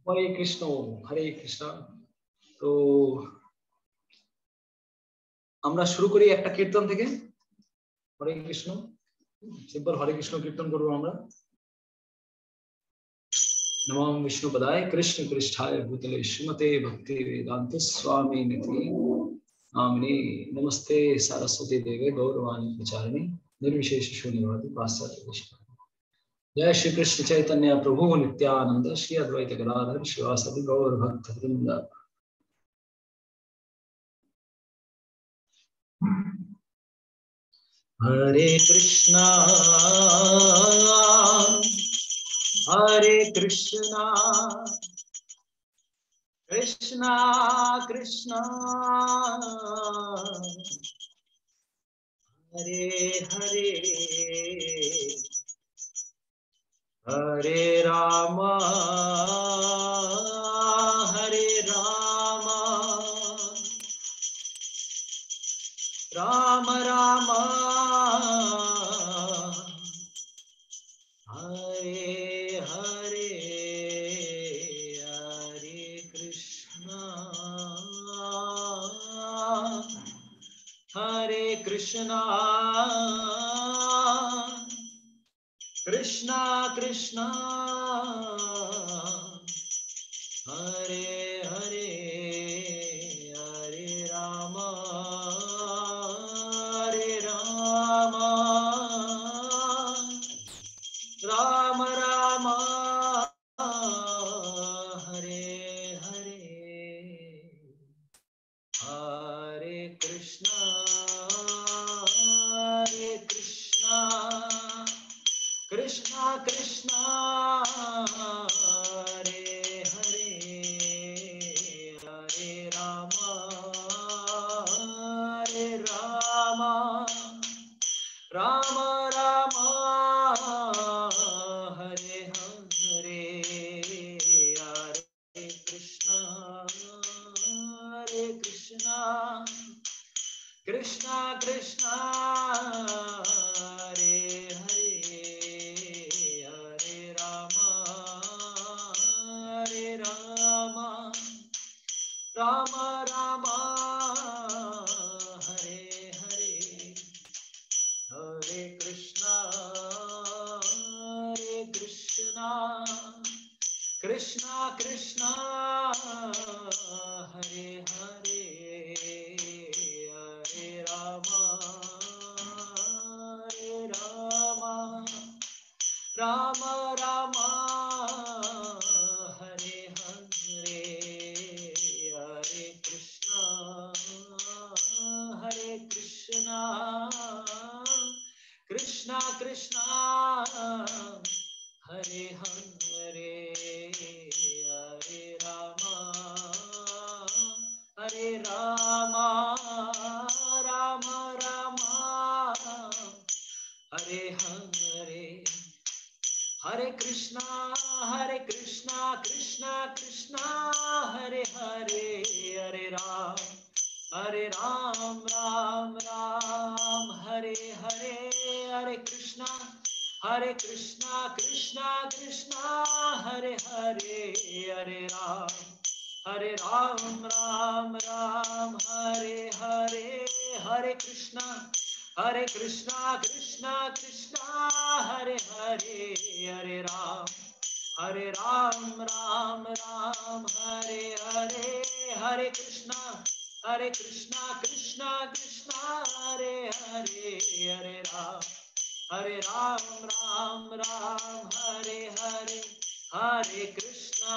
हरे कृष्ण हरे कृष्ण। তো আমরা শুরু করি একটা কীর্তন থেকে। হরে কৃষ্ণ, সিম্পল হরে কৃষ্ণ কীর্তন করব আমরা। नमो विष्णुपदाय कृष्ण पृष्ठाय भूतले श्रीमते भक्ति वेदांत स्वामी निधि नामिने नमस्ते सरस्वती देवे गौरवाणी प्रचारिणे निर्विशेष शून्यवादी पाश्चात्य देशतारिणे। जय श्री कृष्ण चैतन्य प्रभु नित्यानंद श्री अद्वैत गदाधर शिवासादि गौर भक्त वृंद। हरे Krishna Krishna Krishna Hare Hare Hare Ram Ram Ram Hare Hare Hare Krishna Krishna Krishna Hare Hare Hare Ram Ram Ram Hare Hare Hare Krishna Krishna Krishna Hare Hare Hare Ram Ram Ram Hare Hare Hare Krishna Krishna Krishna Hare Hare Hare Ram Ram Ram Hare Hare Hare Krishna Krishna Krishna Hare Hare Hare Ram Ram Ram Hare Hare Hare Krishna Krishna Krishna Hare Hare Hare Ram Ram Ram Hare Hare Hare Krishna Krishna Krishna Hare Hare Hare Ram Ram Ram Hare Hare Hare Krishna Krishna Krishna Hare Hare Hare Ram Ram Hare Hare Hare Krishna Krishna Krishna Hare Hare Hare Ram Ram Hare Hare Hare Krishna Krishna Krishna Hare Hare Hare Ram Ram Hare Hare Hare Krishna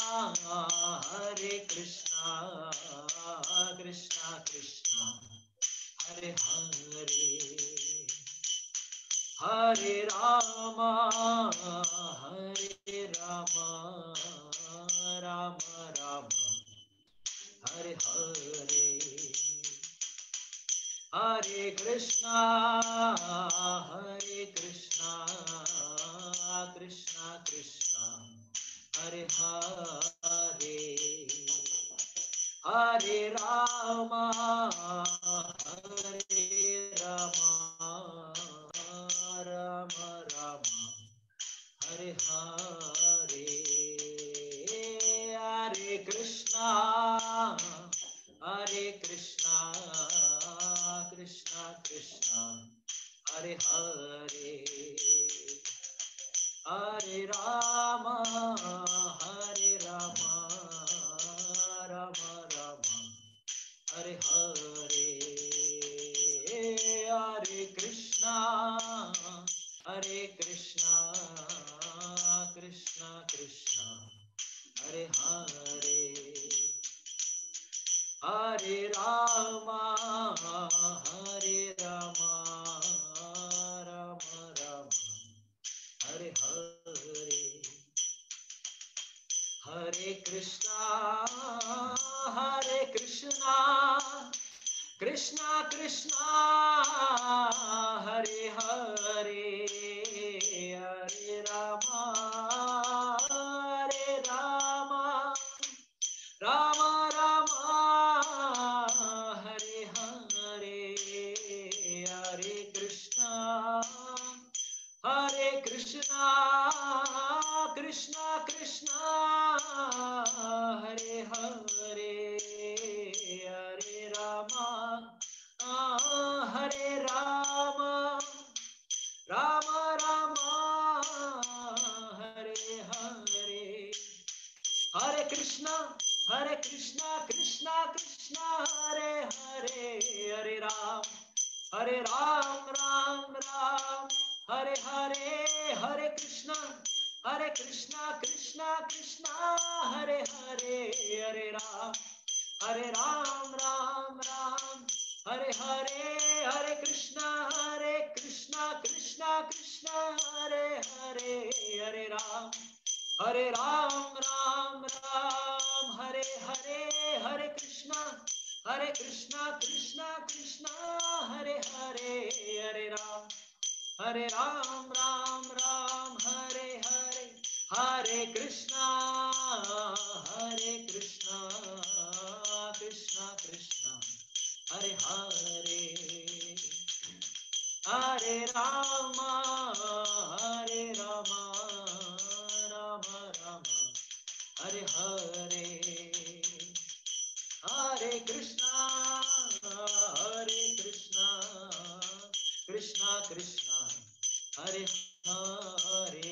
Krishna Krishna Hare Hare Hare Ram Ram Ram Hare Hare Hare Krishna Krishna Krishna Hare Hare Hare Ram Ram Ram Hare Hare Krishna Krishna Krishna Hare Hare Hare Rama Rama Rama Hare Hare Hare Krishna Krishna Krishna Hare Hare Hare Rama Rama Rama Hare Hare Hare Krishna Krishna Krishna Hare Hare Hare Rama Rama Rama Hare Hare Hare Krishna Krishna Krishna Hare Hare Hare Rama Rama Rama Hare Hare Hare Krishna Krishna Krishna Hare Hare Hare Ram Ram Hare Hare Hare Krishna Krishna Krishna Hare Hare Hare Ram Ram Hare Hare Hare Krishna Krishna Hare Hare Hare Ram Ram Hare Hare Hare Krishna Krishna Hare Hare Hare Ram Ram Hare Hare Hare Krishna Krishna Krishna Hare Hare Hare Rama Rama Rama Hare Hare Hare Krishna Krishna Krishna Hare Hare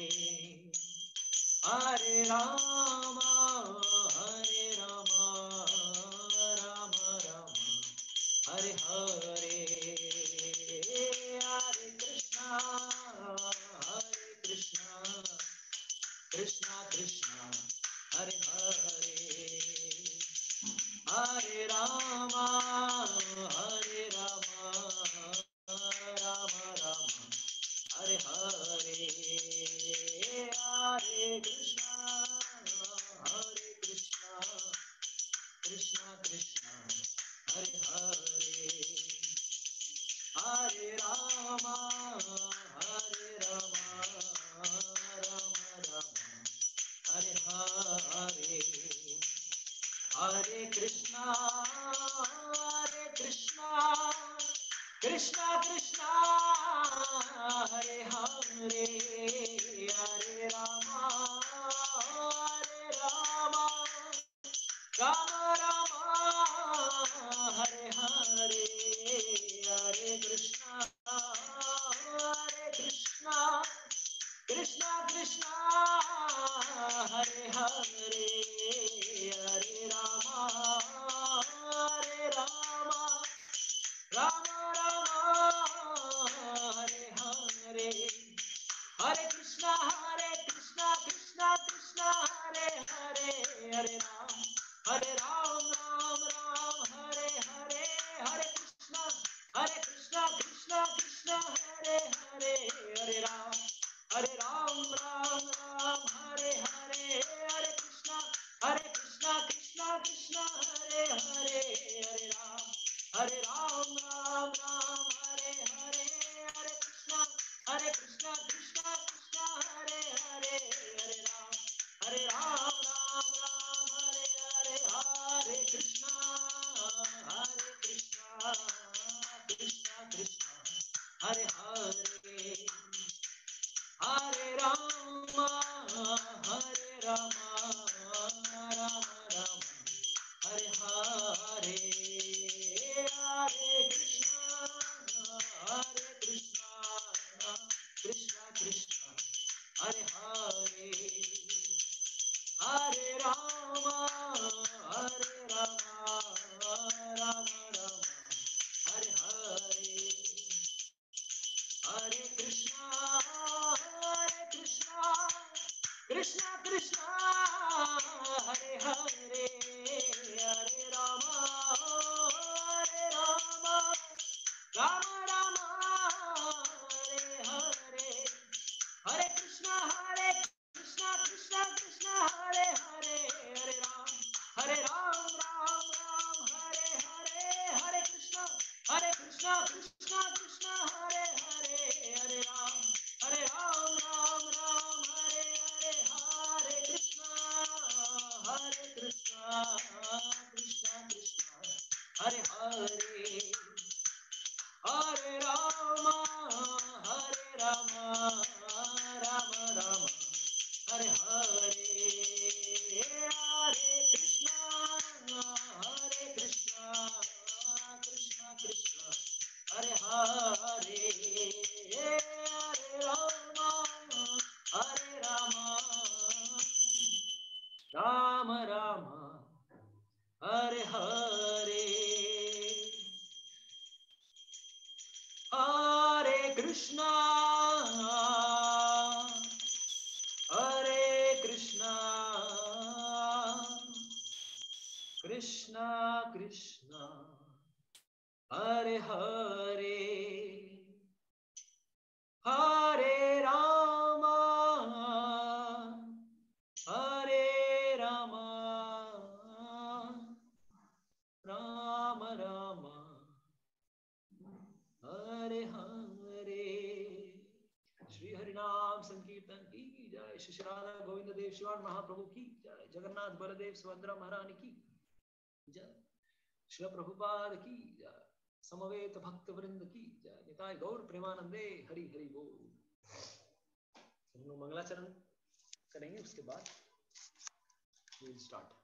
Hare Rama Rama Rama Hare Hare Hare Krishna Krishna Krishna Hare Hare Hare Rama Rama Rama Hare Hare Hare Krishna Krishna Krishna Hare Hare Hare Rama Rama Rama Hare Hare Hare Krishna Krishna Krishna Hare Hare Hare Rama Rama Rama Hare Hare Hare Krishna Krishna Krishna Hare Hare Hare Rama Rama Rama Hare Hare Hare Krishna Krishna Hare Hare Hare Ram Ram Hare Hare Hare Krishna Krishna Hare Hare Hare Ram Ram Hare Hare Hare Rama, Rama Rama, Hare Hare, Hare Krishna, Krishna Krishna, Hare Hare, Hare Rama, Rama Rama, Hare Hare, Hare Krishna, Krishna Krishna, Hare Hare, Hare Ram, Ram Ram, Hare Hare, Hare Krishna, Krishna Krishna, Hare Hare, Hare Ram, Ram Ram, Hare Hare, Hare Krishna, Krishna Krishna, Hare Hare, Hare Rama, Rama Rama, Hare Hare, Hare Krishna, Krishna Krishna, Hare Hare, Hare Rama, Rama Rama, Hare Hare, Hare Krishna, Krishna Krishna, Hare Hare, Hare Rama, Rama Rama, Hare Hare. Shri हरिनाम संकीर्तन की जय, श्री राधा गोविंद देव शिवान महाप्रभु की जय, जगन्नाथ बलदेव सुभद्रा महारानी की जय, श्री प्रभुपाद की जय, समवेत भक्त वृंद की जय, निताय गौर प्रेमानंदे, हरि हरि बोल। हम लोग मंगलाचरण करेंगे, उसके बाद स्टार्ट।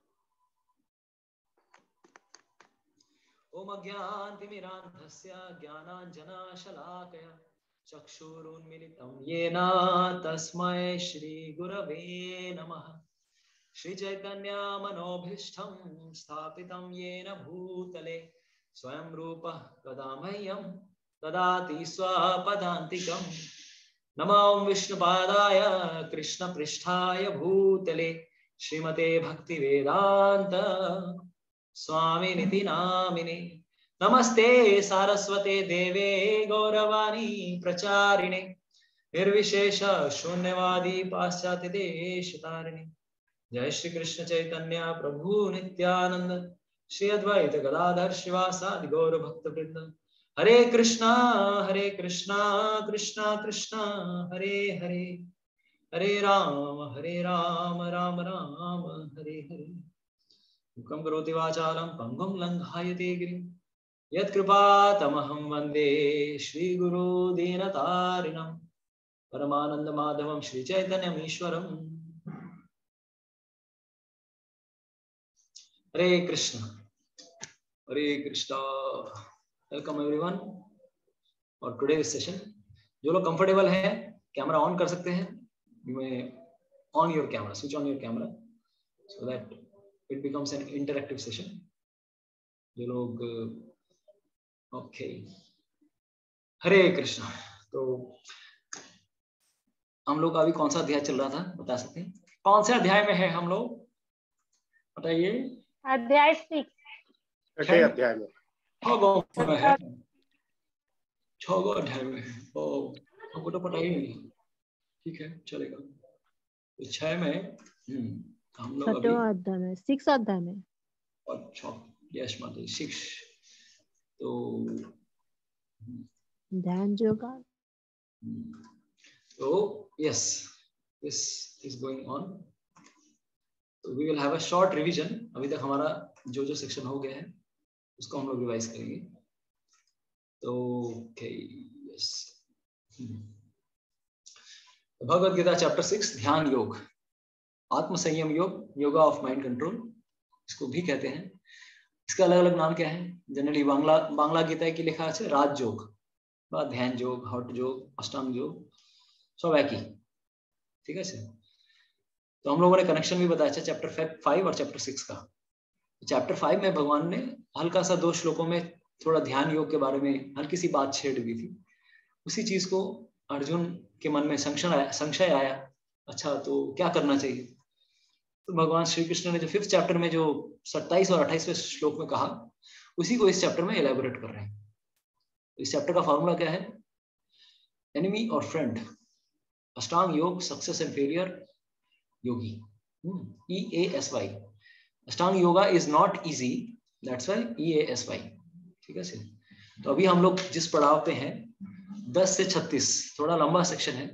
ओम अज्ञानतिमिरान्धस्य ज्ञानाञ्जनशलाकया चक्षुरुन्मिलितं येन तस्मै श्रीगुरवे नमः। श्रीचैतन्यमनोभीष्टं स्थापितं येन भूतले स्वयं रूपः कदा मह्यं ददाति स्वपदान्तिकं। नमो विष्णुपादाय कृष्णपृष्ठाय भूतले श्रीमते भक्तिवेदान्त स्वामिनिति नामिने। नमस्ते सारस्वते देवे गौरवाणी प्रचारिणे निर्विशेष शून्यवादी पाश्चात्य देशतारिणे। जय श्री कृष्ण चैतन्य प्रभु नित्यानंद श्री अद्वैत गदाधर शिवासादि गौर भक्त वृंद। हरे कृष्णा कृष्णा कृष्णा हरे हरे, हरे राम राम राम हरे हरे। मुखं करोति वाचालं पंगुं लंघायते गिरिं यत्कृपातमहं वन्दे श्रीगुरो दीनतारिणं परमानन्दमाधवं श्रीचैतन्यमीश्वरम्। हरे कृष्णा वेलकम एवरीवन और टुडे सेशन। जो लोग कंफर्टेबल हैं कैमरा ऑन कर सकते हैं। You may on your camera, switch on your camera so that it becomes an interactive session. जो लोग ओके हरे कृष्णा। तो हम लोग का अभी कौन सा अध्याय चल रहा था बता सकते हैं? कौन से अध्याय में है हम लोग बताइए? अध्याय 6 छठे अध्याय में। 6 अध्याय में है। ओ हमको तो पता ही नहीं। ठीक है चलेगा। तो 6 में हम लोग अभी 6 अध्याय में 6 अध्याय में अच्छा यस माता 6। तो ध्यान योगा। तो yes this is going on. तो we will have a short revision. अभी तक हमारा जो सेक्शन हो गया है उसको हम लोग रिवाइज करेंगे। तो okay yes Bhagavad Gita chapter 6 ध्यान योग, आत्म संयम योग, योगा ऑफ माइंड कंट्रोल इसको भी कहते हैं। इसके अलग अलग नाम क्या है? जनरली बांग्ला गीता की लिखा है राजयोग, ध्यान योग, हठ योग, अष्टांग योग सब एक ही। ठीक है सर। तो हम लोगों ने कनेक्शन भी बताया था चैप्टर 5 और चैप्टर 6 का। चैप्टर 5 में भगवान ने हल्का सा 2 श्लोकों में थोड़ा ध्यान योग के बारे में हल्की सी बात छेड़ दी थी। उसी चीज को अर्जुन के मन में संशय आया, अच्छा तो क्या करना चाहिए। तो भगवान श्री कृष्ण ने जो 5th चैप्टर में जो 27 और 28वें श्लोक में कहा, उसी को इस चैप्टर में एलैबोरेट कर रहे हैं। इस चैप्टर का फॉर्मूला क्या है? एनिमी और फ्रेंड, अष्टांग योग, सक्सेस एंड फेलियर, योगी, EASY। Ashtanga yoga is not easy, that's why EASY। ठीक है सर। तो अभी हम लोग जिस पड़ाव पे हैं 10 से 36, थोड़ा लंबा सेक्शन है।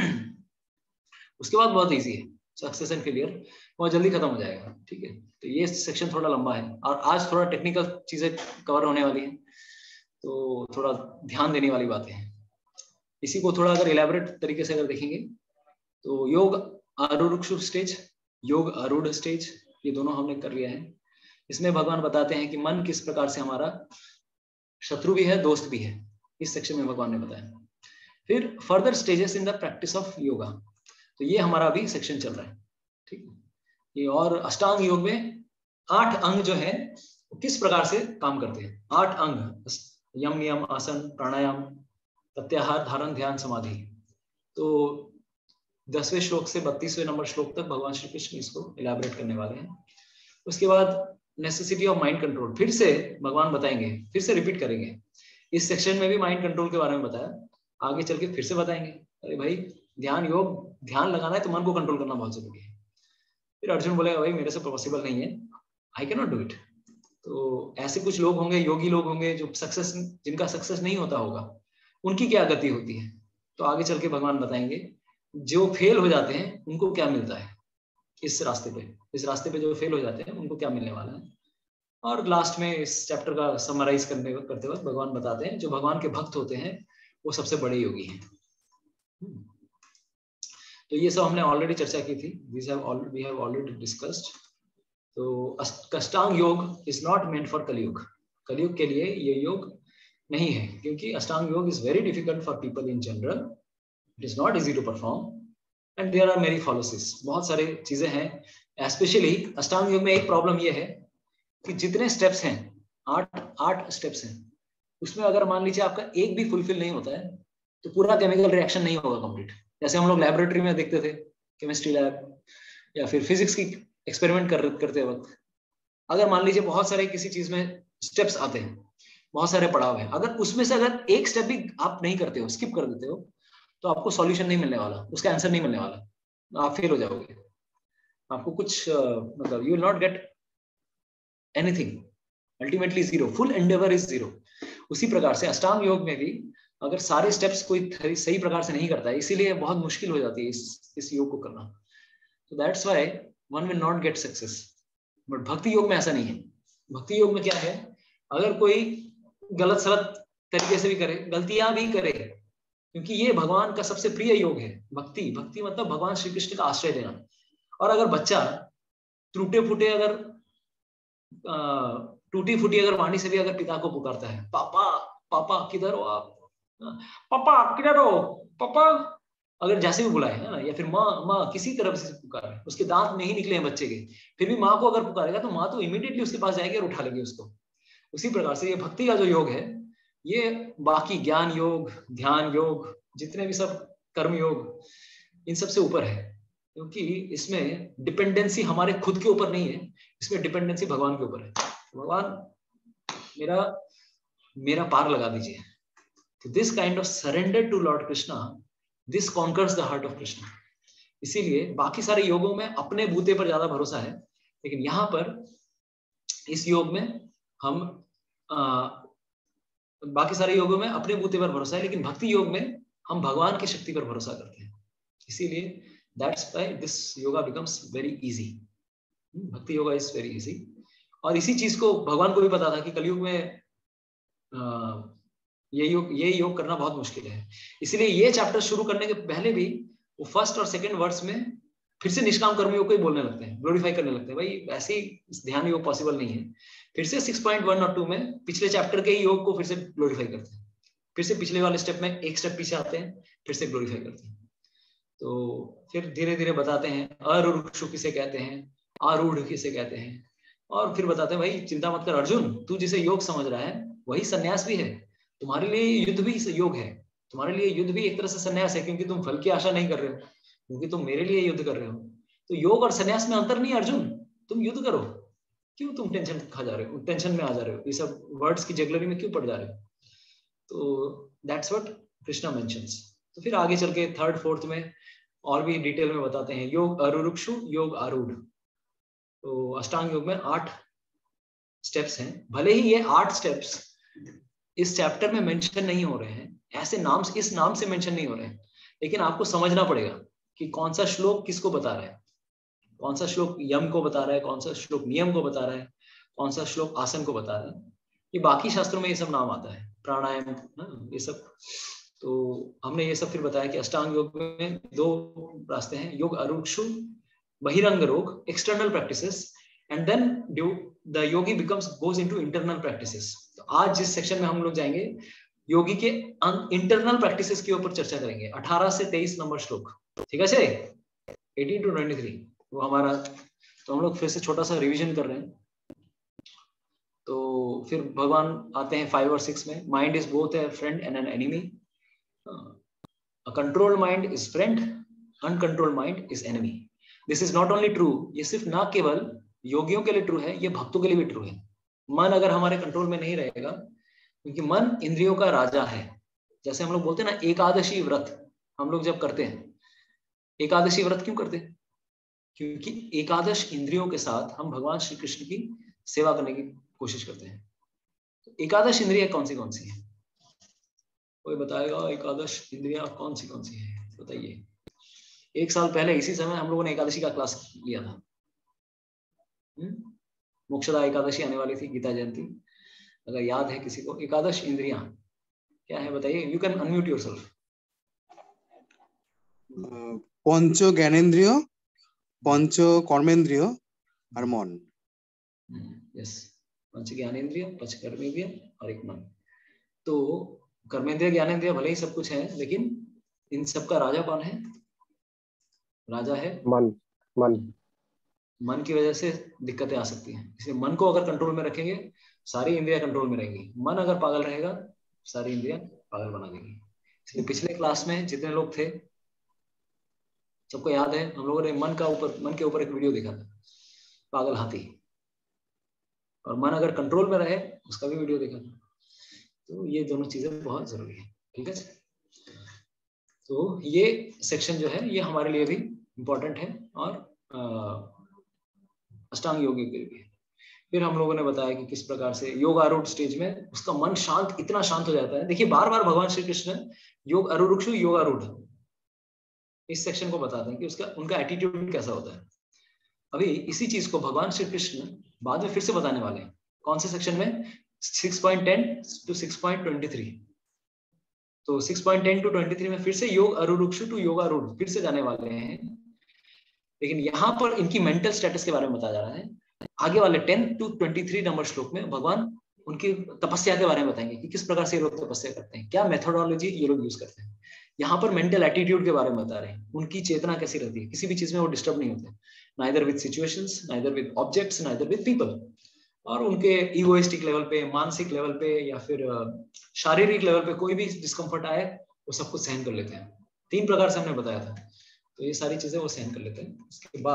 उसके बाद बहुत इजी है, सक्सेस एंड फेलियर बहुत जल्दी खत्म हो जाएगा। ठीक है, तो ये सेक्शन थोड़ा लंबा है और आज थोड़ा टेक्निकल चीजें कवर होने वाली है, तो थोड़ा ध्यान देने वाली बातें हैं। इसी को थोड़ा अगर इलेबोरेट तरीके से अगर देखेंगे तो योग आरूढ़ स्टेज, योग आरूढ़ स्टेज, ये दोनों हमने कर लिया है। इसमें भगवान बताते हैं कि मन किस प्रकार से हमारा शत्रु भी है, दोस्त भी है। इस सेक्शन में भगवान ने बताया। फिर further stages in the practice of yoga, तो ये हमारा अभी सेक्शन चल रहा है। ठीक है, ये और अष्टांग योग में 8 अंग जो है किस प्रकार से काम करते हैं। 8 अंग, यम नियम आसन प्राणायाम प्रत्याहार धारण ध्यान समाधि। तो 10वें श्लोक से 32वें नंबर श्लोक तक भगवान श्री कृष्ण इसको इलैबोरेट करने वाले हैं। उसके बाद नेसेसिटी ऑफ माइंड कंट्रोल फिर से भगवान बताएंगे, फिर से रिपीट करेंगे। इस सेक्शन में भी माइंड कंट्रोल के बारे में बताया, आगे चल के फिर से बताएंगे। अरे भाई ध्यान योग, ध्यान लगाना है तो मन को कंट्रोल करना बहुत जरूरी है। फिर अर्जुन बोलेगा भाई मेरे से पॉसिबल नहीं है, I can not do it. तो ऐसे कुछ लोग होंगे, योगी लोग होंगे जो सक्सेस, जिनका सक्सेस नहीं होता होगा, उनकी क्या गति होती है। तो आगे चल के भगवान बताएंगे जो फेल हो जाते हैं उनको क्या मिलता है इस रास्ते पे जो फेल हो जाते हैं उनको क्या मिलने वाला है। और लास्ट में इस चैप्टर का समराइज करते वक्त भगवान बताते हैं जो भगवान के भक्त होते हैं वो सबसे बड़े योगी हैं। तो ये सब हमने ऑलरेडी चर्चा की थी, वी हैव ऑलरेडी डिस्कस्ड। तो अष्टांग yoga is not meant for कलयुग, कलयुग के लिए ये योग नहीं है, क्योंकि Ashtanga yoga is very difficult for people in general, it is not easy to perform and there are many fallacies, बहुत सारे चीजें हैं। स्पेशली अष्टांग योग में एक प्रॉब्लम ये है कि जितने स्टेप्स हैं, 8 स्टेप्स हैं, उसमें अगर मान लीजिए आपका एक भी फुलफिल नहीं होता है तो पूरा केमिकल रिएक्शन नहीं होगा कंप्लीट। जैसे हम लोग लैबोरेटरी में देखते थे, केमिस्ट्री लैब या फिर फिजिक्स की एक्सपेरिमेंट करते वक्त, अगर मान लीजिए बहुत सारे किसी चीज में स्टेप्स आते हैं, बहुत सारे पड़ाव हैं, अगर उसमें से अगर एक स्टेप भी आप नहीं करते हो, स्किप कर देते हो, तो आपको सॉल्यूशन नहीं मिलने वाला, उसका आंसर नहीं मिलने वाला, आप फेल हो जाओगे। आपको कुछ मतलब you will not get anything, ultimately zero, full endeavour is zero. उसी प्रकार से अष्टांग योग में भी अगर सारे स्टेप्स कोई सही प्रकार से नहीं करता है, इसीलिए बहुत मुश्किल हो जाती है इस योग को करना। तो that's why one will not get success. But भक्ति योग में ऐसा नहीं है। भक्ति योग में क्या है, अगर कोई गलत सलत तरीके से भी करे, गलतियां भी करे, क्योंकि ये भगवान का सबसे प्रिय योग है। भक्ति मतलब भगवान श्री कृष्ण का आश्रय देना। और अगर बच्चा टूटी फूटी अगर वाणी से भी अगर पिता को पुकारता है, पापा पापा किधर हो आप, पापा किधर हो पापा, अगर जैसे भी बुलाए है ना, या फिर माँ माँ किसी तरफ से पुकारे, उसके दांत नहीं निकले हैं बच्चे के, फिर भी माँ को अगर पुकारेगा तो माँ तो इमीडिएटली उसके पास जाएगी और उठा लेगी उसको। उसी प्रकार से ये भक्ति का जो योग है, ये बाकी ज्ञान योग, ध्यान योग, जितने भी सब कर्म योग, इन सबसे ऊपर है, क्योंकि इसमें डिपेंडेंसी हमारे खुद के ऊपर नहीं है, इसमें डिपेंडेंसी भगवान के ऊपर है। भगवान मेरा पार लगा दीजिए। तो this kind of surrender to Lord Krishna, this conquers the heart of Krishna. इसीलिए बाकी सारे योगों में अपने बूते पर ज्यादा भरोसा है, लेकिन यहाँ पर इस योग में हम बाकी सारे योगों में अपने बूते पर भरोसा है, लेकिन भक्ति योग में हम भगवान की शक्ति पर भरोसा करते हैं। इसीलिए that's why this yoga becomes very easy. Bhakti yoga is very easy. और इसी चीज को भगवान को भी पता था कि कलयुग में ये योग करना बहुत मुश्किल है। इसीलिए ये चैप्टर शुरू करने के पहले भी वो फर्स्ट और सेकंड वर्ड्स में फिर से निष्काम कर्मयोग को ही बोलने लगते हैं, ग्लोरीफाई करने लगते हैं। भाई ऐसे ही ध्यान योग पॉसिबल नहीं है। फिर से 6.1 और 2 में पिछले चैप्टर के ही योग को फिर से ग्लोरीफाई करते हैं, फिर से पिछले वाले स्टेप में एक स्टेप पीछे आते हैं, फिर से ग्लोरीफाई करते हैं। तो फिर धीरे धीरे बताते हैं अरुरुक्षु किसे कहते हैं, आरूढ़ किसे कहते हैं, और फिर बताते हैं भाई चिंता मत कर अर्जुन, तू जिसे योग समझ रहा है वही सन्यास भी है, तुम्हारे लिए युद्ध भी योग है, तुम्हारे लिए युद्ध भी एक तरह से सन्यास है, क्योंकि तुम फल की आशा नहीं कर रहे हो, क्योंकि तुम मेरे लिए युद्ध कर रहे हो। तो योग और सन्यास में अंतर नहीं है अर्जुन, तुम युद्ध करो, क्यों तुम टेंशन खा जा रहे हो, टेंशन में आ जा रहे हो, ये सब वर्ड्स की जगलरी में क्यों पड़ जा रहे हो। तो दैट्स व्हाट कृष्णा मेंशंस। तो फिर आगे चल के थर्ड फोर्थ में और भी डिटेल में बताते हैं योग अरुरुक्षु योग आरूढ़। तो अष्टांग योग में 8 स्टेप्स हैं, भले ही ये 8 स्टेप्स इस चैप्टर में मेंशन नहीं हो रहे हैं, ऐसे नाम इस नाम से मेंशन नहीं हो रहे हैं, लेकिन आपको समझना पड़ेगा कि कौन सा श्लोक किसको बता रहा है, कौन सा श्लोक यम को बता रहा है, कौन सा श्लोक नियम को बता रहा है, कौन सा श्लोक आसन को बता रहा है। ये बाकी शास्त्रों में ये सब नाम आता है, प्राणायाम ये सब। तो हमने ये सब फिर बताया कि अष्टांग योग में 2 रास्ते हैं, योग अरुक्षु बहिरंग रोग external practices, and then the yogi becomes goes into internal practices. तो आज जिस सेक्शन में हम लोग जाएंगे योगी के इंटरनल प्रैक्टिसेस के ऊपर चर्चा करेंगे, 18 से 23 नंबर श्लोक, ठीक है से 18 to 23 वो हमारा। तो हम लोग फिर से छोटा सा रिवीजन कर रहे हैं। तो फिर भगवान आते हैं 5 और 6 में, mind is both a friend and an enemy, a controlled mind is friend, uncontrolled mind is enemy. This is not only true, ये सिर्फ ना केवल योगियों के लिए ट्रू है, ये भक्तों के लिए भी ट्रू है। मन अगर हमारे कंट्रोल में नहीं रहेगा, क्योंकि मन इंद्रियों का राजा है। जैसे हम लोग बोलते हैं ना एकादशी व्रत हम लोग जब करते हैं, एकादशी व्रत क्यों करते हैं, क्योंकि एकादश इंद्रियों के साथ हम भगवान श्री कृष्ण की सेवा करने की कोशिश करते हैं। तो एकादश इंद्रियां कौन सी है, कोई बताएगा एकादश इंद्रियां कौन सी है, बताइए। 1 साल पहले इसी समय हम लोगों ने एकादशी का क्लास लिया था। मोक्षदा एकादशी आने वाली थी, गीता जयंती, अगर याद है किसी को। एकादश इंद्रियां क्या है बताइए, यू कैन अनम्यूट योरसेल्फ। पंच ज्ञानेन्द्रिय, पंच कर्मेंद्रिय और मन। यस, पंच ज्ञानेन्द्रिय, पंच कर्मेंद्रिय और एक मन। तो कर्मेंद्रिय ज्ञानेन्द्रिय भले ही सब कुछ है, लेकिन इन सब का राजा कौन है, राजा है मन। मन की वजह से दिक्कतें आ सकती हैं, इसलिए मन को अगर कंट्रोल में रखेंगे सारी इंद्रियां कंट्रोल में रहेंगी, मन अगर पागल रहेगा सारी इंद्रियां पागल बना देंगी। इसलिए पिछले क्लास में जितने लोग थे सबको याद है, हम लोगों ने मन के ऊपर एक वीडियो देखा था, पागल हाथी, और मन अगर कंट्रोल में रहे उसका भी वीडियो देखा था। तो ये दोनों चीजें बहुत जरूरी है, ठीक है। तो ये सेक्शन जो है ये हमारे लिए भी इम्पोर्टेंट है और अष्टांग योग के लिए। फिर हम लोगों ने बताया कि किस प्रकार से योग आरूढ़ स्टेज में उसका मन शांत, इतना शांत हो जाता है। देखिए बार बार भगवान श्री कृष्ण योग अरुरुक्षु योग आरूढ़ इस सेक्शन को बताते हैं कि उनका एटीट्यूड कैसा होता है। अभी इसी चीज को भगवान श्री कृष्ण बाद में फिर से बताने वाले हैं, कौन से सेक्शन में, 6.10 to 6.23। तो 6.10 to 23 में फिर से योग अरुरुक्षु टू योग आरूढ़ फिर से जाने वाले हैं, लेकिन यहाँ पर इनकी मेंटल स्टेटस के बारे में बताया जा रहा है। आगे वाले 10 to 23 नंबर श्लोक में भगवान उनकी तपस्या के बारे में बताएंगे कि किस प्रकार से ये लोग तपस्या करते हैं, क्या मेथोडोलॉजी ये लोग यूज करते हैं। यहाँ पर मेंटल एटीट्यूड के बारे में बता रहे हैं, उनकी चेतना कैसी रहती है, किसी भी चीज में वो डिस्टर्ब नहीं होते, neither with situations, neither with objects, neither with people. और उनके इगोइस्टिक लेवल पे, मानसिक लेवल पे या फिर शारीरिक लेवल पे कोई भी डिस्कम्फर्ट आए वो सब कुछ सहन कर लेते हैं। 3 प्रकार से हमने बताया था, तो ये सारी चीजें वो सहन कर लेते हैं।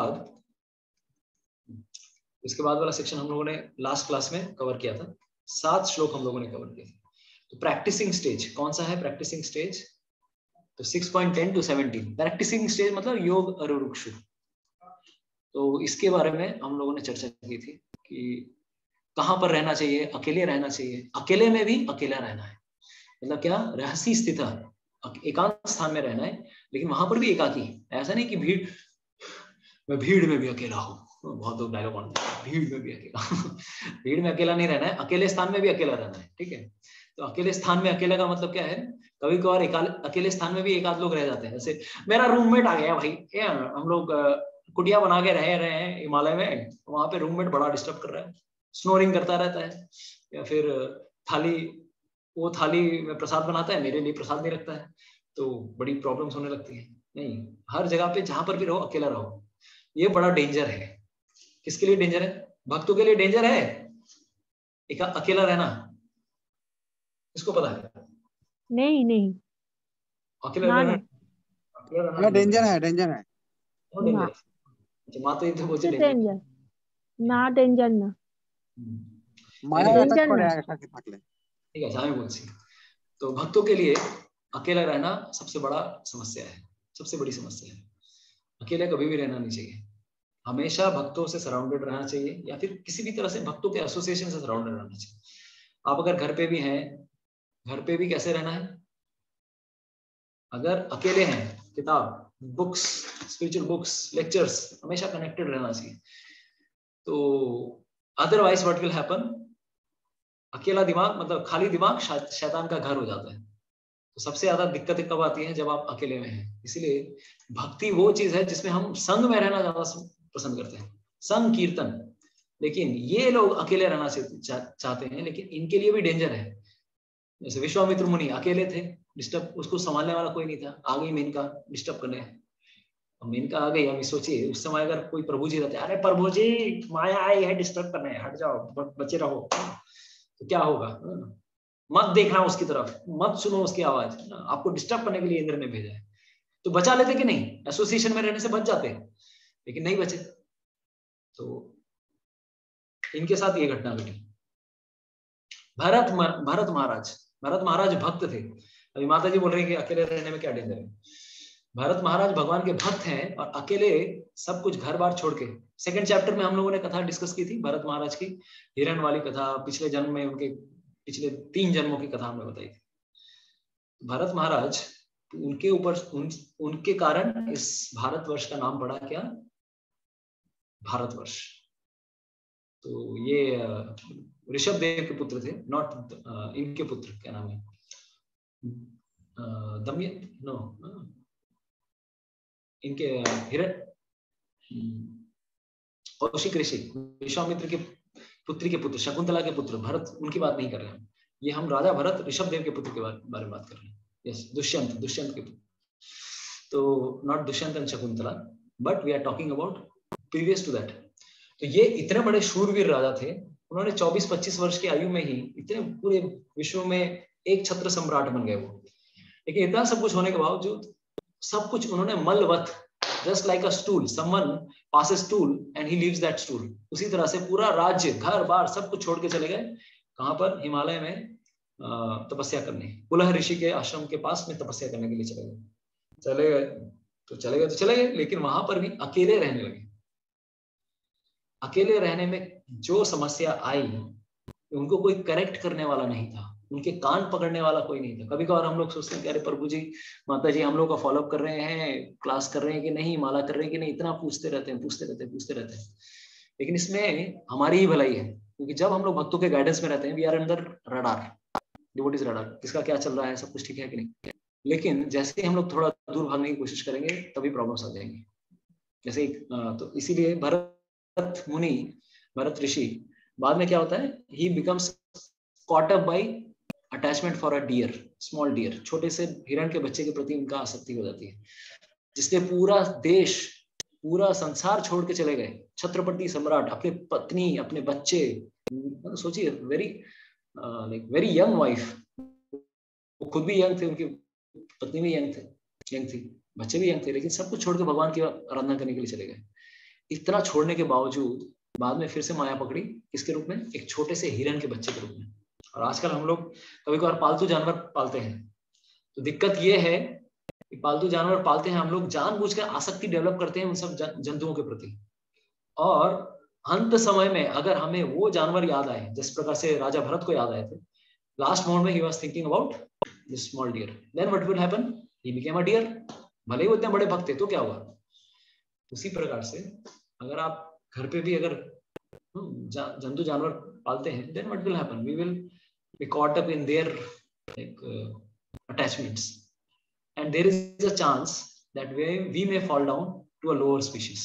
इसके बाद वाला सेक्शन हम लोगों ने लास्ट क्लास में कवर किया था, 7 श्लोक हम लोगों ने कवर किए। तो प्रैक्टिसिंग स्टेज कौन सा है, प्रैक्टिसिंग स्टेज तो 6.10 to 17 प्रैक्टिसिंग स्टेज मतलब योग अरुरुक्षु। तो इसके बारे में हम लोगों ने चर्चा की थी कि कहां पर रहना चाहिए, अकेले रहना चाहिए, अकेले में भी अकेला रहना है, मतलब क्या, रहसी स्थित एकांत स्थान में रहना है, लेकिन वहां पर भी एकाकी। ऐसा नहीं कि भीड़ में भी अकेला हो, बहुत लोग डायलॉग बनते हैं भीड़ में भी अकेला भीड़ में अकेला नहीं रहना है, अकेले स्थान में भी अकेला रहना है, ठीक है। तो अकेले स्थान में अकेला का मतलब क्या है, कभी कभार अकेले स्थान में भी एक आध लोग रह जाते हैं। जैसे मेरा रूममेट आ गया भाई, हम लोग कुटिया बना के रह रहे हैं हिमालय में, वहां पे रूममेट बड़ा डिस्टर्ब कर रहा है, स्नोरिंग करता रहता है, या फिर थाली में प्रसाद बनाता है, मेरे लिए प्रसाद नहीं रखता है, तो बड़ी प्रॉब्लम्स होने लगती है। नहीं, हर जगह पे जहां पर भी रहो अकेला रहो, ये बड़ा डेंजर है। किसके लिए डेंजर है? भक्तों के लिए डेंजर है एक अकेला रहना। किसको पता है? नहीं नहीं अकेला ना रहना, ना अकेला रहना डेंजर है, डेंजर है। क्यों ना डेंजर? अच्छा, माता जी तो बोलते किस डेंजर। डेंजर না ডেঞ্জার না মায়া Anyway, অ্যাটাক ডেঞ্জার করে না একসাথে থাকলে। ठीक है, मैं बोलती। तो भक्तों के लिए अकेला रहना सबसे बड़ा समस्या है, सबसे बड़ी समस्या है। अकेले कभी भी रहना नहीं चाहिए, हमेशा भक्तों से सराउंडेड रहना चाहिए, या फिर किसी भी तरह से भक्तों के एसोसिएशन से सराउंडेड रहना चाहिए। आप अगर घर पे भी हैं, घर पे भी कैसे रहना है? अगर अकेले हैं, किताब, बुक्स, स्पिरिचुअल बुक्स, लेक्चर्स, हमेशा कनेक्टेड रहना चाहिए। तो अदरवाइज व्हाट विल हैपन? अकेला दिमाग मतलब खाली दिमाग शैतान का घर हो जाता है। तो सबसे ज्यादा दिक्कतें कब आती हैं? जब आप अकेले में हैं। इसीलिए भक्ति वो चीज है जिसमें हम संग में रहना ज्यादा पसंद करते हैं, संग कीर्तन। लेकिन ये लोग अकेले रहना चाहते हैं, लेकिन इनके लिए भी डेंजर है। जैसे विश्वामित्र मुनि अकेले थे, डिस्टर्ब, उसको संभालने वाला कोई नहीं था, आ गई मेनका डिस्टर्ब करने। मेनका आ गई, अभी सोचिए उस समय अगर कोई प्रभु जी रहते, अरे प्रभु जी माया आई है डिस्टर्ब करने, हट जाओ, बचे रहो, तो क्या होगा? मत देखना उसकी तरफ, मत सुनो उसकी आवाज, आपको डिस्टर्ब करने के लिए इंद्र ने भेजा है। तो बचा लेते कि नहीं? एसोसिएशन में रहने से बच जाते, लेकिन नहीं बचे। तो इनके साथ ये घटना घटी। भरत महाराज भक्त थे। अभी माता जी बोल रही है कि अकेले रहने में क्या डेंजर है। भरत महाराज भगवान के भक्त हैं और अकेले सब कुछ घर बार छोड़ के, सेकंड चैप्टर में हम लोगों ने कथा डिस्कस की थी भरत महाराज की, हिरण वाली कथा, पिछले जन्म में उनके पिछले 3 जन्मों की कथा हमने बताई थी। भरत महाराज, उनके ऊपर उनके कारण इस भारतवर्ष का नाम पड़ा क्या? भारतवर्ष। तो ये ऋषभ देव के पुत्र थे, नॉट इनके पुत्र, क्या नाम है, दमयंती, नो, इनके हिरण, कौशिक ऋषि, विश्वामित्र के पुत्री के पुत्र, शकुंतला के पुत्र भरत, उनकी बात नहीं कर रहे हैं। ये हम राजा भरत ऋषभ देव के पुत्र के बारे में बात कर रहे हैं। यस, दुष्यंत के पुत्र। तो not Dushyant and Shakuntala, but we are talking about previous to that. तो ये इतने बड़े शूरवीर राजा थे, उन्होंने 24-25 वर्ष की आयु में ही इतने पूरे विश्व में एक छत्र सम्राट बन गए वो। लेकिन इतना सब कुछ होने के बावजूद सब कुछ उन्होंने मलवत, just like a stool, someone passes stool and he leaves that stool, उसी तरह से पूरा राज्य, घर बार सब कुछ छोड़ के चले गए। कहां पर? हिमालय में तपस्या करने, पुलह ऋषि के आश्रम के पास में तपस्या करने के लिए चले गए, लेकिन वहां पर भी अकेले रहने लगे। अकेले रहने में जो समस्या आई, उनको कोई करेक्ट करने वाला नहीं था, उनके कान पकड़ने वाला कोई नहीं था। कभी कभार हम लोग सोचते हैं कि अरे प्रभु जी, माता जी हम लोग का फॉलोअप कर रहे हैं, क्लास कर रहे हैं कि नहीं, माला कर रहे हैं कि नहीं, इतना पूछते रहते हैं। लेकिन इसमें हमारी ही भलाई है, क्योंकि जब हम लोग भक्तों के गाइडेंस में रहते हैं, we are under radar, devotees radar, किसका क्या चल रहा है, सब कुछ ठीक है कि नहीं। लेकिन जैसे ही हम लोग थोड़ा दूर भागने की कोशिश करेंगे, तभी प्रॉब्लम्स आ जाएंगी। जैसे तो इसीलिए भरत मुनि, भरत ऋषि, बाद में क्या होता है, he becomes caught up by attachment for a deer, small deer, छोटे से हिरण के बच्चे के प्रति उनका आसक्ति हो जाती है, जिसने पूरा देश, पूरा संसार छोड़ के चले गए। छत्रपति सम्राट, अपनी पत्नी, अपने बच्चे, सोचिए, वेरी यंग वाइफ, वो खुद भी यंग थे, उनकी पत्नी भी यंग थी, बच्चे भी यंग थे, लेकिन सब कुछ छोड़ के भगवान की आराधना करने के लिए चले गए। इतना छोड़ने के बावजूद बाद में फिर से माया पकड़ी, किसके रूप में? एक छोटे से हिरण के बच्चे के रूप में। और आजकल हम लोग कभी कभार पालतू जानवर पालते हैं, तो दिक्कत ये है कि पालतू जानवर पालते हैं हम लोग, जानबूझकर आसक्ति डेवलप करते हैं उन सब जंतुओं के प्रति, और अंत समय में अगर हमें वो जानवर याद आए, जिस प्रकार से राजा भरत को याद आए थे, लास्ट मोमेंट में he was thinking about this small deer, then what will happen? He became a deer. भले ही वो इतने बड़े भक्त थे, तो क्या हुआ? उसी प्रकार से अगर आप घर पे भी अगर जंतु जानवर पालते हैं, then what will happen? We will be caught up in their attachments, and there is a chance that we may fall down to a lower species.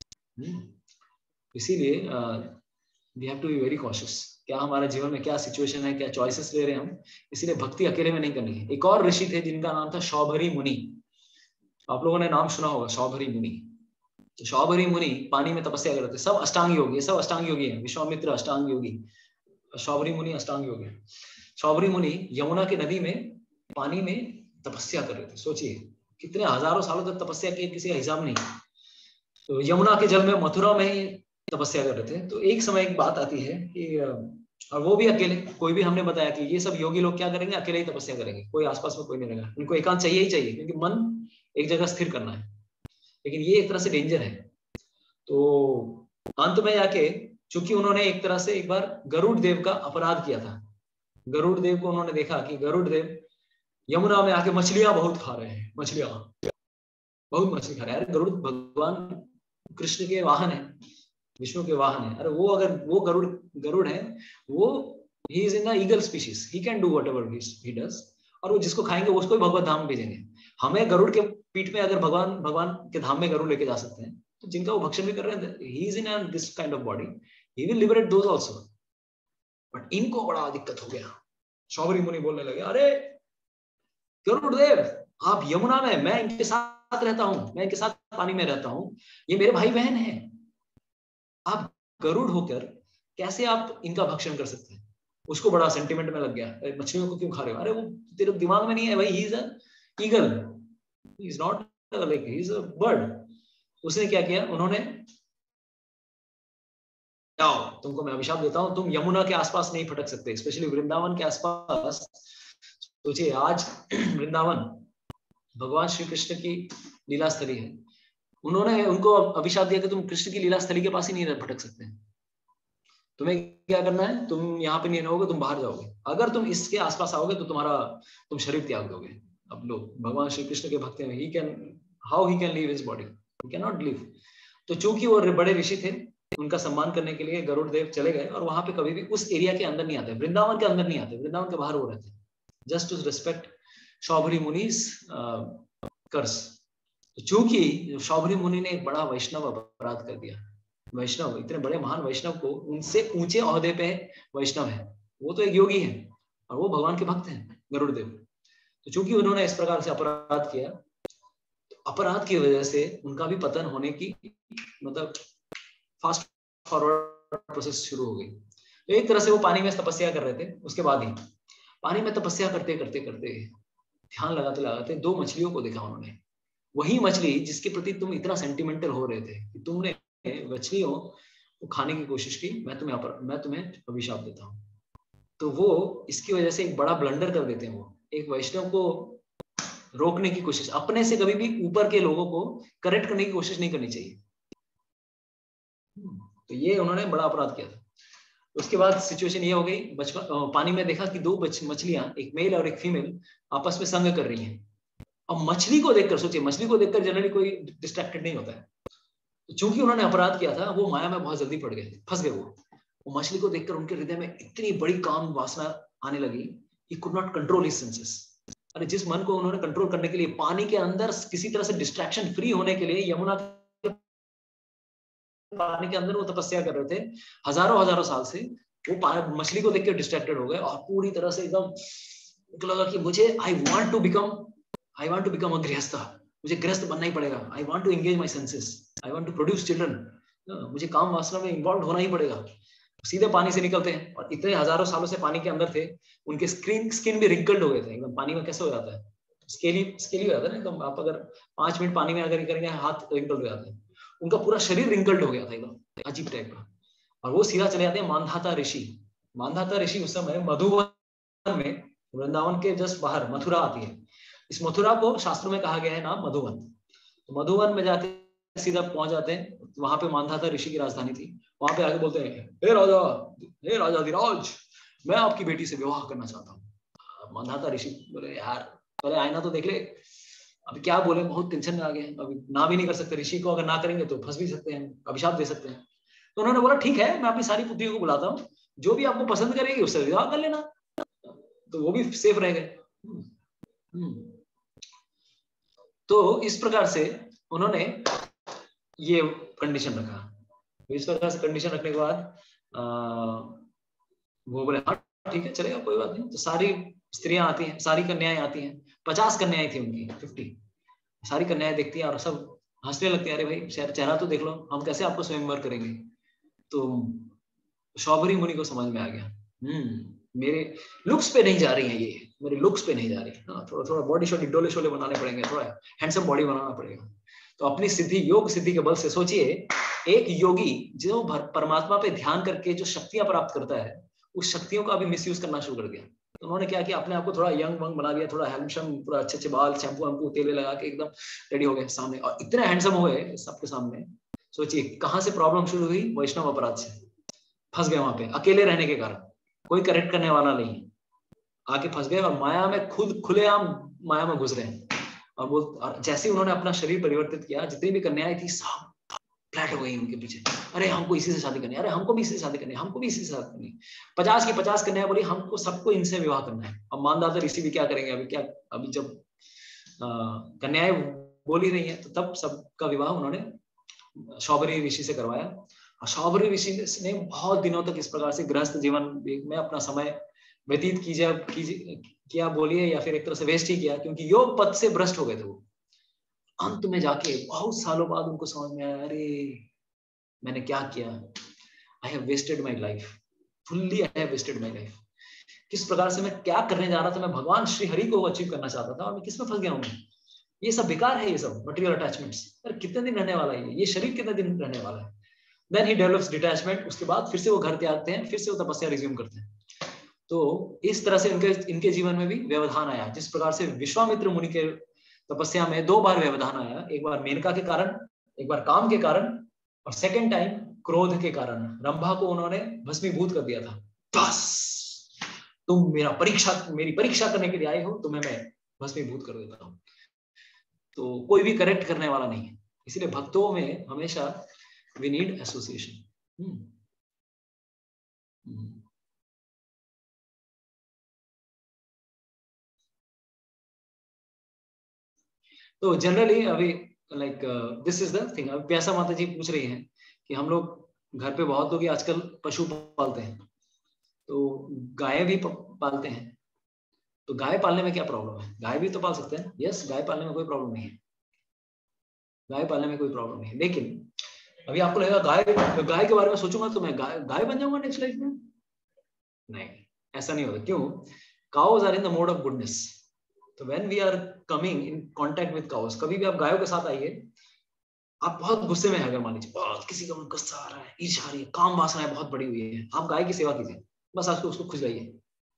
इसीलिए we have to be very cautious. क्या हमारे जीवन में क्या situation है, क्या choices ले रहे हैं हम, इसीलिए भक्ति अकेले में नहीं करनी है। एक और ऋषि थे जिनका नाम था शौभरी मुनि। आप लोगों ने नाम सुना होगा शौभरी मुनि। तो शौभरी मुनि पानी में तपस्या करते थे, सब अष्टांग योगी, सब अष्टांग योगी हैं। विश्वामित्र अष्टांग योगी, शौभरी मुनि अष्टांग योगी। शौभरी मुनि यमुना की नदी में पानी में तपस्या कर रहे थे। सोचिए कितने हजारों सालों तक तपस्या की, किसी का हिसाब नहीं। तो यमुना के जल में, मथुरा में ही तपस्या कर रहे थे। तो एक समय एक बात आती है कि, और वो भी अकेले, कोई भी हमने बताया कि ये सब योगी लोग क्या करेंगे, अकेले ही तपस्या करेंगे, कोई आसपास में कोई नहीं रहेगा, उनको एकांत चाहिए ही चाहिए, क्योंकि मन एक जगह स्थिर करना है। लेकिन ये एक तरह से डेंजर है। तो अंत में जाके, चूंकि उन्होंने एक तरह से एक बार गरुड़ देव का अपराध किया था, गरुड़ देव को उन्होंने देखा कि गरुड़ देव यमुना में आके मछलियां बहुत खा रहे हैं, मछलियां बहुत मछली खा रहे हैं। अरे गरुड़ भगवान कृष्ण के वाहन है, विष्णु के वाहन है। अरे वो अगर वो गरुड़ है, वो he is in the eagle species, he can do whatever he does. और वो जिसको खाएंगे उसको ही भगवत धाम भेजेंगे। हमें गरुड़ के पीठ में अगर भगवान के धाम में गरुड़ लेके जा सकते हैं, तो जिनका वो भक्षण भी कर रहे हैं, he is in this kind of body, he will liberate those also. But इनको बड़ा दिक्कत हो गया। शौभरी मुनि बोलने लगे, अरे गरुड़ देव, आप यमुना में, मैं इनके साथ रहता हूं, मैं इनके साथ पानी में रहता हूं, ये मेरे भाई बहन हैं, आप गरुड़ होकर कैसे आप इनका भक्षण कर सकते हैं। उसको बड़ा सेंटिमेंट में लग गया, मछलियों को क्यों खा रहे हो? अरे वो तेरे दिमाग में नहीं है भाई, he is a eagle, he is not like, he is a bird. उसने क्या किया, उन्होंने, जाओ तुमको मैं अभिशाप देता हूं, तुम यमुना के आसपास नहीं फटक सकते, स्पेशली वृंदावन के आसपास। सोचिए आज वृंदावन भगवान श्री कृष्ण की लीला स्थली है। उन्होंने उनको अभिशाप दिया कि तुम कृष्ण की लीला स्थली के पास ही नहीं भटक सकते, तुम्हें क्या करना है, तुम यहाँ पे नहीं रहोगे, तुम बाहर जाओगे। अगर तुम इसके आसपास आओगे तो तुम शरीर त्याग दोगे। अब लोग भगवान श्री कृष्ण के भक्त हैं, how he can leave his body, he can not leave. तो चूंकि वो बड़े ऋषि थे, उनका सम्मान करने के लिए गरुड़ देव चले गए, और वहां पे कभी भी उस एरिया के अंदर नहीं आते, वृंदावन के अंदर नहीं आते, वृंदावन के बाहर वो रहते, just to respect Saubhari Muni's curse. चूंकि शौभरी मुनि ने एक बड़ा वैष्णव अपराध कर दिया, वैष्णव, इतने बड़े महान वैष्णव को, उनसे ऊंचे ओहदे पे वैष्णव है, वो तो एक योगी है और वो भगवान के भक्त हैं, गरुड़ देव। तो चूंकि उन्होंने इस प्रकार से अपराध किया, तो अपराध की वजह से उनका भी पतन होने की, मतलब फास्ट फॉरवर्ड प्रोसेस शुरू हो गई। तो एक तरह से वो पानी में तपस्या कर रहे थे, उसके बाद ही पानी में तपस्या करते करते करते ध्यान लगाते लगाते दो मछलियों को देखा उन्होंने। वही मछली जिसके प्रति तुम इतना सेंटिमेंटल हो रहे थे कि तुमने मछलियों को खाने की कोशिश की, मैं तुम्हें अभिशाप देता हूँ। तो वो इसकी वजह से एक बड़ा ब्लंडर कर देते हैं। वो एक वैष्णव को रोकने की कोशिश, अपने से कभी भी ऊपर के लोगों को करेक्ट करने की कोशिश नहीं करनी चाहिए। तो ये उन्होंने बड़ा अपराध किया था। उसके बाद सिचुएशन ये हो गई, बचपन पानी में देखा कि दो मछलियां, एक मेल और एक फीमेल, आपस में संग कर रही हैं। अब मछली को देखकर, सोचिए मछली को देखकर जनरली कोई डिस्ट्रैक्टेड नहीं होता है। तो चूंकि उन्होंने अपराध किया था, वो माया में बहुत जल्दी पड़ गए, फंस गए। वो मछली को देखकर उनके हृदय में इतनी बड़ी काम वासना आने लगी, he could not control his senses. अरे जिस मन को उन्होंने कंट्रोल करने के लिए पानी के अंदर किसी तरह से डिस्ट्रैक्शन फ्री होने के लिए यमुना पानी के अंदर वो तपस्या कर रहे थे हजारों साल से, वो मछली को देखकर डिस्ट्रैक्टेड हो गए और पूरी तरह से एकदम लगा कि मुझे I want to become a गृहस्थ, मुझे गृहस्थ बनना ही पड़ेगा। I want to engage my senses, I want to produce children, मुझे काम वासना में इन्वॉल्व होना ही पड़ेगा। सीधे पानी से निकलते हैं और इतने हजारों सालों से पानी के अंदर थे, उनके स्किन भी रिंकल्ड हो गए थे एकदम। पानी में कैसे हो जाता है, स्केली हो जाता है ना एकदम। आप अगर 5 मिनट पानी में अगर करेंगे, हाथ रिंकल्ड हो जाते हैं। उनका पूरा शरीर रिंकल्ड हो गया था एकदम अजीब टाइप का। और वो सीधा चले जाते हैं मानधाता ऋषि। मानधाता ऋषि उस समय मधुवन में, वृंदावन के जस्ट बाहर मथुरा आती है। इस मथुरा को शास्त्रों में कहा गया है नाम मधुवन। तो मधुवन में जाके सीधा पहुंच जाते हैं, वहां पे मानधाता ऋषि की राजधानी थी। वहां पे आगे बोलते हैं, हे राजा धीराज, मैं आपकी बेटी से विवाह करना चाहता हूँ। मानधाता ऋषि बोले, यार पहले आईना तो देख ले, अभी क्या बोले, बहुत टेंशन में आ गए, अभी ना भी नहीं कर सकते। ऋषि को अगर ना करेंगे तो फंस भी सकते हैं, अभिशाप दे सकते हैं। तो उन्होंने बोला, ठीक है, मैं अपनी सारी पुत्रियों को बुलाता हूँ, जो भी आपको पसंद करेगी उससे विवाह कर लेना। तो वो भी सेफ रह गए। तो इस प्रकार से उन्होंने ये कंडीशन रखा। इस प्रकार से कंडीशन रखने के बाद वो बोले, हाँ ठीक है चलेगा, कोई बात नहीं। तो सारी स्त्रियां आती हैं, सारी कन्याएं आती हैं, 50 कन्याएं थी उनकी, 50 सारी कन्याएं देखती हैं और सब हंसने लगती हैं, अरे भाई चेहरा तो देख लो, हम कैसे आपको स्वयंवर करेंगे। तो शौभरी मुनि को समझ में आ गया, मेरे लुक्स पे नहीं जा रही है ये, मेरे लुक्स पे नहीं जा रही, थोड़ा थोड़ा बॉडी शॉडी डोले शोले बनाने पड़ेंगे, थोड़ा हैंडसम बॉडी बनाना पड़ेगा। तो अपनी सिद्धि, योग सिद्धि के बल से, सोचिए एक योगी जो परमात्मा पे ध्यान करके जो शक्तियां प्राप्त करता है, उस शक्तियों का भी मिसयूज करना शुरू कर दिया। तो उन्होंने क्या किया, अपने आप को थोड़ा यंग वंग बना दिया, थोड़ा हैंडसम, पूरा अच्छे अच्छे बाल, शैम्पू वैम्पू तेले लगा के एकदम रेडी हो गए सामने, और इतने हैंडसम हो गए सबके सामने। सोचिए कहां से प्रॉब्लम शुरू हुई, वैष्णव अपराध से फंस गए वहां पे, अकेले रहने के कारण, कोई करेक्ट करने वाला नहीं, आके फंस गए और माया में खुद खुलेआम माया में घुस रहे हैं। और जैसे उन्होंने अपना शरीर परिवर्तित किया, जितनी भी कन्याएं थी सब फ्लैट हो गई उनके पीछे, अरे हमको इसी से शादी करनी है, अरे हमको भी इसी से शादी करनी है, हमको भी इसी से शादी करनी है। 50 की 50 कन्याएं बोली हमको सबको इनसे विवाह करना है। अब मानदाता ऋषि भी क्या करेंगे, अभी जब कन्याएं बोल ही रही है, तो तब सबका विवाह उन्होंने शौभरी ऋषि से करवाया। और शौभरी ऋषि ने बहुत दिनों तक इस प्रकार से गृहस्थ जीवन में अपना समय व्यतीत किया बोलिए, या फिर एक तरह से वेस्ट ही किया, क्योंकि योग पद से भ्रष्ट हो गए थे वो। अंत में जाके बहुत सालों बाद उनको समझ में आया, अरे मैंने क्या किया, I have wasted my life, fully I have wasted my life. किस प्रकार से मैं क्या करने जा रहा था, मैं भगवान श्री हरि को अचीव करना चाहता था, और मैं किस में फंस गया हूँ। ये सब बेकार है, ये सब मटेरियल अटैचमेंट्स, कितने दिन रहने वाला है ये शरीर, कितने दिन रहने वाला है। देन ही डेवलप्स डिटैचमेंट, उसके बाद फिर से वो घर त्यागते हैं, फिर से वो तपस्या रिज्यूम करते हैं। तो इस तरह से इनके जीवन में भी व्यवधान आया। जिस प्रकार से विश्वामित्र मुनि के तपस्या में 2 बार व्यवधान आया, एक बार मेनका के कारण, एक बार काम के कारण, और सेकंड टाइम क्रोध के कारण। रंभा को उन्होंने भस्मीभूत कर दिया था, बस तुम मेरी परीक्षा करने के लिए आए हो, तुम्हें मैं भस्मीभूत कर देता हूँ। तो कोई भी करेक्ट करने वाला नहीं है, इसलिए भक्तों में हमेशा वी नीड एसोसिएशन। तो जनरली अभी like this is the thing. अब प्यासा माता जी पूछ रही हैं कि हम लोग घर पे बहुत लोग आजकल पशु पालते हैं, तो गाय भी पालते हैं, तो गाय पालने में क्या प्रॉब्लम है, गाय भी तो पाल सकते हैं। यस, गाय पालने में कोई प्रॉब्लम नहीं है, गाय पालने में कोई प्रॉब्लम नहीं है। लेकिन अभी आपको लगेगा गाय के बारे में सोचूंगा तो मैं गाय बन जाऊंगा नेक्स्ट लाइफ में, नहीं, ऐसा नहीं होता। क्यों? Cows are in the mode of goodness. तो when we are coming in contact with cows, कभी भी आप गायों के साथ आइए, आप बहुत गुस्से में है, अगर मान लीजिए बहुत किसी का गुस्सा आ रहा है, ईर्ष्या आ रही है, काम वासनाएं बहुत बड़ी हुई है, आप गाय की सेवा कीजिए, बस आपको उसको खुजलाइए,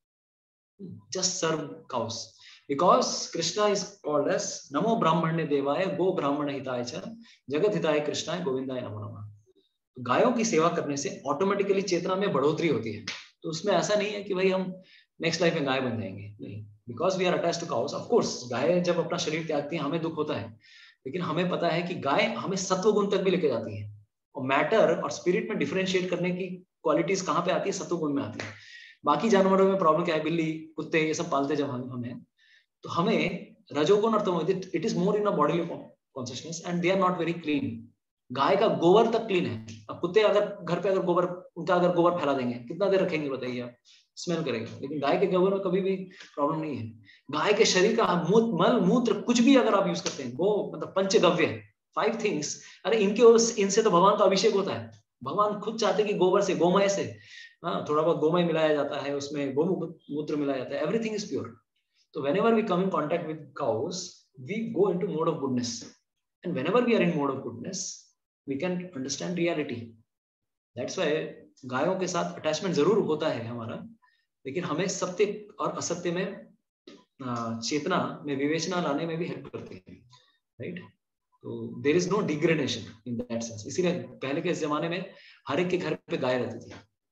just serve cows, because Krishna is called as नमो ब्राह्मण्य देवाय गो ब्राह्मण हिताय च जगत हिताय कृष्णाय गोविंदाय नमो नमः। गायों की सेवा करने से ऑटोमेटिकली चेतना में बढ़ोतरी होती है। तो उसमें ऐसा नहीं है कि भाई हम नेक्स्ट लाइफ में गाय बन जाएंगे, नहीं, because we are attached to cows. Of course गाय जब अपना शरीर त्यागती है हमें दुख होता है, लेकिन हमें पता है कि गाय हमें सत्व गुण तक भी लेके जाती है, और मैटर और स्पिरिट में डिफरेंशिएट करने की क्वालिटीज कहाँ पे आती है, सत्व गुण में आती है। बाकी जानवरों में प्रॉब्लम क्या है, बिल्ली कुत्ते ये सब पालते जब हमें, तो हमें रजोगुण और तमोगुण, it is more in a bodily consciousness and they are not very clean. गाय का गोबर तक क्लीन है। अब कुत्ते अगर घर पे अगर गोबर फैला देंगे, कितना देर रखेंगे बताइए आप, स्मेल करेंगे। लेकिन गाय के गोबर में कभी भी प्रॉब्लम नहीं है। गाय के शरीर का मल मूत्र कुछ भी अगर आप यूज करते हैं, वो मतलब पंचगव्य 5 थिंग्स, अरे इनसे तो भगवान का अभिषेक होता है। भगवान खुद चाहते कि गोबर से, गोमय से, थोड़ा बहुत गोमय मिलाया जाता है, उसमें गोमूत्र मिलाया जाता है, एवरीथिंग इज प्योर। तो whenever we come in contact with cows, we go into mode of goodness, and whenever we are in mode of goodness, we can understand reality. That's why गायों के साथ अटैचमेंट जरूर होता है हमारा, लेकिन हमें सत्य और असत्य में चेतना में विवेचना लाने में भी हेल्प करते हैं, राइट? तो there is no degradation in that sense. इसीलिए पहले के जमाने में हर एक के घर पे गाय रहती थी।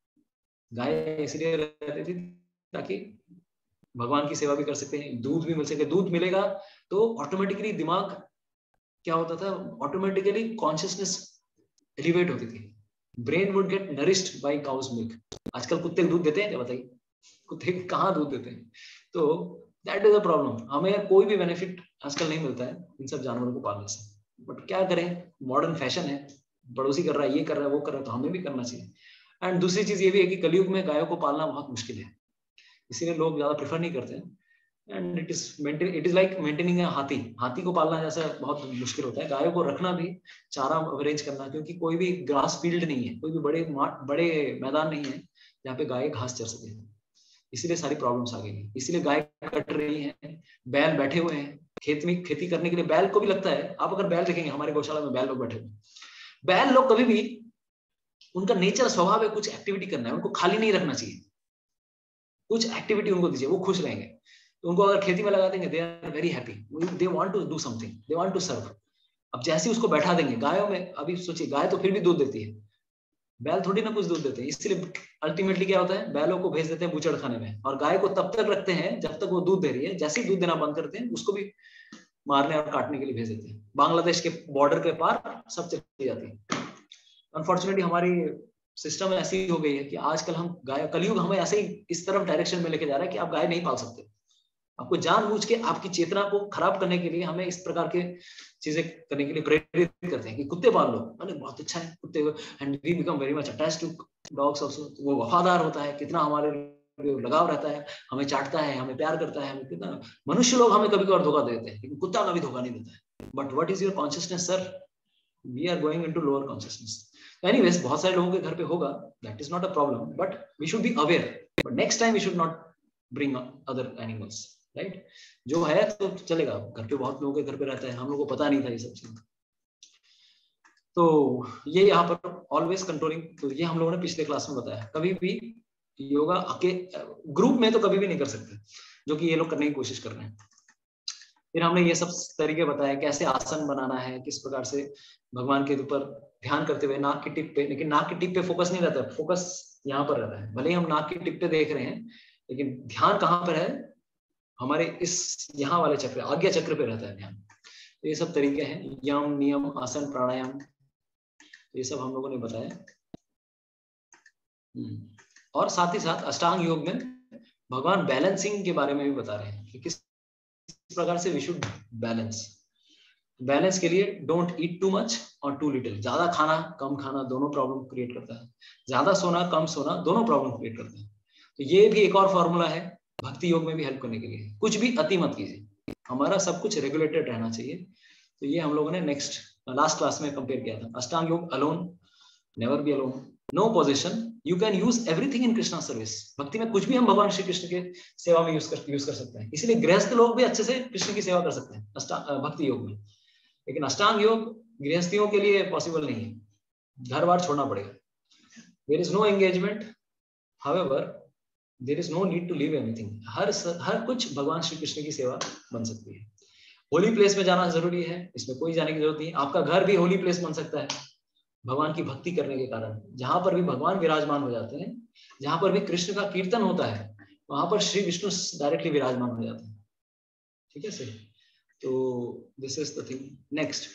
गाय इसलिए रहती थी ताकि भगवान की सेवा भी कर सकते हैं, दूध भी मिल सके। दूध मिलेगा तो ऑटोमेटिकली दिमाग क्या होता था, ऑटोमेटिकली कॉन्शियसनेस एलिवेट होती थी, brain would get nourished by cow's milk. आजकल कुत्ते दूध देते हैं क्या बताइए? कुत्ते कहाँ दूध देते हैं? तो दैट इज अ प्रॉब्लम। हमें कोई भी बेनिफिट आजकल नहीं मिलता है इन सब जानवरों को पालने से, बट क्या करें, मॉडर्न फैशन है, पड़ोसी कर रहा है, ये कर रहा है, वो कर रहा है, तो हमें भी करना चाहिए। एंड दूसरी चीज ये भी है कि कलयुग में गायों को पालना बहुत मुश्किल है, इसीलिए लोग ज्यादा प्रेफर नहीं करते हैं। And it is like maintaining a हाथी। हाथी को पालना जैसा बहुत मुश्किल होता है, गायों को रखना भी, चारा अरेंज करना, क्योंकि कोई भी ग्रास फील्ड नहीं है, कोई भी बड़े मैदान नहीं है जहाँ पे गाय घास चर सके। इसीलिए सारी प्रॉब्लम्स आ गई, इसीलिए गाय कट रही है, बैल बैठे हुए हैं खेत में खेती करने के लिए। बैल को भी लगता है, आप अगर बैल देखेंगे हमारे गौशाला में बैल लोग बैठे हुए, बैल लोग कभी भी, उनका नेचर स्वभाव है कुछ एक्टिविटी करना है, उनको खाली नहीं रखना चाहिए, कुछ एक्टिविटी उनको दीजिए, वो खुश रहेंगे। तो उनको अगर खेती में लगा देंगे, they are very happy, they want to do something, they want to serve. अब जैसे उसको बैठा देंगे, गायों में अभी सोचिए, गाय तो फिर भी दूध देती है, बैल थोड़ी ना कुछ दूध देते हैं, इसलिए अल्टीमेटली क्या होता है, बैलों को भेज देते हैं बूचड़ खाने में, और गाय को तब तक रखते हैं जब तक वो दूध दे रही है। जैसे ही दूध देना बंद करते हैं, उसको भी मारने और काटने के लिए भेज देते हैं। बांग्लादेश के बॉर्डर के पार सब चली जाती है। अनफॉर्चुनेटली हमारी सिस्टम ऐसी हो गई है कि आजकल हम गाय, कलयुग हमें ऐसे ही इस तरफ डायरेक्शन में लेके जा रहा है कि आप गाय नहीं पाल सकते। आपको जानबूझ के आपकी चेतना को खराब करने के लिए हमें इस प्रकार के चीजें करने के लिए प्रेरित करते हैं कि कुत्ते पाल लो, अरे बहुत अच्छा है कुत्ते, and we become very much attached to dogs also. वो वफादार होता है, कितना हमारे लगाव रहता है, हमें चाटता है, हमें प्यार करता है, हमें कितना। मनुष्य लोग हमें कभी कभार धोखा देते हैं, लेकिन कुत्ता कभी धोखा नहीं देता है। But what is your consciousness sir? We are going into lower consciousness. Anyways, बहुत सारे लोगों के घर पे होगा, that is not a problem, but we should be aware. But next time we should not bring other animals, right? जो है तो चलेगा, घर पे बहुत लोगों के घर पे रहता है, हम लोगों को पता नहीं था ये सब चीज। तो ये यहाँ पर ऑलवेज कंट्रोलिंग, तो ये हम लोगों ने पिछले क्लास में बताया। कभी भी योगा ग्रुप में तो कभी भी नहीं कर सकते, जो कि ये लोग करने की कोशिश कर रहे हैं। फिर हमने ये सब तरीके बताया, कैसे आसन बनाना है, किस प्रकार से भगवान के ऊपर ध्यान करते हुए नाक की टिप पे, लेकिन नाक की टिप पे फोकस नहीं रहता, फोकस यहाँ पर रहता है। भले ही हम नाक की टिप पे देख रहे हैं, लेकिन ध्यान कहाँ पर है? हमारे इस यहाँ वाले चक्र, आज्ञा चक्र पे रहता है ध्यान। तो ये सब तरीके हैं, यम, नियम, आसन, प्राणायाम, ये सब हम लोगों ने बताया। और साथ ही साथ अष्टांग योग में भगवान बैलेंसिंग के बारे में भी बता रहे हैं कि किस प्रकार से वी शुड बैलेंस के लिए डोंट ईट टू मच और टू लिटिल। ज्यादा खाना कम खाना दोनों प्रॉब्लम क्रिएट करता है, ज्यादा सोना कम सोना दोनों प्रॉब्लम क्रिएट करता है। तो ये भी एक और फॉर्मूला है भक्ति योग में भी हेल्प करने के लिए। कुछ भी अति मत कीजिए, हमारा सब कुछ रेगुलेटेड रहना चाहिए। तो ये हम लोगों ने लास्ट क्लास में कंपेयर किया था। Ashtanga yoga alone, never be alone, no position, you can use everything in Krishna service. भक्ति में कुछ भी हम भगवान श्री कृष्ण के सेवा में यूज कर सकते हैं। इसलिए गृहस्थ लोग भी अच्छे से कृष्ण की सेवा कर सकते हैं भक्ति योग में, लेकिन अष्टांग योग गृहस्थियों के लिए पॉसिबल नहीं है, घर बार छोड़ना पड़ेगा। There is no engagement, however there is no need to leave anything. हर कुछ भगवान श्री कृष्ण की सेवा बन सकती है। होली प्लेस में जाना जरूरी है, इसमें कोई जाने की जरूरत नहीं। आपका घर भी होली प्लेस बन सकता है भगवान की भक्ति करने के कारण। जहां पर भी भगवान विराजमान हो जाते हैं, जहां पर भी कृष्ण का कीर्तन होता है, वहां पर श्री विष्णु डायरेक्टली विराजमान हो जाते हैं। ठीक है सर? तो this is the thing. Next,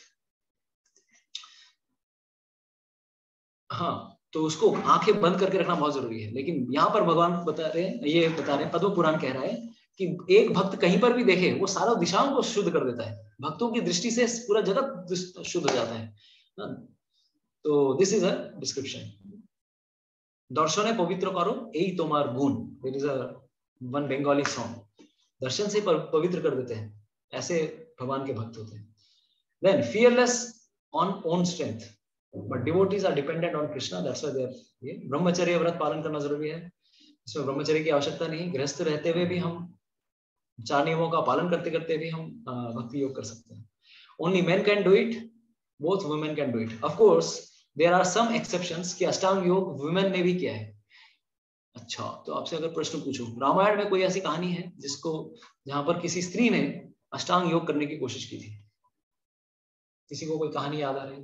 हाँ, तो उसको आंखें बंद करके रखना बहुत जरूरी है। लेकिन यहाँ पर भगवान बता रहे हैं, पद्म पुराण कह रहा है कि एक भक्त कहीं पर भी देखे, वो सारा दिशाओं को शुद्ध कर देता है। भक्तों की दृष्टि से पूरा जगत शुद्ध हो जाता है। तो दिस इज अ डिस्क्रिप्शन। दर्शने पवित्र करो यही तुम्हार गुण। There is a one Bengali song. दर्शन से पवित्र कर देते हैं, ऐसे भगवान के भक्त होते हैं। Then fearless on own strength, but devotees are dependent on Krishna, that's why they are. ये ब्रह्मचर्य व्रत पालन करना जरूरी है, इसमें ब्रह्मचर्य की आवश्यकता नहीं। गृहस्थ रहते हुए भी हम 4 नियमों का पालन करते करते भी हम भक्ति योग कर सकते हैं। Only men can do it, both women can do it. Of course there are some exceptions कि अष्टांग योग वुमेन ने भी किया है। अच्छा, तो आपसे अगर प्रश्न पूछूं, रामायण में कोई ऐसी कहानी है जहां पर किसी स्त्री ने अष्टांग योग करने की कोशिश की थी? किसी को कोई कहानी याद आ रही है?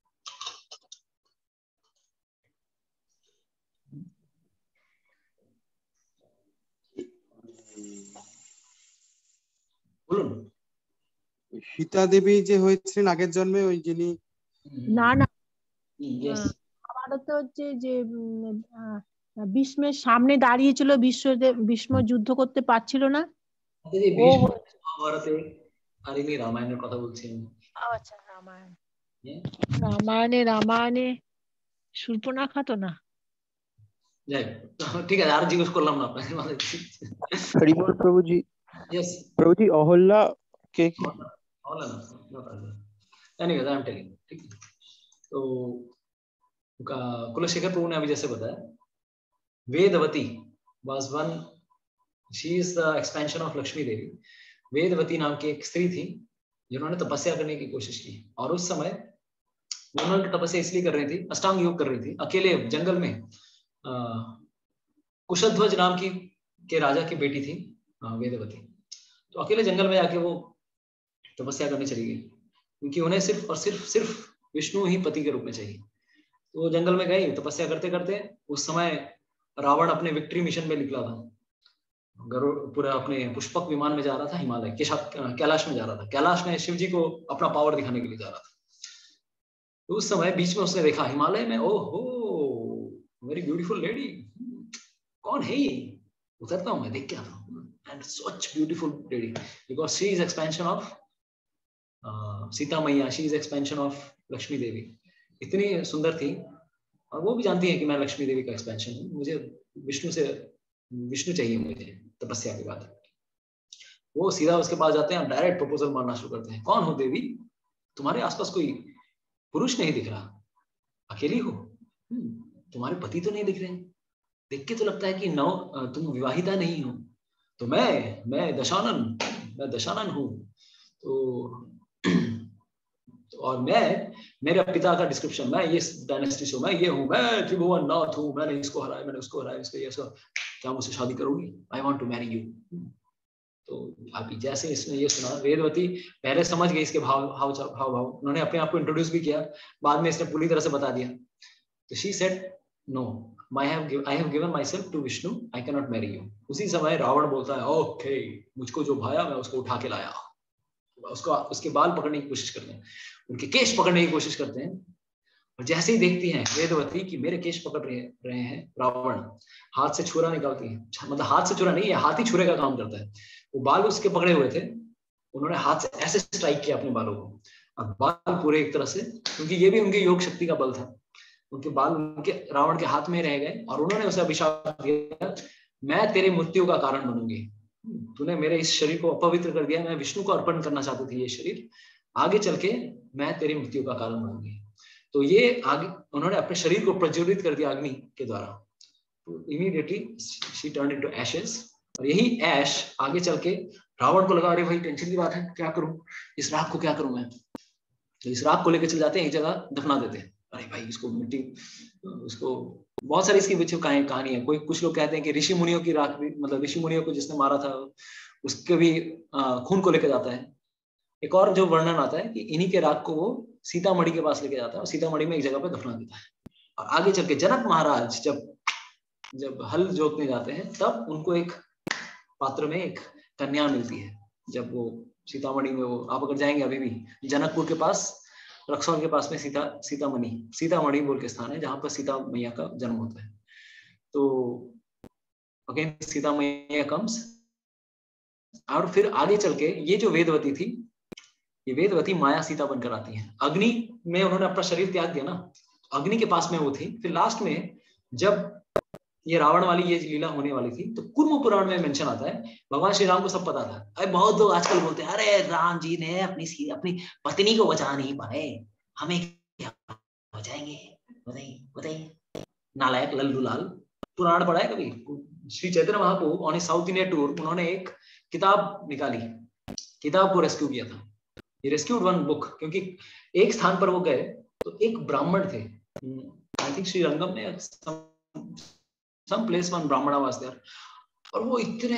বলুন। সীতা দেবী যে হয়েছিলেন আগের জন্মে, ওই যিনি না না, Yes. মহাভারতে হচ্ছে যে ভীষ্মের সামনে দাঁড়িয়েছিল, ভীষ্ম যুদ্ধ করতে পারছিল না। এই ভীষ্ম মহাভারতে, আর ইনি রামায়ণের কথা বলছেন। আচ্ছা, রামায়ণে শূর্পণখা তো না। যাই হোক, ঠিক আছে, আর জিজ্ঞেস করলাম না আপনাকে। हरिबोल प्रभु जी। Yes. प्रभु जी अहल्ला के एनीवेज आई एम टेलिंग, ठीक है। तो कुलशेखर प्रभु ने अभी जैसे बताया, Vedavati was one, she is the expansion of Lakshmi Devi. Vedavati नाम की एक स्त्री थी जिन्होंने तपस्या करने की कोशिश की, और उस समय उन्होंने तपस्या इसलिए कर रही थी, अष्टांग योग कर रही थी अकेले जंगल में। कुशध्वज नाम की के राजा की बेटी थी वेदवती। तो अकेले जंगल में जाके वो तपस्या करने चली गई, क्योंकि उन्हें सिर्फ और सिर्फ विष्णु ही पति के रूप में चाहिए। तो वो जंगल में गई तपस्या करते करते। उस समय रावण अपने विक्ट्री मिशन में निकला था, पूरा अपने पुष्पक विमान में जा रहा था, हिमालय कैलाश में जा रहा था। कैलाश में शिव जी को अपना पावर दिखाने के लिए जा रहा था। तो उस समय बीच में उसने देखा हिमालय में, ओहो वेरी ब्यूटीफुल लेडी, कौन है ये, उतरता हूं मैं, देख के आता हूं। And such beautiful lady, because she is expansion of Sita Maiya, she is expansion of Lakshmi Devi. इतनी सुंदर थी, और वो भी जानती है कि मैं लक्ष्मी देवी का एक्सपेंशन हूँ, मुझे विष्णु चाहिए मुझे तपस्या के बाद। वो सीधा उसके पास जाते हैं, डायरेक्ट प्रपोजल मारना शुरू करते हैं। कौन हो देवी, तुम्हारे आसपास कोई पुरुष नहीं दिख रहा, अकेली हो, तुम्हारे पति तो नहीं दिख रहे, देख के तो लगता है कि तुम विवाहिता नहीं हो। तो मैं दशानन हूँ। तो और मेरे पिता का डिस्क्रिप्शन, मैं ये डायनेस्टी से हूँ, मैं ये हूँ, मैं त्रिभुवन नाथ हूँ, मैंने इसको हराया, मैंने उसको हराया, इसको ये सब, क्या मुझसे शादी करोगी, I want to marry you. तो अभी जैसे इसने ये सुना, वेदवती पहले समझ गई इसके भाव, उन्होंने अपने आप को इंट्रोड्यूस भी किया, बाद में इसने पूरी तरह से बता दिया। तो she said no, I have given myself to Vishnu, I cannot marry you। उसी समय रावण बोलता है, ओके, मुझको जो भाया मैं उसको उठा के लाया। उसके बाल पकड़ने की कोशिश करते हैं, उनके केश पकड़ने की कोशिश करते हैं। और जैसे ही देखती हैं वेदवती कि मेरे केश पकड़ रहे हैं रावण, हाथ से छुरा निकालती है, मतलब हाथ से छुरा नहीं है, हाथ ही छुरे का काम करता है। वो बाल उसके पकड़े हुए थे, उन्होंने हाथ से ऐसे स्ट्राइक किया अपने बालों को, और बाल पूरे एक तरह से, क्योंकि ये भी उनके योग शक्ति का बल था, उनके बाल उनके रावण के हाथ में रह गए। और उन्होंने उसे अभिशाप दिया, मैं तेरे मृत्यु का कारण बनूंगी, तूने मेरे इस शरीर को अपवित्र कर दिया, मैं विष्णु को अर्पण करना चाहती थी ये शरीर, आगे चल के मैं तेरी मृत्यु का कारण बनूंगी। तो ये आगे उन्होंने अपने शरीर को प्रज्वलित कर दिया अग्नि के द्वारा। तो immediately she turned into ashes. और यही ऐश आगे चल के रावण को लगा, अरे भाई टेंशन की बात है, क्या करूं, इस राख को क्या करूं मैं। तो इस राख को लेकर चले जाते हैं, एक जगह दफना देते हैं। अरे भाई इसको मिट्टी, उसको बहुत सारी इसकी पीछे कहानी है। कुछ लोग कहते हैं कि ऋषि मुनियों की राख भी, मतलब ऋषि मुनियों को जिसने मारा था उसके भी खून को लेकर जाता है। एक और जो वर्णन आता है कि इन्हीं के राख को वो सीतामढ़ी के पास लेके जाता है और सीतामढ़ी में एक जगह पे दफना देता है। और आगे चल के जनक महाराज जब हल जोतने जाते हैं, तब उनको एक पात्र में एक कन्या मिलती है। जब वो सीतामढ़ी में, वो आप अगर जाएंगे अभी भी जनकपुर के पास, रक्सौल के पास में सीतामढ़ी बोल के स्थान है जहां पर सीता मैया का जन्म होता है। तो अगेन सीता मैया कम्स। और फिर आगे चल के ये जो वेदवती थी, ये वेदवती माया सीता बनकर आती है। अग्नि में उन्होंने अपना शरीर त्याग दिया ना, अग्नि के पास में वो थी। फिर लास्ट में जब ये रावण वाली ये लीला होने वाली थी, तो कुर्म पुराण में मेंशन आता है, भगवान श्री राम को सब पता था। अरे बहुत लोग आजकल बोलते हैं, अरे राम जी ने अपनी पत्नी को बचा नहीं पाए, हमें क्या बचाएंगे, बताइए। नालायक लल्लू लाल। पुराण पढ़ा है कभी? Shri Chaitanya Mahaprabhu on south India tour, उन्होंने एक किताब निकाली, किताब को रेस्क्यू किया था। ये रेस्क्यूड वन बुक, क्योंकि एक स्थान पर वो गए तो एक ब्राह्मण थे, आई थिंक श्री रंगम में some place one brahmana was there, और वो इतने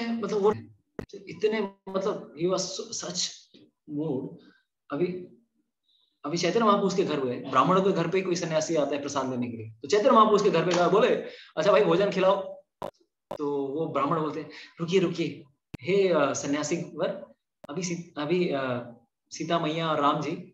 मतलब he was such mood। अभी चैतन्य महाप्रभु उसके घर गए, ब्राह्मणों के घर पे कोई सन्यासी आता है प्रसाद लेने के लिए, तो चैतन्य महाप्रभु उसके घर पे गए, बोले अच्छा भाई भोजन खिलाओ। तो वो ब्राह्मण बोलते हैं, रुकिए हे सन्यासी वर, अभी सीता मैया और राम जी,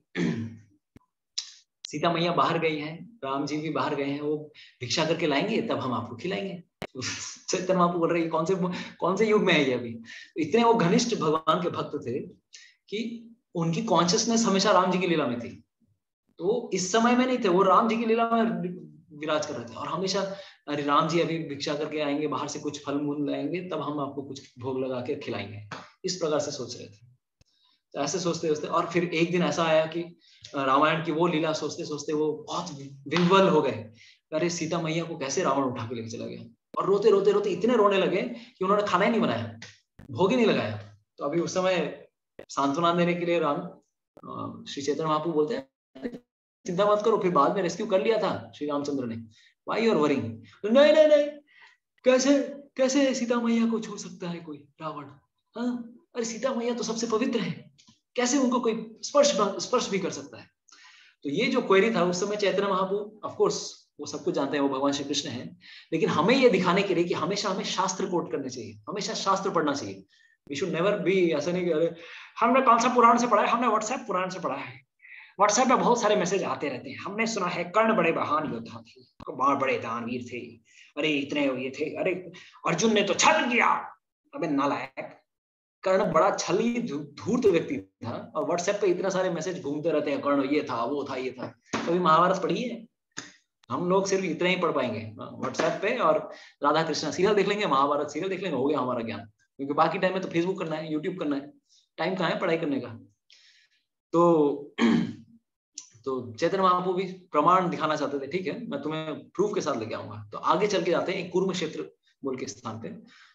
सीता मैया बाहर गई हैं, राम जी भी बाहर गए हैं, वो भिक्षा करके लाएंगे तब हम आपको खिलाएंगे। चैतन्य महाप्रभु बोल रहे हैं कौन से युग में है ये अभी। इतने वो घनिष्ठ भगवान के भक्त थे कि उनकी कॉन्शियसनेस हमेशा राम जी की लीला में थी। तो इस समय में नहीं थे, वो राम जी की लीला में विराज कर रहे थे, और हमेशा अरे राम जी अभी भिक्षा करके आएंगे, बाहर से कुछ फल मूल लाएंगे, तब हम आपको कुछ भोग लगा के खिलाएंगे। इस प्रकार से सोच रहे थे। तो ऐसे सोचते सोचते और फिर एक दिन ऐसा आया कि रामायण की वो लीला सोचते सोचते वो बहुत विह्वल हो गए। अरे सीता मैया को कैसे रावण उठा के लेके चला गया, और रोते रोते रोते इतने रोने लगे कि उन्होंने खाना ही नहीं बनाया, भोग ही नहीं लगाया। तो अभी उस समय सांत्वना देने के लिए श्री चैतन्य महाप्रभु बोलते हैं चिंता मत करो, फिर बाद में रेस्क्यू कर लिया था श्री रामचंद्र ने, व्हाई यू आर वरिंग। नहीं नहीं नहीं, कैसे कैसे सीता मैया को छू सकता है कोई रावण, हाँ अरे सीता मैया तो सबसे पवित्र है, कैसे उनको कोई स्पर्श भी कर सकता है। तो ये जो क्वेरी था उस समय चैतन्य महाप्रभु, ऑफ कोर्स वो सब कुछ जानते हैं, वो भगवान श्री कृष्ण हैं, लेकिन हमें ये दिखाने के लिए कि हमेशा हमें शास्त्र कोट करने चाहिए, हमेशा शास्त्र पढ़ना चाहिए। वी शुड नेवर बी ऐसा नहीं कि अरे हमने कौन सा पुराण से पढ़ा है, हमने व्हाट्सएप पुराण से पढ़ा है, व्हाट्सएप पे बहुत सारे मैसेज आते रहते हैं, हमने सुना है कर्ण बड़े महान योद्धा थे, बहुत बड़े दानवीर थे, अरे इतने ये थे, अरे अर्जुन ने तो छल किया। अबे नालायक, कर्ण बड़ा छली धूर्त व्यक्ति था, और व्हाट्सएप पे इतने सारे मैसेज घूमते रहते हैं, कर्ण ये था वो था ये था। कभी महाभारत पढ़ी है? हम लोग सिर्फ इतना ही पढ़ पाएंगे व्हाट्सएप पे, और राधा कृष्ण सीरियल देख लेंगे, महाभारत सीरियल देख लेंगे, हो गया हमारा ज्ञान। क्योंकि बाकी टाइम में तो फेसबुक करना है, यूट्यूब करना है, टाइम कहाँ है पढ़ाई करने का। तो चैतन्य महाप्रभु भी प्रमाण दिखाना चाहते थे, ठीक है मैं तुम्हें प्रूफ के साथ लेके आऊंगा। तो आगे चल के जाते हैं कुरुक्षेत्र बोल के स्थान पे,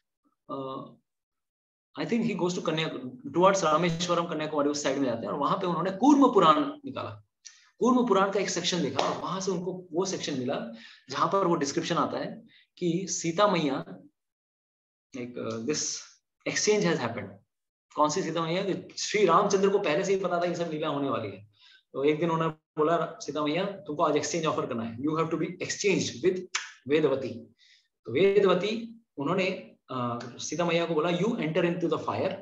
I think he goes to towards Rameswaram, Kanyakumari उस साइड में जाते हैं, और वहां पे उन्होंने कूर्म पुराण निकाला। कूर्म पुराण का एक सेक्शन देखा, और वहां से उनको वो सेक्शन मिला जहां पर वो डिस्क्रिप्शन आता है कि सीता मैया, एक दिस एक्सचेंज हैज हैपेंड। कौन सी सीता मैया? श्री रामचंद्र को पहले से ही पता था ये सब लीला होने वाली है। तो एक दिन उन्होंने बोला सीता मैया तुमको आज एक्सचेंज ऑफर करना है, you have to be exchanged with Vedavati. तो वेदवती उन्होंने सीता मैया को बोला you enter into the fire,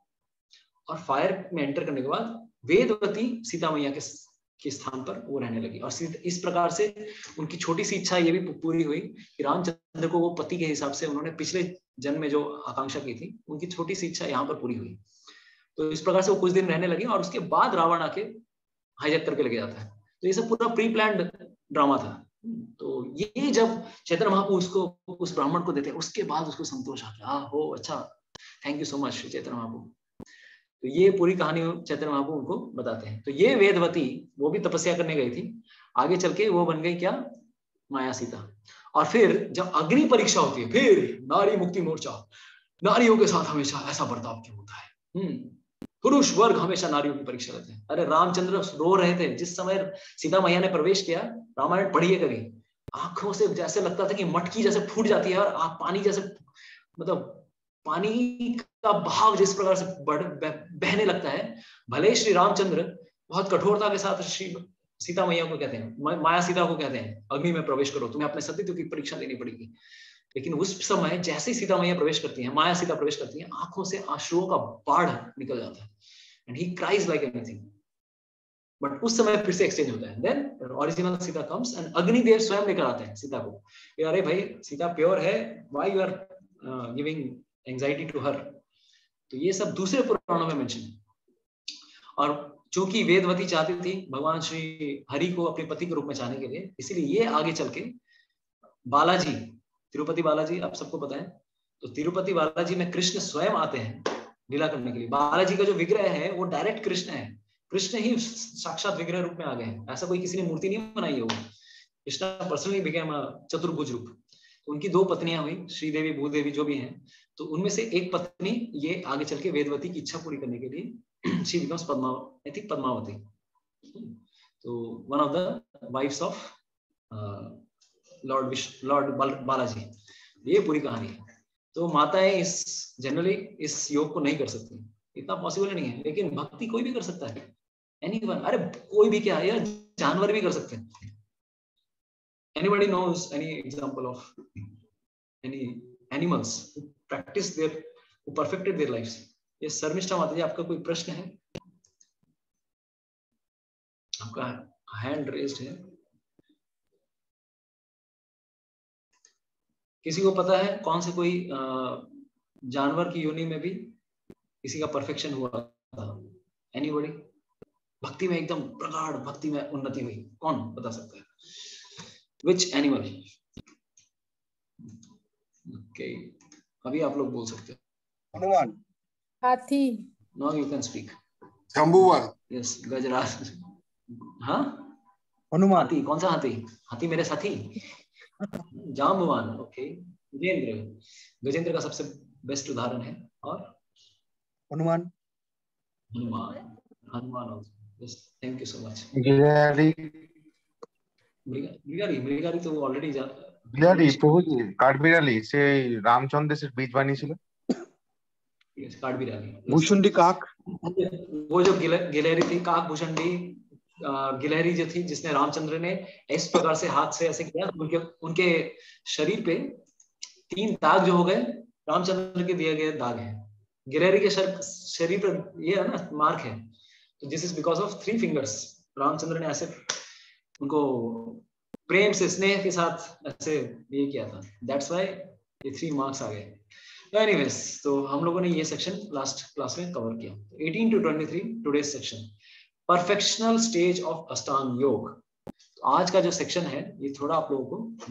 और फायर में एंटर करने के बाद वेदवती सीता मैया के स्थान पर वो रहने लगी। और इस प्रकार से उनकी छोटी सी इच्छा ये भी पूरी हुई कि रामचंद्र को वो पति के हिसाब से उन्होंने पिछले जन्म में जो आकांक्षा की थी, उनकी छोटी सी इच्छा यहाँ पर पूरी हुई। तो इस प्रकार से वो कुछ दिन रहने लगी, और उसके बाद रावण आके हाईजैक करके लेके जाता है। तो ये सब पूरा प्री प्लान्ड ड्रामा था। तो ये जब चैतन्य महाप्रभु उसको उस ब्राह्मण को देते हैं, उसके बाद उसको संतोष आ गया, हो अच्छा thank you so much Chaitanya Mahaprabhu. तो ये पूरी कहानी चैतन्य महाप्रभु उनको बताते हैं। तो ये वेदवती वो भी तपस्या करने गई थी, आगे चल के वो बन गई क्या? माया सीता। और फिर जब अग्नि परीक्षा होती है, फिर नारी मुक्ति मोर्चा, नारियों के साथ हमेशा ऐसा बर्ताव क्यों होता है? पुरुष वर्ग हमेशा नारियों की परीक्षा लेते हैं। अरे रामचंद्र रो रहे थे जिस समय सीता मैया ने प्रवेश किया, रामायण पढ़िए कभी, आंखों से जैसे लगता था कि मटकी जैसे फूट जाती है, और पानी जैसे मतलब पानी का बहाव जिस प्रकार से बहने लगता है। भले श्री रामचंद्र बहुत कठोरता के साथ श्री सीता मैया को कहते हैं, माया सीता को कहते हैं अग्नि में प्रवेश करो, तुम्हें अपने सतीत्व की परीक्षा लेनी पड़ेगी। लेकिन उस समय जैसे सीता मैया प्रवेश करती है, माया सीता प्रवेश करती है, आंखों से आंसुओं का बाढ़ निकल जाता है, and he cries like anything. But उस समय फिर से एक्सचेंज होता है, then original Sita comes, and Agnidev स्वयं लेकर आते हैं सीता को। अरे भाई सीता प्योर है, why you are giving anxiety to her. तो ये सब दूसरे पुराणों में मेंशन है। और चूंकि वेदवती चाहती थी भगवान श्री हरि को अपने पति के रूप में चाहने के लिए, इसीलिए ये आगे चल के बालाजी, तिरुपति बालाजी आप सबको पता है, तो तिरुपति बालाजी में कृष्ण स्वयं आते हैं लीला करने के लिए। बालाजी का जो विग्रह है वो डायरेक्ट कृष्ण है, कृष्ण ही साक्षात विग्रह रूप में आ गए हैं, ऐसा कोई किसी ने मूर्ति नहीं बनाई है। वो कृष्ण पर्सनली बिकेम चतुर्भुज रूप। तो उनकी दो पत्नियां हुई, श्रीदेवी भूदेवी जो भी हैं, तो उनमें से एक पत्नी ये आगे चल के वेदवती की इच्छा पूरी करने के लिए शी बिकम्स पद्मावती। तो one of the wifes of lord Balaji. ये पूरी कहानी है। तो माताएं इस जनरली इस योग को नहीं कर सकती, इतना पॉसिबल नहीं है, लेकिन भक्ति कोई भी कर सकता है, एनीवन। अरे कोई भी क्या है, जानवर भी कर सकते हैं। Anybody knows any example of any animals who perfected their lives? ये शर्मिष्ठा माता जी, आपका कोई प्रश्न है? आपका हैंड रेज्ड है। किसी को पता है कौन से कोई जानवर की योनि में भी किसी का परफेक्शन हुआ था? एनीबॉडी? भक्ति में एकदम प्रगाढ़ भक्ति में उन्नति हुई, कौन बता सकता है? Which animal? Okay, अभी आप लोग बोल सकते हो। हनुमान। हाथी। Now you can speak. शंभुवन। Yes, गजराज। हाँ, हनुमान। हाथी कौन सा हाथी? हाथी मेरे साथी। जाम्बवान। ओके। गजेंद्र, गजेंद्र का सबसे बेस्ट उदाहरण है। और Hanuman. Hanuman, Hanuman also. Yes, thank you so much. गिलहरी। मृगारी, मृगारी तो ऑलरेडी गिलहरी প্রভুজি কাঠবিড়ালি সে রামচন্দ্রের সে বীজ বানিয়েছিল। काठबिराली। भूषुंडी काक। वो जो गिलहरी थी, काक भूषुंडी गिलहरी जो थी, जिसने रामचंद्र ने इस प्रकार से हाथ से ऐसे किया, उनके शरीर पे 3 दाग जो हो गए, रामचंद्र के दिए गए दाग है। गिलहरी के शरीर पर ये है ना मार्क है, तो this is because of 3 fingers. Ramachandra ने ऐसे उनको प्रेम से, स्नेह के साथ ऐसे ये किया था, दैट्स व्हाई ये 3 मार्क्स आ गए। एनीवेज, तो हम लोगों ने ये सेक्शन लास्ट क्लास में कवर किया। 18 to 23 today's section, perfectional stage of Ashtanga yoga. तो आज का जो सेक्शन है ये थोड़ा आप लोगों को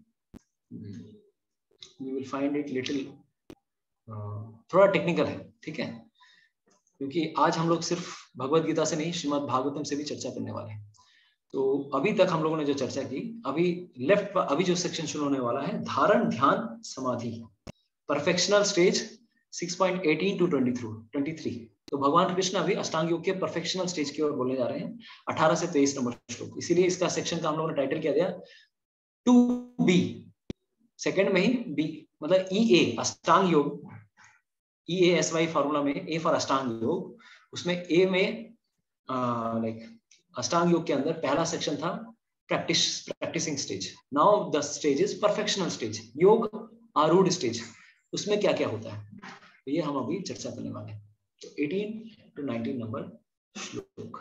you will find it little थोड़ा टेक्निकल है, ठीक है, क्योंकि आज हम लोग सिर्फ भगवत गीता से नहीं, श्रीमद् भागवतम से भी चर्चा करने वाले हैं। तो अभी तक हम लोगों ने जो चर्चा की, अभी लेफ्ट पर अभी जो सेक्शन शुरू होने वाला है, धारण ध्यान समाधि, परफेक्शनल स्टेज 6.18 to 23। तो भगवान कृष्ण अभी अष्टांग योग के परफेक्शनल स्टेज की ओर बोलने जा रहे हैं, 18 से 23 नंबर श्लोक। इसीलिए इसका सेक्शन का हम लोगों ने टाइटल क्या दिया, 2B, सेकंड में ही बी, मतलब EA Ashtanga yoga, EASY formula में A फॉर अष्टांग योग, उसमें A में लाइक अष्टांग योग के अंदर पहला सेक्शन था practicing stage. Now the stage is perfectional stage, योग आरूढ़ स्टेज। उसमें क्या क्या होता है, तो ये हम अभी चर्चा करने वाले हैं। तो 18 to 19 नंबर श्लोक,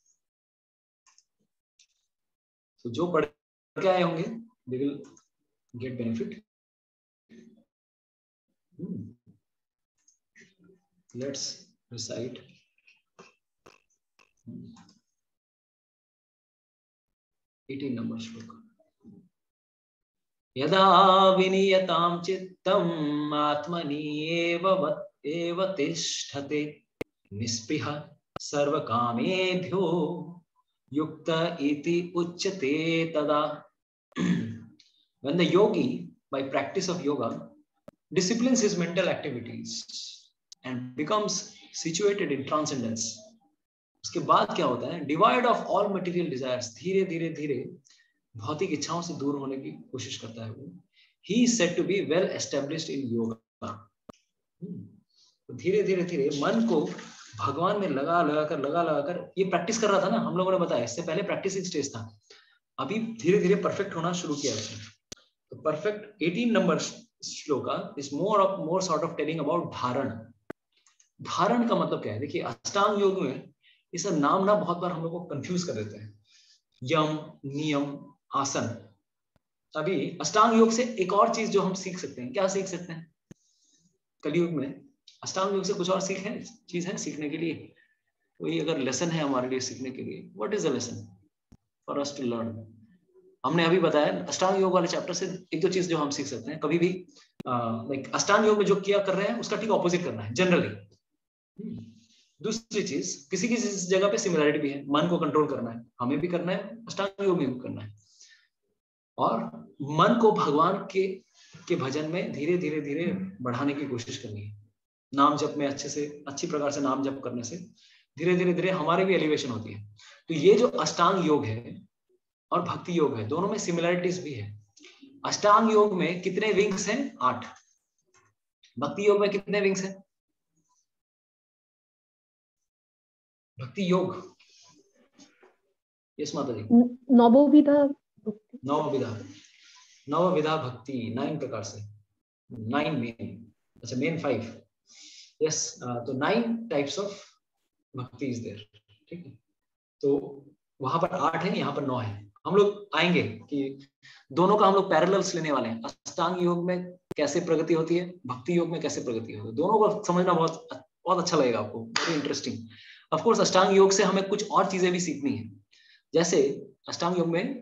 तो जो पढ़ के आए होंगे they will get benefit. Let's recite. Number श्लोक, यदा विनियतां चित्तम् आत्मनि एव तिष्ठते निस्पृह सर्वकामेभ्यो युक्त इति उच्यते तदा। When the yogi, by practice of yoga, disciplines his mental activities and becomes situated in transcendence, उसके बाद क्या होता है, divide of all material desires, धीरे धीरे धीरे भौतिक इच्छाओं से दूर होने की कोशिश करता है वो। He is said to be well established in yoga. तो धीरे धीरे धीरे मन को भगवान में लगा कर ये प्रैक्टिस कर रहा था ना, हम लोगों ने बताया, इससे पहले प्रैक्टिसिंग स्टेज था, अभी धीरे धीरे परफेक्ट होना शुरू किया उसने। तो perfect 18 number shloka is more sort of telling about dharana. धारण का मतलब क्या है, देखिए अष्टांग योग में ये सब नाम ना बहुत बार हम लोग को कंफ्यूज कर देते हैं, यम, नियम, आसन। अभी अष्टांग योग से एक और चीज जो हम सीख सकते हैं, क्या सीख सकते हैं कलयुग में, अष्टांग योग से कुछ और चीज है सीखने के लिए, कोई अगर लेसन है हमारे लिए सीखने के लिए, what is the lesson for us to learn. हमने अभी बताया अष्टांग योग वाले चैप्टर से एक दो चीज जो हम सीख सकते हैं, कभी भी लाइक अष्टांग योग में जो किया कर रहे हैं उसका ठीक ऑपोजिट करना है जनरली। दूसरी चीज, किसी किसी जगह पे सिमिलरिटी भी है, मन को कंट्रोल करना है, हमें भी करना है, अष्टांग योग में भी करना है, और मन को भगवान के भजन में धीरे धीरे धीरे बढ़ाने की कोशिश करनी है। नाम जप में अच्छी प्रकार से नाम जप करने से धीरे धीरे धीरे हमारी भी एलिवेशन होती है। तो ये जो अष्टांग योग है और भक्ति योग है, दोनों में सिमिलरिटीज भी है। अष्टांग योग में कितने विंग्स हैं? 8। भक्ति योग में कितने विंग्स हैं? भक्ति योग, यस माता जी, नवविधा भक्ति, 9 प्रकार से, 9 मेन, अच्छा मेन 5, यस। तो 9 types of bhakti is there, ठीक है। तो वहां पर 8 है, यहाँ पर 9 है। हम लोग आएंगे कि दोनों का हम लोग पैरेलल्स लेने वाले हैं, अष्टांग योग में कैसे प्रगति होती है, भक्ति योग में कैसे प्रगति होती है, दोनों को समझना बहुत अच्छा लगेगा आपको, वेरी इंटरेस्टिंग। ऑफ कोर्स अष्टांग योग से हमें कुछ और चीजें भी सीखनी है, जैसे अष्टांग योग में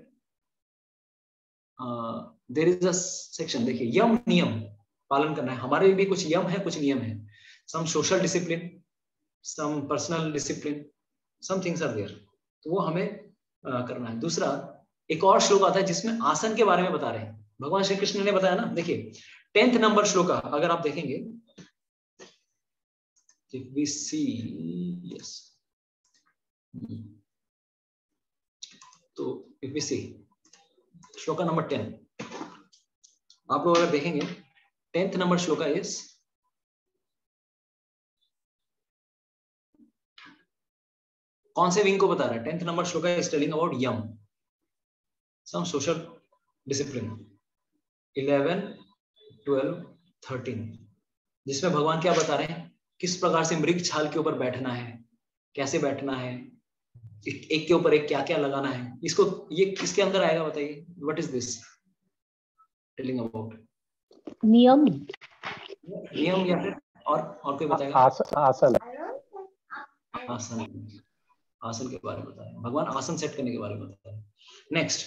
देयर इज अ सेक्शन, देखिए यम नियम पालन करना है, हमारे भी कुछ यम है कुछ नियम है। some social discipline, some personal discipline, some things are there. तो वो हमें करना है. दूसरा एक और श्लोक आता है जिसमें आसन के बारे में बता रहे हैं. भगवान श्री कृष्ण ने बताया ना, देखिए 10th नंबर श्लोक अगर आप देखेंगे, if we see, yes, तो if we see shloka number 10, आप लोग अगर देखेंगे 10th नंबर श्लोक इज कौन से विंग को बता रहा है? 10th number shloka is telling about yama, some social discipline. 11, 12, 13, जिसमें भगवान क्या बता रहे हैं, किस प्रकार से मृग छाल के ऊपर बैठना है, कैसे बैठना है, एक के ऊपर एक क्या क्या लगाना है. इसको ये किसके अंदर आएगा बताइए? What is this telling about? Niyama. नियम या फिर और कोई बताएगा? आसन. आसन, आसन के बारे में बता रहे हैं भगवान, आसन सेट करने के बारे में बता रहे हैं. नेक्स्ट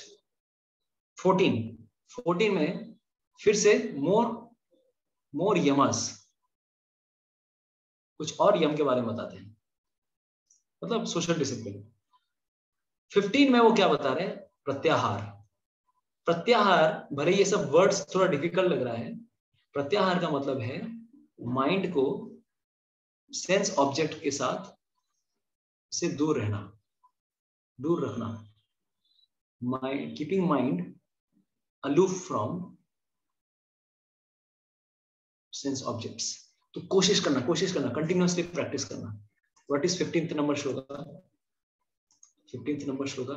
14 में फिर से मोर यमस, कुछ और यम के बारे में बताते हैं, मतलब सोशल डिसिप्लिन. 15 में वो क्या बता रहे हैं? प्रत्याहार. प्रत्याहार, भले ये सब वर्ड्स थोड़ा डिफिकल्ट लग रहा है, प्रत्याहार का मतलब है माइंड को सेंस ऑब्जेक्ट के साथ से दूर रहना, दूर रखना. Mind, keeping mind aloof from sense objects. तो कोशिश करना कंटिन्यूअसली प्रैक्टिस करना. What is 15th number shloka? 15th number श्लोक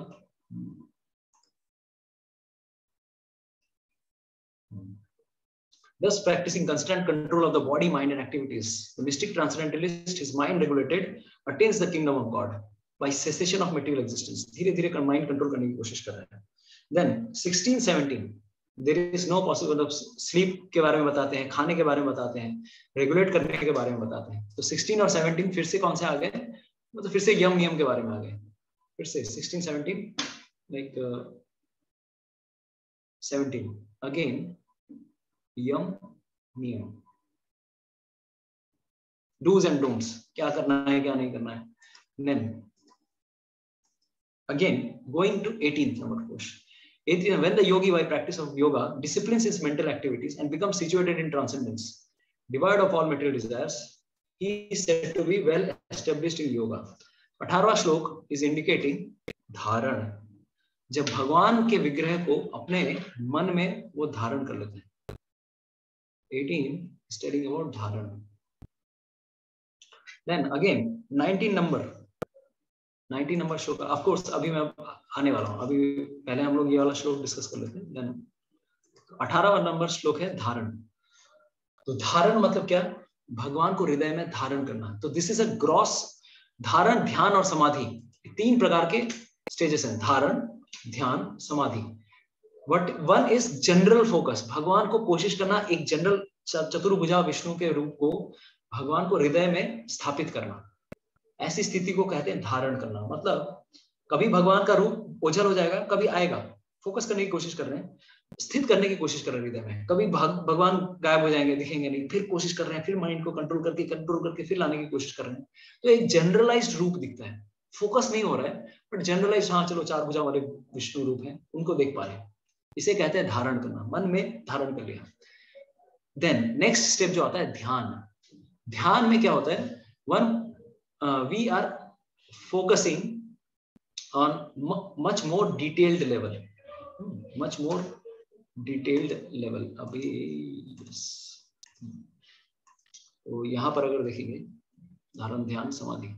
thus practicing constant control of the body, mind and activities, the mystic transcendentalist, his mind regulated, attains the kingdom of God by cessation of material existence. धीरे धीरे mind control करने की कोशिश कर रहा है. Then 16, 17 there is no possible of sleep के बारे में बताते हैं, खाने के बारे में बताते हैं, रेगुलेट करने के बारे में बताते हैं. तो 16 और 17 फिर से कौन से आ गए? मतलब फिर से यम नियम के बारे में आ गए. फिर से 16, 17 like 17 again यम नियम, डूज एंड डोंट्स, क्या करना है क्या नहीं करना है. Then again going to 18th number push. When the yogi by practice of yoga disciplines his mental activities and becomes situated in transcendence, devoid of all material desires, he is said to be well established in yoga. 18वां श्लोक is indicating धारण. जब भगवान के विग्रह को अपने मन में वो धारण कर लेते हैं. 18 is telling about धारण. Then again 19 number shloka, of course अभी मैं आने वाला हूं, अभी पहले हम लोग ये वाला श्लोक डिस्कस कर लेते हैं. देन 18वां नंबर श्लोक है धारण. तो धारण मतलब क्या? भगवान को हृदय में धारण करना. तो दिस इज अ ग्रॉस धारण, ध्यान और समाधि, 3 प्रकार के स्टेजेस हैं, धारण, ध्यान, समाधि. What one is general focus, भगवान को कोशिश करना, एक जनरल चतुर्भुजा विष्णु के रूप को भगवान को हृदय में स्थापित करना. ऐसी स्थिति को कहते हैं धारण करना. मतलब कभी भगवान का रूप ओझल हो जाएगा, कभी आएगा, फोकस करने की कोशिश कर रहे हैं, स्थित करने की कोशिश कर रहे हैं हृदय में. कभी भगवान गायब हो जाएंगे, दिखेंगे नहीं, फिर कोशिश कर रहे हैं, फिर माइंड को कंट्रोल करके फिर लाने की कोशिश कर रहे हैं. तो एक जनरलाइज्ड रूप दिखता है, फोकस नहीं हो रहा है, बट जनरलाइज्ड, हाँ चलो 4 भुजा वाले विष्णु रूप है, उनको देख पा रहे हैं. इसे कहते हैं धारण करना, मन में धारण कर लिया. देन नेक्स्ट स्टेप जो आता है ध्यान. ध्यान में क्या होता है? we are focusing on much more detailed level. अभी तो यहां पर अगर देखेंगे धारण, ध्यान, समाधि.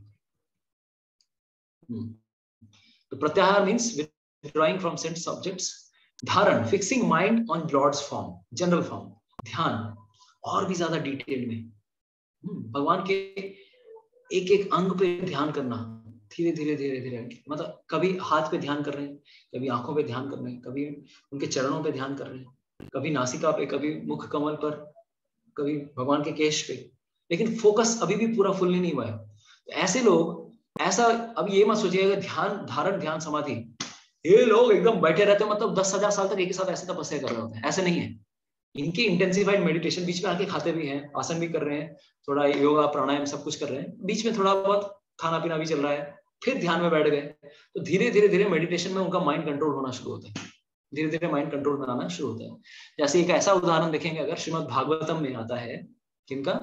तो प्रत्याहार means withdrawing from sense objects. धारण fixing mind on Lord's form, general form. ध्यान और भी ज्यादा डिटेल में भगवान के एक अंग पे ध्यान करना, धीरे धीरे. मतलब कभी हाथ पे ध्यान कर रहे हैं, कभी आंखों पे ध्यान कर रहे हैं, कभी उनके चरणों पे ध्यान कर रहे हैं, कभी नासिका पे, कभी मुख कमल पर, कभी भगवान के केश पे, लेकिन फोकस अभी भी पूरा फुल नहीं हुआ है. तो ऐसे लोग ऐसा, अब ये मत सोचिएगा ध्यान, धारण, ध्यान, समाधि, ये लोग एकदम बैठे रहते हैं, मतलब 10,000 साल तक एक ही साथ ऐसे तपस्या कर रहे होते हैं. ऐसे नहीं है. इनकी इंटेंसिफाइड मेडिटेशन, बीच में आके खाते भी हैं, आसन भी कर रहे हैं, थोड़ा योगा प्राणायाम सब कुछ कर रहे हैं, बीच में थोड़ा बहुत खाना पीना भी चल रहा है, फिर ध्यान में बैठ गए, तो धीरे धीरे धीरे मेडिटेशन में उनका माइंड कंट्रोल होना शुरू होता है, धीरे धीरे माइंड कंट्रोल में आना शुरू होता है। जैसे एक ऐसा उदाहरण देखेंगे अगर श्रीमद् भागवतम में आता है, किनका,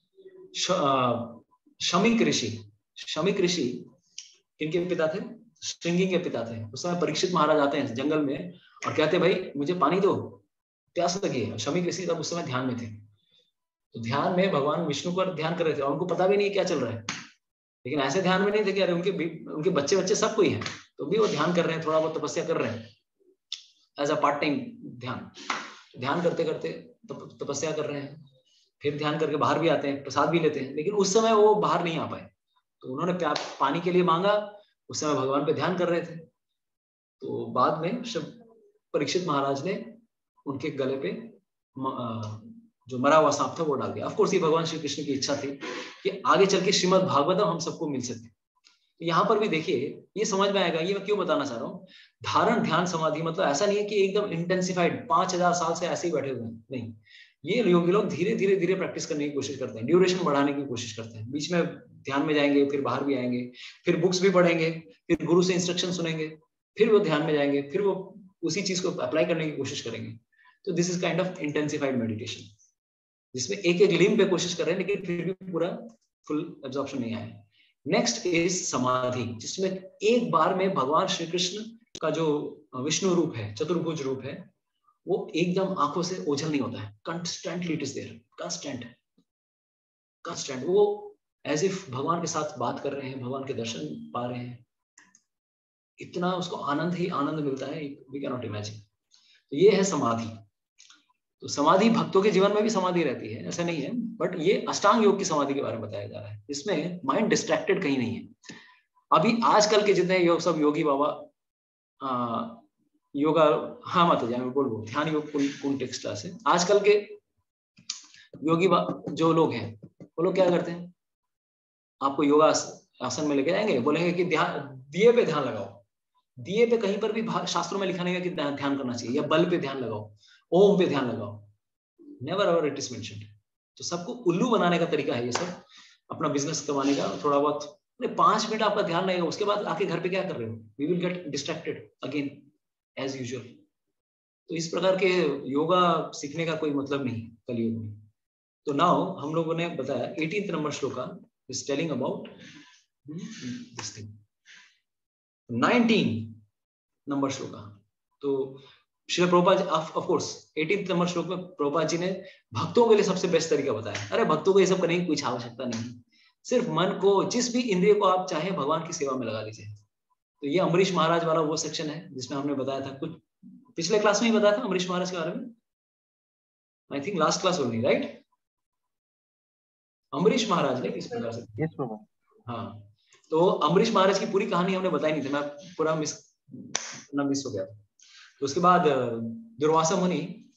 शमीक ऋषि। शमीक ऋषि किनके पिता थे? श्रृंगी के पिता थे। उस समय परीक्षित महाराज आते हैं जंगल में और कहते हैं भाई मुझे पानी दो, प्यास लगी है। शमीक ऋषि तब उस समय ध्यान में थे, तो ध्यान में भगवान विष्णु पर ध्यान कर रहे थे और उनको पता भी नहीं क्या चल रहा है, लेकिन ऐसे ध्यान में नहीं थे कि अरे उनके बच्चे सब कोई है, तो भी वो ध्यान कर रहे हैं, थोड़ा बहुत तपस्या कर रहे हैं एज अ पार्ट टाइम ध्यान करते करते तपस्या कर रहे हैं, फिर ध्यान करके बाहर भी आते हैं, प्रसाद भी लेते हैं, लेकिन उस समय वो बाहर नहीं आ पाए, तो उन्होंने पानी के लिए मांगा, उस समय भगवान पे ध्यान कर रहे थे। तो बाद में परीक्षित महाराज ने उनके गले पे जो मरा हुआ सांप था वो डाल दिया। ऑफ कोर्स ये भगवान श्री कृष्ण की इच्छा थी कि आगे चल के श्रीमद् भागवतम हम सबको मिल सके। तो यहाँ पर भी देखिए ये समझ में आएगा, ये मैं क्यों बताना चाह रहा हूँ। धारण ध्यान समाधि मतलब ऐसा नहीं है कि एकदम इंटेंसिफाइड 5000 साल से ऐसे ही बैठे हुए हैं, नहीं। ये योगी लोग धीरे धीरे धीरे प्रैक्टिस करने की कोशिश करते हैं, ड्यूरेशन बढ़ाने की कोशिश करते हैं, बीच में ध्यान में जाएंगे, फिर बाहर भी आएंगे, फिर बुक्स भी पढ़ेंगे, फिर गुरु से इंस्ट्रक्शन सुनेंगे, फिर वो ध्यान में जाएंगे, फिर वो उसी चीज को अप्लाई करने की कोशिश करेंगे। तो this is kind of intensified meditation, जिसमें एक एक लिम्ब पे कोशिश कर रहे हैं, लेकिन फिर भी पूरा फुल एब्जॉर्प्शन नहीं आया। नेक्स्ट इज समाधि, जिसमें एक बार में भगवान श्री कृष्ण का जो विष्णु रूप है, चतुर्भुज रूप है, वो एकदम आंखों से ओझल नहीं होता है, constantly it is there, constant वो एज इफ भगवान के साथ बात कर रहे हैं, भगवान के दर्शन पा रहे हैं, इतना उसको आनंद ही आनंद मिलता है, वी कैन नॉट इमेजिन। तो ये है समाधि। तो समाधि भक्तों के जीवन में भी समाधि रहती है, ऐसा नहीं है, बट ये अष्टांग योग की समाधि के बारे में बताया जा रहा है, इसमें माइंड डिस्ट्रैक्टेड कहीं नहीं है। अभी आजकल के जितने योग सब योगी बाबा योगा, हाँ माता जी मैं बोल ध्यान योग कौन टेक्स्ट क्लास है, आजकल के योगी जो लोग हैं वो लोग क्या करते हैं, आपको योगा आसन में लेके जाएंगे, बोलेंगे कि दिए पे ध्यान लगाओ। दिए पे कहीं पर भी शास्त्रों में लिखा नहीं है कि ध्यान करना चाहिए, या बल पे ध्यान लगाओ, ओम पे ध्यान लगाओ, never ever it is mentioned. तो सबको उल्लू बनाने का तरीका है ये सब, अपना बिजनेस कमाने का। थोड़ा बहुत 5 मिनट आपका ध्यान लगेगा, उसके बाद आके घर पे क्या कर रहे हो, we will get distracted again as usual. तो इस प्रकार के योगा सीखने का कोई मतलब नहीं कलयुग में। तो नाउ हम लोगों ने बताया 18th number shloka is telling about this thing. 19 number shloka, तो Srila Prabhupada ji of course 18th number श्लोक में प्रभुपाद जी ने भक्तों के लिए सबसे बेस्ट तरीका बताया। अरे भक्तों को ये सब करने की कुछ आवश्यकता नहीं, सिर्फ मन को, जिस भी इंद्रिय को आप चाहे भगवान की सेवा में लगा लीजिए। तो ये अम्बरीश महाराज वाला वो सेक्शन है जिसमें हमने बताया था, कुछ पिछले क्लास में ही बताया था अम्बरीश महाराज के बारे में, आई थिंक लास्ट क्लास होगी, राइट। अम्बरीश महाराज ने किस प्रकार से, यस प्रभु, हाँ, तो अम्बरीश महाराज की पूरी कहानी हमने बताई नहीं थी, मैं पूरा मिस हो गया। तो उसके बाद दुर्वासा मुनि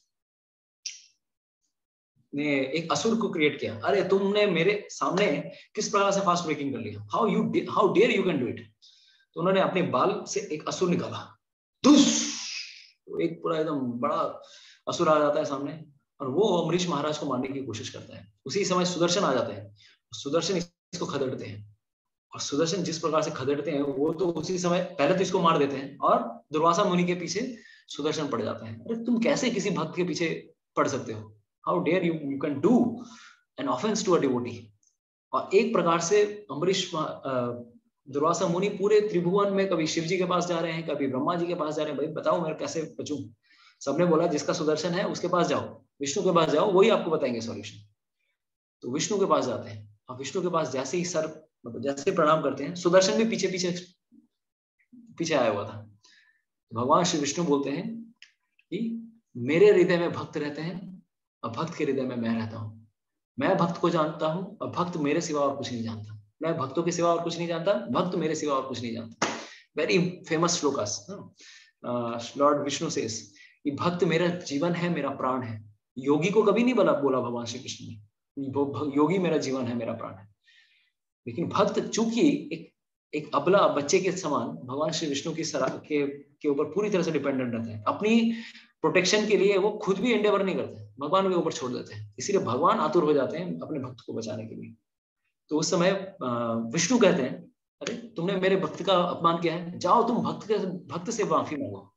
ने एक असुर को क्रिएट किया। अरे तुमने मेरे सामने किस प्रकार से फास्ट ब्रेकिंग कर लिया, how dare you can do it. तो उन्होंने अपने बाल से एक असुर निकाला, तो एक पूरा एकदम बड़ा असुर आ जाता है सामने, और वो अम्बरीश महाराज को मारने की कोशिश करता है। उसी समय सुदर्शन आ जाते हैं, सुदर्शन इसको खदेड़ते हैं, और सुदर्शन जिस प्रकार से खदेड़ते हैं वो तो उसी समय पहले तो इसको मार देते हैं, और दुर्वासा मुनि के पीछे सुदर्शन पड़ जाता है। अरे तुम कैसे किसी भक्त के पीछे पड़ सकते हो, how dare you can do an offence to a devotee. और एक प्रकार से अम्बरीश दुर्वासा मुनि पूरे त्रिभुवन में कभी शिव जी के पास जा रहे हैं, कभी ब्रह्मा जी के पास जा रहे हैं, भाई बताओ मैं कैसे बचूं। सबने बोला जिसका सुदर्शन है उसके पास जाओ, विष्णु के पास जाओ, वही आपको बताएंगे सॉल्यूशन। तो विष्णु के पास जाते हैं, और विष्णु के पास जैसे ही सर मतलब जैसे प्रणाम करते हैं, सुदर्शन भी पीछे आया हुआ था। भगवान श्री विष्णु बोलते हैं कि मेरे हृदय में भक्त रहते हैं, और भक्त के हृदय में मैं रहता हूँ। मैं भक्त को जानता हूँ, और भक्त मेरे सिवा और कुछ नहीं जानता। मैं भक्तों के सिवा और कुछ नहीं जानता, भक्त मेरे सिवा और कुछ नहीं जानता। Very famous shlokas. Lord Vishnu says कि भक्त मेरा जीवन है, मेरा प्राण है। योगी को कभी नहीं बोला भगवान श्री कृष्ण ने, योगी मेरा जीवन है, मेरा प्राण है। लेकिन भक्त चूंकि एक अबला बच्चे के समान भगवान श्री विष्णु की के ऊपर पूरी तरह से डिपेंडेंट रहते हैं, अपनी प्रोटेक्शन के लिए वो खुद भी एंडेवर नहीं करते, भगवान के ऊपर छोड़ देते हैं। इसीलिए भगवान आतुर हो जाते हैं अपने भक्त को बचाने के लिए। तो उस समय विष्णु कहते हैं, अरे तुमने मेरे भक्त का अपमान किया है, जाओ तुम भक्त से माफी मांगो।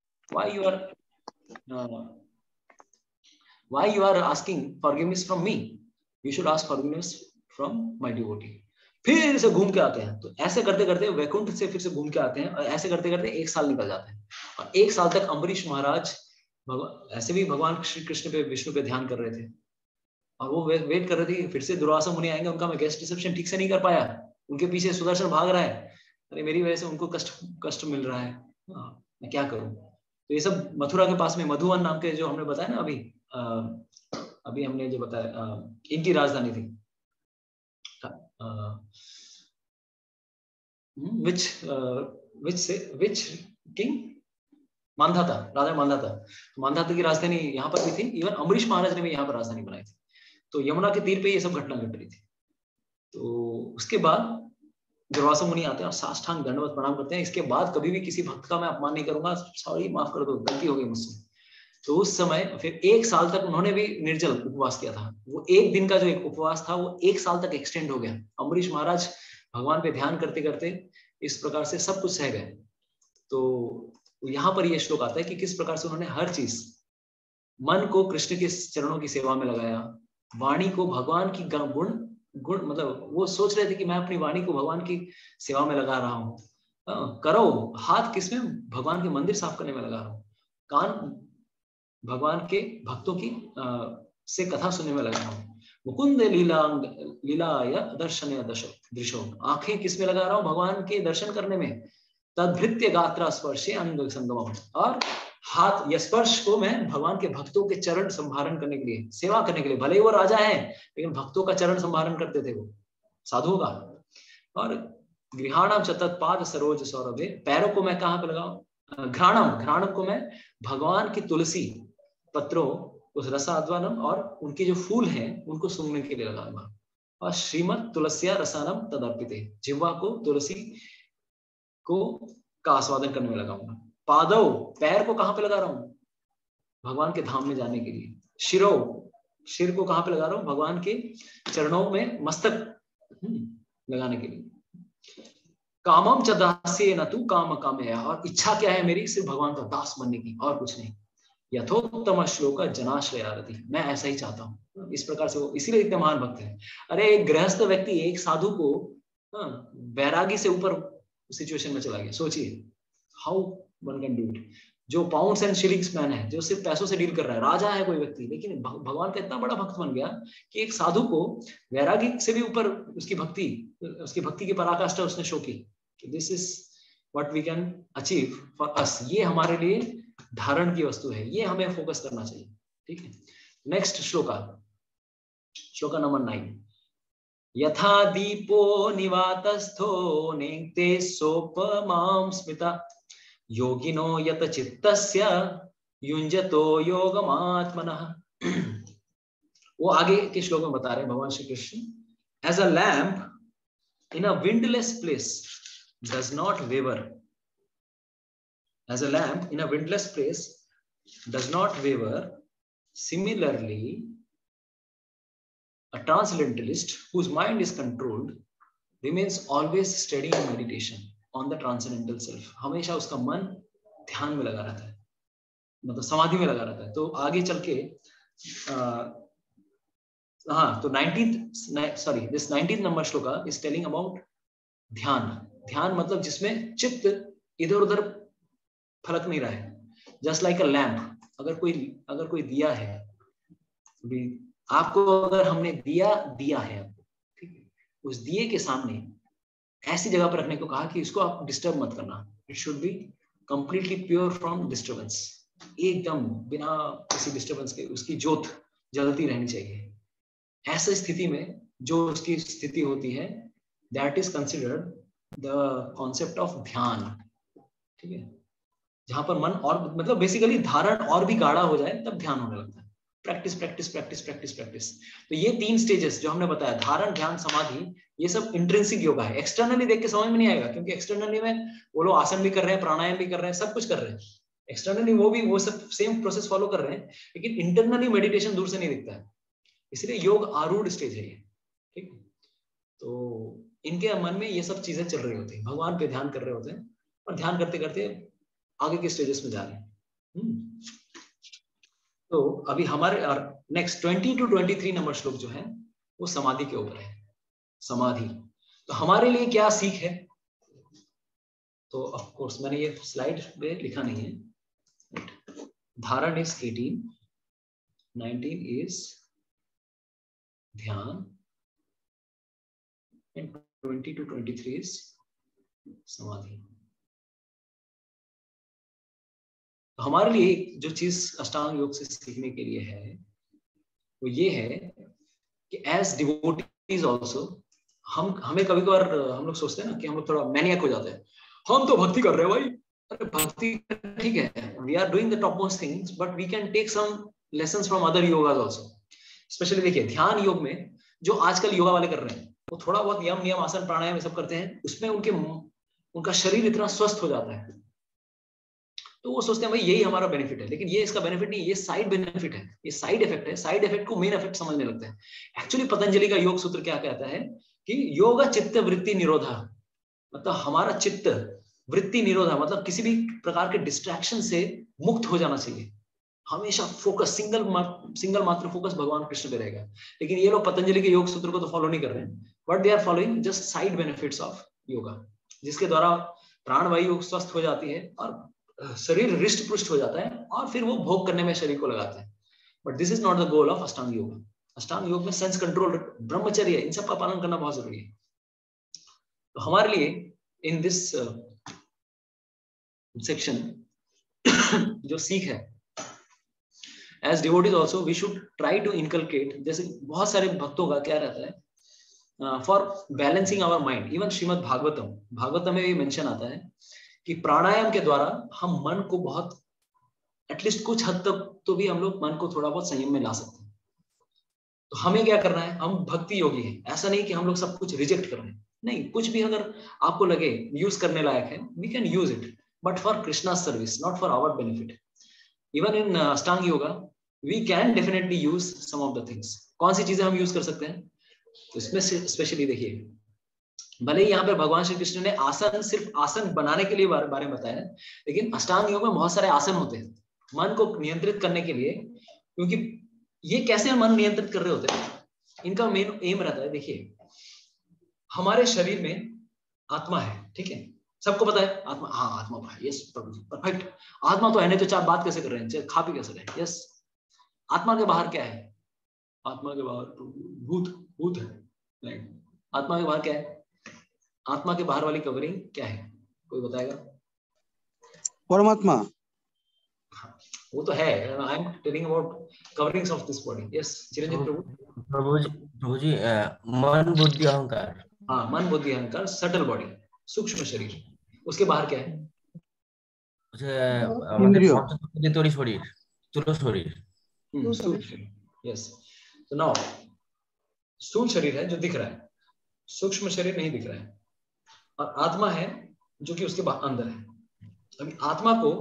Why you are asking forgiveness from me? You should ask forgiveness from my devotee. फिर से घूम के आते हैं। तो ऐसे करते करते वैकुंठ से फिर से घूम के आते हैं, और ऐसे करते करते 1 साल निकल जाते हैं। और 1 साल तक अम्बरीश महाराज ऐसे भी भगवान श्री कृष्ण पे, विष्णु पे ध्यान कर रहे थे, और वो वेट कर रहे थे फिर से दुर्वासा मुनि आएंगे, उनका मैं गेस्ट रिसेप्शन ठीक से नहीं कर पाया, उनके पीछे सुदर्शन भाग रहा है, अरे मेरी वजह से उनको कष्ट मिल रहा है, मैं क्या करूं। तो ये सब मथुरा के पास में मधुवन नाम के, जो हमने बताया ना अभी हमने जो बताया, इनकी राजधानी थी, which king? मांधाता, राजा मांधाता। मांधाता की राजधानी यहाँ पर भी थी, इवन अम्बरीश महाराज ने भी यहाँ पर राजधानी बनाई थी। तो यमुना के तीर पे ये सब घटना घट रही थी। तो उसके बाद दुर्वासा मुनि आते हैं और साष्टांग दंडवत प्रणाम करते हैं, इसके बाद कभी भी किसी भक्त का मैं अपमान नहीं करूंगा, सॉरी माफ कर दो, गलती हो गई मुझसे। तो उस समय फिर 1 साल तक उन्होंने भी निर्जल उपवास किया था। वो 1 दिन का जो एक उपवास था वो 1 साल तक एक्सटेंड हो गया। अम्बरीश महाराज भगवान पे ध्यान करते करते इस प्रकार से सब कुछ सह गए। तो यहाँ पर यह श्लोक आता है कि किस प्रकार से उन्होंने हर चीज, मन को कृष्ण के चरणों की सेवा में लगाया, वाणी को भगवान की गुण मतलब वो सोच रहे थे कि मैं अपनी वाणी को भगवान की सेवा में लगा रहा हूँ, करो हाथ किसमें, भगवान के मंदिर साफ करने में लगा रहा हूँ, कान भगवान के भक्तों की से कथा सुनने में लगा रहा हूँ, मुकुंद लीलाय दर्शन दृशो, आंखें किसमें लगा रहा हूँ, भगवान के दर्शन करने में, तद्भृत्य गात्रा स्पर्शे अंग संगम, और हाथ या स्पर्श को मैं भगवान के भक्तों के चरण संभारण करने के लिए, सेवा करने के लिए, भले ही वो राजा है लेकिन भक्तों का चरण संभारण करते थे वो साधुओं का। और गृहाणम चतत्पाद सरोज सौरभे, पैरों को मैं कहाँ पे लगाऊं, घ्राणम को मैं भगवान की तुलसी पत्रों, उस रसाद्वानम और उनके जो फूल हैं उनको सूंघने के लिए लगाऊंगा। और श्रीमद तुलसिया रसानम तदर्पिते, जिह्वा को तुलसी को का आस्वादन करने में लगाऊंगा। पादव, पैर को कहां पे लगा रहा हूं, भगवान के धाम में जाने के लिए। शिरो, सिर को कहां पे लगा रहा हूं, भगवान के चरणों में मस्तक लगाने के लिए। कामम च दास्य न तू काम कामया, और इच्छा क्या है मेरी, सिर्फ भगवान का दास बनने की, और कुछ नहीं। यथोत्तम श्लोक जनाश्रयारति, मैं ऐसा ही चाहता हूँ। इस प्रकार से वो इसीलिए इतने महान भक्त हैं। अरे एक गृहस्थ व्यक्ति एक साधु को वैरागी से ऊपर सिचुएशन में चला गया, सोचिए how one can do it. जो पाउंड्स एंड शिलिंग्स मैन है, जो सिर्फ पैसों से डील कर रहा है, राजा है कोई व्यक्ति, लेकिन भगवान का इतना बड़ा भक्त बन गया कि एक साधु को वैरागी से भी ऊपर उसकी भक्ति की पराकाष्ठा उसने शो की। This is what we can achieve for us, ये हमारे लिए धारण की वस्तु है, ये हमें फोकस करना चाहिए। ठीक है, नेक्स्ट श्लोका नंबर 9। यथा दीपो निवातस्थो नेक्ते सोपमां स्मिता, योगिनो यत चित्तस्य युञ्जतो योगमात्मनः। वो आगे के श्लोक में बता रहे हैं भगवान Shri Krishna, as a lamp in a windless place does not waver, as a lamp in a windless place does not waver, similarly a transcendentalist whose mind is controlled remains always steady in meditation on the transcendental self. हमेशा उसका मन ध्यान में लगा रहता है, मतलब समाधि में लगा रहता है। तो आगे चल के तो 19th number shloka is telling about ध्यान मतलब जिसमें चित्त इधर उधर फलक नहीं रहा है। जस्ट लाइक अ लैम्प, अगर कोई दिया है, आपको अगर हमने दिया है आपको, ठीक है, उस दिए के सामने ऐसी जगह पर रखने को कहा कि इसको आप डिस्टर्ब मत करना। It should be completely pure from disturbance, एकदम बिना किसी डिस्टर्बेंस के उसकी ज्योत जलती रहनी चाहिए। ऐसी स्थिति में जो उसकी स्थिति होती है, that is considered the concept of dhyana. ठीक है, जहां पर मन और मतलब बेसिकली धारण और भी गाढ़ा हो जाए तब ध्यान होने लगता है। Practice practice practice practice practice. तो ये 3 स्टेजेस जो हमने बताया, धारण, ध्यान, समाधि, ये सब इंट्रिंसिक योगा है। एक्सटर्नली देख के समझ में नहीं आएगा, क्योंकि एक्सटर्नली में वो लोग आसन भी कर रहे हैं, प्राणायाम भी कर रहे हैं, सब कुछ कर रहे हैं, एक्सटर्नली वो सब सेम प्रोसेस फॉलो कर रहे हैं, लेकिन इंटरनली मेडिटेशन दूर से नहीं दिखता है, इसलिए योग आरूढ़ स्टेज है ये, ठीक। तो इनके मन में ये सब चीजें चल रही होती है, भगवान पे ध्यान कर रहे होते हैं और ध्यान करते करते आगे के स्टेजेस में जा रहे हैं। तो अभी हमारे नेक्स्ट 20 to 23 नंबर श्लोक जो है वो समाधि के ऊपर है, समाधि। तो हमारे लिए क्या सीख है, तो ऑफ कोर्स मैंने ये स्लाइड पे लिखा नहीं है। Dharana is 18, 19 is dhyana and 20 to 23 is समाधि। तो हमारे लिए जो चीज अष्टांग योग से सीखने के लिए है वो ये है कि एज डिवोटीज ऑल्सो हमें कभी कभार हम लोग सोचते हैं ना कि हम लोग थोड़ा मैनियक हो जाते हैं, हम तो भक्ति कर रहे हैं भाई, अरे भक्ति ठीक है, we are doing the top most things but we can take some lessons from other yogas also. Specially देखिए ध्यान योग में जो आजकल योगा वाले कर रहे हैं वो थोड़ा बहुत यम नियम आसन प्राणायाम सब करते हैं, उसमें उनका शरीर इतना स्वस्थ हो जाता है तो वो सोचते हैं भाई यही हमारा बेनिफिट है, लेकिन ये इसका बेनिफिट नहीं, ये साइड बेनिफिट है, ये साइड इफेक्ट है। साइड इफेक्ट को मेन इफेक्ट समझने लगते हैं। एक्चुअली पतंजलि का योग सूत्र क्या कहता है कि योग चित्त वृत्ति निरोधा, मतलब हमारा चित्त वृत्ति निरोधा मतलब किसी भी प्रकार के डिस्ट्रैक्शन से मुक्त हो जाना चाहिए, हमेशा फोकस सिंगल मात्र फोकस भगवान कृष्ण पे रहेगा। लेकिन ये लोग पतंजलि के योग सूत्र को तो फॉलो नहीं कर रहे हैं, but they are following just side benefits of yoga, जिसके द्वारा प्राणवायु स्वस्थ हो जाती है और शरीर रिष्ट पुष्ट हो जाता है और फिर वो भोग करने में शरीर को लगाते हैं। But this is not the goal of Ashtanga yoga. अष्टांग योग में सेंस कंट्रोल, ब्रह्मचर्य, इन सब का पालन करना बहुत जरूरी है। तो हमारे लिए इन दिस सेक्शन जो सीख है, as devotees also we should try to inculcate, जैसे बहुत सारे भक्तों का क्या रहता है for balancing our mind. Even Shrimad Bhagavatam में भी मेंशन आता है कि प्राणायाम के द्वारा हम मन को बहुत एटलीस्ट कुछ हद तक तो भी हम लोग मन को थोड़ा बहुत संयम में ला सकते हैं। तो हमें क्या करना है, हम भक्ति योगी हैं, ऐसा नहीं कि हम लोग सब कुछ रिजेक्ट कर रहे हैं, नहीं, कुछ भी अगर आपको लगे यूज करने लायक है we can use it, but for Krishna service, not for our benefit. Even in Ashtanga yoga we can definitely use some of the things. कौन सी चीजें हम यूज कर सकते हैं, तो इसमें स्पेशली देखिए, भले ही यहाँ पे भगवान श्री कृष्ण ने आसन सिर्फ आसन बनाने के लिए बारे में बताया है, लेकिन अष्टांग योग में बहुत सारे आसन होते हैं मन को नियंत्रित करने के लिए। क्योंकि ये कैसे मन नियंत्रित कर रहे होते हैं, इनका मेन एम रहता है, देखिए हमारे शरीर में आत्मा है, ठीक है, सबको पता है आत्मा, हाँ आत्मा है, यस परफेक्ट, आत्मा तो है, नहीं तो चार बात कैसे कर रहे हैं, खा पी कैसे रहे, यस। आत्मा के बाहर क्या है, आत्मा के बाहर भूत है, नहीं, आत्मा के बाहर क्या है, आत्मा के बाहर वाली कवरिंग क्या है, कोई बताएगा? परमात्मा। वो तो है, I am telling about coverings of this body. Yes Chiranjiv Prabhu ji मन बुद्धि अहंकार। हाँ, मन बुद्धि अहंकार, सटल बॉडी, सूक्ष्म शरीर, उसके बाहर क्या है? আমাদের শরীর, স্থূল শরীর, स्थूल शरीर, यस। तो नाउ स्थूल शरीर है जो दिख रहा है, सूक्ष्म शरीर नहीं दिख रहा है, और आत्मा है जो कि उसके अंदर है। अभी आत्मा को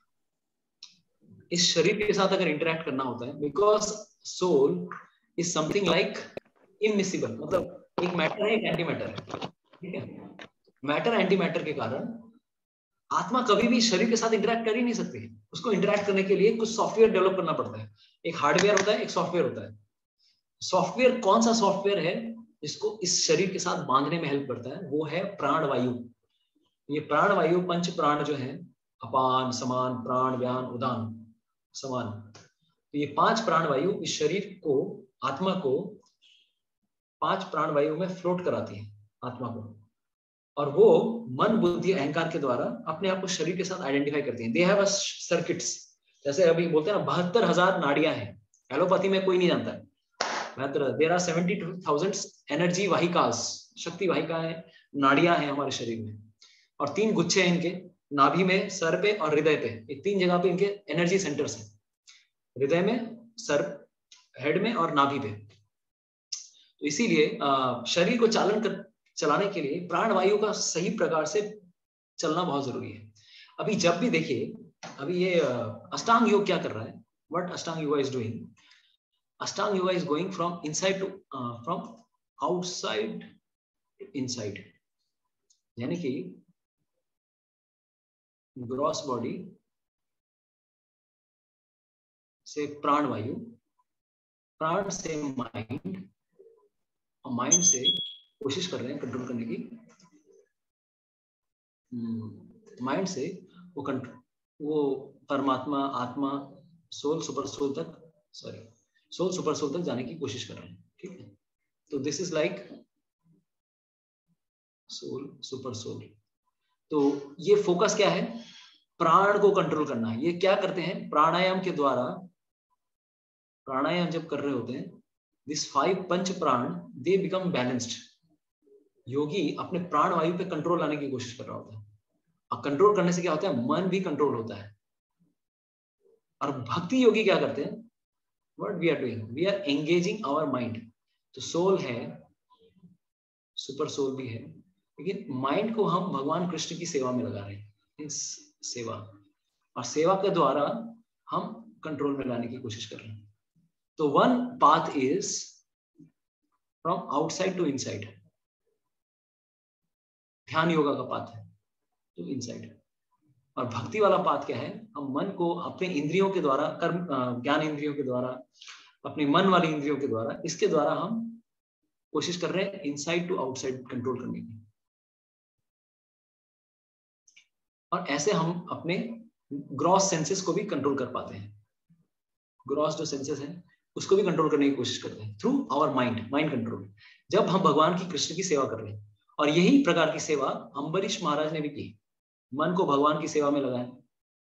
इस शरीर के साथ अगर इंटरेक्ट करना होता है, because soul is something like immiscible, मतलब एक मैटर है, एक एंटी मैटर है, ठीक है। मैटर एंटी मैटर के कारण आत्मा कभी भी शरीर के साथ इंटरेक्ट कर ही नहीं सकती। उसको इंटरेक्ट करने के लिए कुछ सॉफ्टवेयर डेवलप करना पड़ता है। एक हार्डवेयर होता है, एक सॉफ्टवेयर होता है। सॉफ्टवेयर कौन सा सॉफ्टवेयर है जिसको इस शरीर के साथ बांधने में हेल्प करता है, वो है प्राणवायु। ये प्राणवायु पंच प्राण जो है, अपान, समान, प्राण, व्यान, उदान, समान, तो ये पांच प्राणवायु इस शरीर को, आत्मा को पांच प्राणवायु में फ्लोट कराती है आत्मा को, और वो मन बुद्धि अहंकार के द्वारा अपने आप को शरीर के साथ आइडेंटिफाई करती हैं। दे हैव अ सर्किट्स, जैसे अभी बोलते हैं ना 72,000 नाड़ियां हैं, एलोपैथी में कोई नहीं जानता है। देयर आर 72,000 एनर्जी वाहिकास, शक्ति वाहिकाएं, नाड़ियां हैं हमारे शरीर में, और 3 गुच्छे हैं इनके, नाभि में, सर पे और हृदय पे। ये 3 जगह पे इनके एनर्जी सेंटर्स हैं, हृदय में, सर, हेड में और नाभि पे। तो इसीलिए शरीर को चलाने के लिए प्राणवायु का सही प्रकार से चलना बहुत जरूरी है। अभी जब भी देखिए अभी ये अष्टांग योग क्या कर रहा है? What Ashtanga yoga is doing? Ashtanga yoga is going from inside to from outside inside, यानी कि ग्रॉस बॉडी से प्राण वायु, प्राण से माइंड, और माइंड से कोशिश कर रहे हैं कंट्रोल करने की, माइंड से वो परमात्मा, आत्मा, सोल, सुपर सोल तक, सॉरी सोल सुपर सोल तक जाने की कोशिश कर रहे हैं। ठीक है, तो this is like soul super soul. तो ये फोकस क्या है? प्राण को कंट्रोल करना है। ये क्या करते हैं? प्राणायाम के द्वारा, प्राणायाम जब कर रहे होते हैं, दिस 5 पंच प्राण दे बिकम बैलेंस्ड। योगी अपने प्राण वायु पे कंट्रोल लाने की कोशिश कर रहा होता है, और कंट्रोल करने से क्या होता है? मन भी कंट्रोल होता है। और भक्ति योगी क्या करते हैं? What we are doing, we are engaging our mind. तो सोल है, सुपर सोल भी है, लेकिन माइंड को हम भगवान कृष्ण की सेवा में लगा रहे हैं, इस सेवा, और सेवा के द्वारा हम कंट्रोल में लाने की कोशिश कर रहे हैं। तो one path is from outside to inside, ध्यान योगा का पाथ है टू इनसाइड। और भक्ति वाला पाथ क्या है? हम मन को अपने इंद्रियों के द्वारा, कर्म ज्ञान इंद्रियों के द्वारा, अपने मन वाली इंद्रियों के द्वारा, इसके द्वारा हम कोशिश कर रहे हैं इनसाइड टू आउटसाइड कंट्रोल करने की। और ऐसे हम अपने ग्रॉस सेंसेस को भी कंट्रोल कर पाते हैं। ग्रॉस जो सेंसेस हैं उसको भी कंट्रोल करने की कोशिश करते हैं थ्रू आवर माइंड कंट्रोल, जब हम भगवान की, कृष्ण की सेवा कर रहे हैं। और यही प्रकार की सेवा अम्बरीश महाराज ने भी की, मन को भगवान की सेवा में लगाया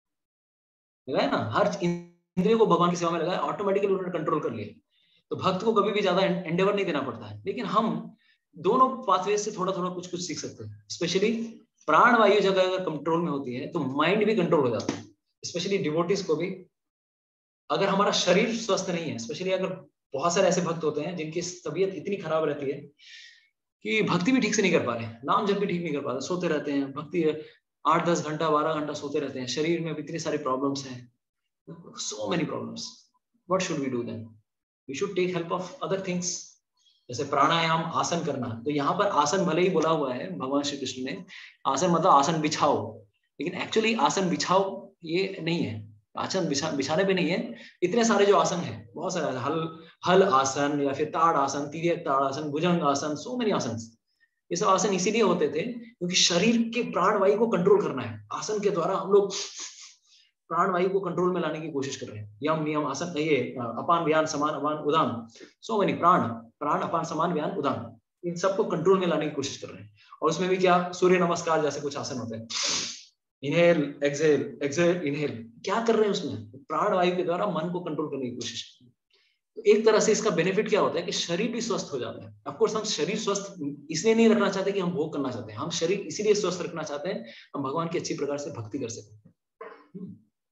ना, हर इंद्रियों को भगवान की सेवा में लगाया, ऑटोमेटिकली उन्होंने कंट्रोल कर लिया। तो भक्त को कभी भी ज्यादा एंडेवर नहीं देना पड़ता है, लेकिन हम दोनों पाथवे से थोड़ा थोड़ा कुछ कुछ सीख सकते हैं। स्पेशली प्राण वायु जगह अगर कंट्रोल में होती है तो माइंड भी कंट्रोल हो जाता है। स्पेशली डिवोटीज को भी, अगर हमारा शरीर स्वस्थ नहीं है, स्पेशली अगर बहुत सारे ऐसे भक्त होते हैं जिनकी तबीयत इतनी खराब रहती है कि भक्ति भी ठीक से नहीं कर पा रहे, नाम जब भी ठीक नहीं कर पाते, सोते रहते हैं, भक्ति 8-10 घंटा 12 घंटा सोते रहते हैं, शरीर में इतनी सारी प्रॉब्लम्स हैं, so many problems. What should we do then? We should take help of other things. जैसे प्राणायाम, आसन करना। तो यहाँ पर आसन भले ही बोला हुआ है भगवान श्री कृष्ण ने, आसन मतलब आसन बिछाओ, लेकिन एक्चुअली आसन बिछाओ ये नहीं है, आसन बिछाने पे नहीं है। इतने सारे जो आसन है, बहुत सारे, हल आसन या फिर ताड़ आसन, तिर्यक ताड़ आसन, भुजंग आसन, सो मेनी आसन। ये सब आसन इसीलिए होते थे क्योंकि शरीर के प्राण वायु को कंट्रोल करना है। आसन के द्वारा हम लोग प्राण वायु को कंट्रोल में लाने की कोशिश कर रहे हैं। यम नियम आसन, ये अपान व्यान समान अपान उदान, सो मेनी प्राण अपान समान व्यान उदान, इन सबको कंट्रोल में लाने की कोशिश कर रहे हैं। और उसमें भी क्या, सूर्य नमस्कार जैसे कुछ आसन होते हैं, इनहेल एक्सहेल, एक्सहेल इनहेल, क्या कर रहे हैं उसमें? प्राण वायु के द्वारा मन को कंट्रोल करने की कोशिश कर रहे हैं। तो एक तरह से इसका बेनिफिट क्या होता है कि शरीर भी स्वस्थ हो जाता है। ऑफकोर्स हम शरीर स्वस्थ इसलिए नहीं रखना चाहते कि हम भोग करना चाहते हैं, हम शरीर इसीलिए स्वस्थ रखना चाहते हैं हम भगवान की अच्छी प्रकार से भक्ति कर सकें।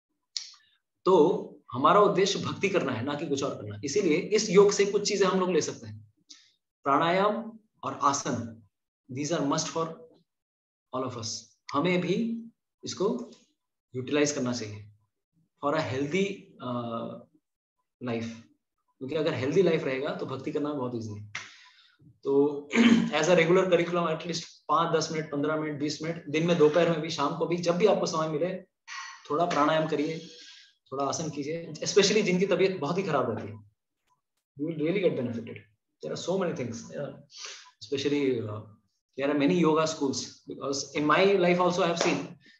तो हमारा उद्देश्य भक्ति करना है, ना कि कुछ और करना। इसीलिए इस योग से कुछ चीजें हम लोग ले सकते हैं। प्राणायाम और आसन, these are must for all of us. हमें भी इसको यूटिलाइज करना चाहिए फॉर अ हेल्दी लाइफ, क्योंकि अगर हेल्दी लाइफ रहेगा तो भक्ति करना बहुत ईजी है। तो as a regular curriculum at least 5-10 minute, 15 minute, 20 minute, दिन में, दोपहर में भी, शाम को भी, जब भी आपको समय मिले, थोड़ा प्राणायाम करिए, थोड़ा आसन कीजिए। स्पेशली जिनकी तबीयत बहुत ही खराब रहती है, you will really get benefited. There are so many things. Especially there are many yoga schools, because in my life also I have seen.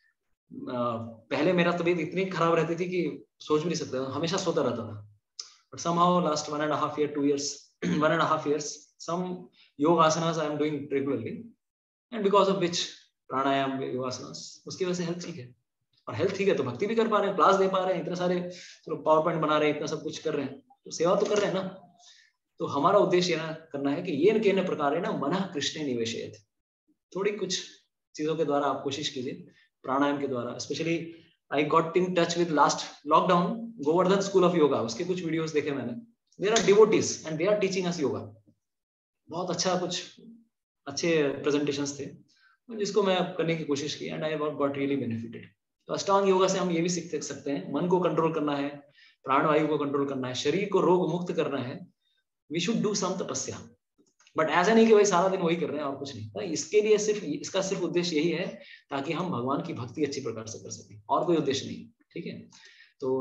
पहले मेरा तबीयत इतनी खराब रहती थी कि सोच भी नहीं सकता, हमेशा सोता रहता था। But somehow last 1.5 year, 2 years, 1.5 years, some yoga asanas I am doing regularly, and because of which pranayam, yoga asanas, उसकी वजह से हेल्थ ठीक है। और हेल्थ ठीक है तो भक्ति भी कर पा रहे हैं, क्लास दे पा रहे हैं, इतने सारे पावर पॉइंट बना रहे हैं, इतना सब कुछ कर रहे हैं, तो सेवा तो कर रहे हैं ना। तो हमारा उद्देश्य ये करना है कि ये केन प्रकार ना मनः कृष्णे निवेशयेत्। थोड़ी कुछ चीजों के द्वारा आप कोशिश कीजिए, प्राणायाम के द्वारा। Specially I got in touch with last lockdown Govardhan school of yoga, उसके कुछ वीडियोस देखे मैंने। There are devotees and they are teaching us yoga. बहुत अच्छा, कुछ अच्छे प्रेजेंटेशंस थे जिसको मैं करने की कोशिश की, and I got really benefited. तो अष्टांग योगा से हम ये भी सीख सकते हैं, मन को कंट्रोल करना है, प्राणवायु को कंट्रोल करना है, शरीर को रोग मुक्त करना है, वी शुड डू सम तपस्या। बट ऐसा नहीं कि भाई सारा दिन वही कर रहे हैं और कुछ नहीं, तो इसके लिए इसका सिर्फ उद्देश्य यही है ताकि हम भगवान की भक्ति अच्छी प्रकार से कर सकें, और कोई उद्देश्य नहीं। ठीक है, तो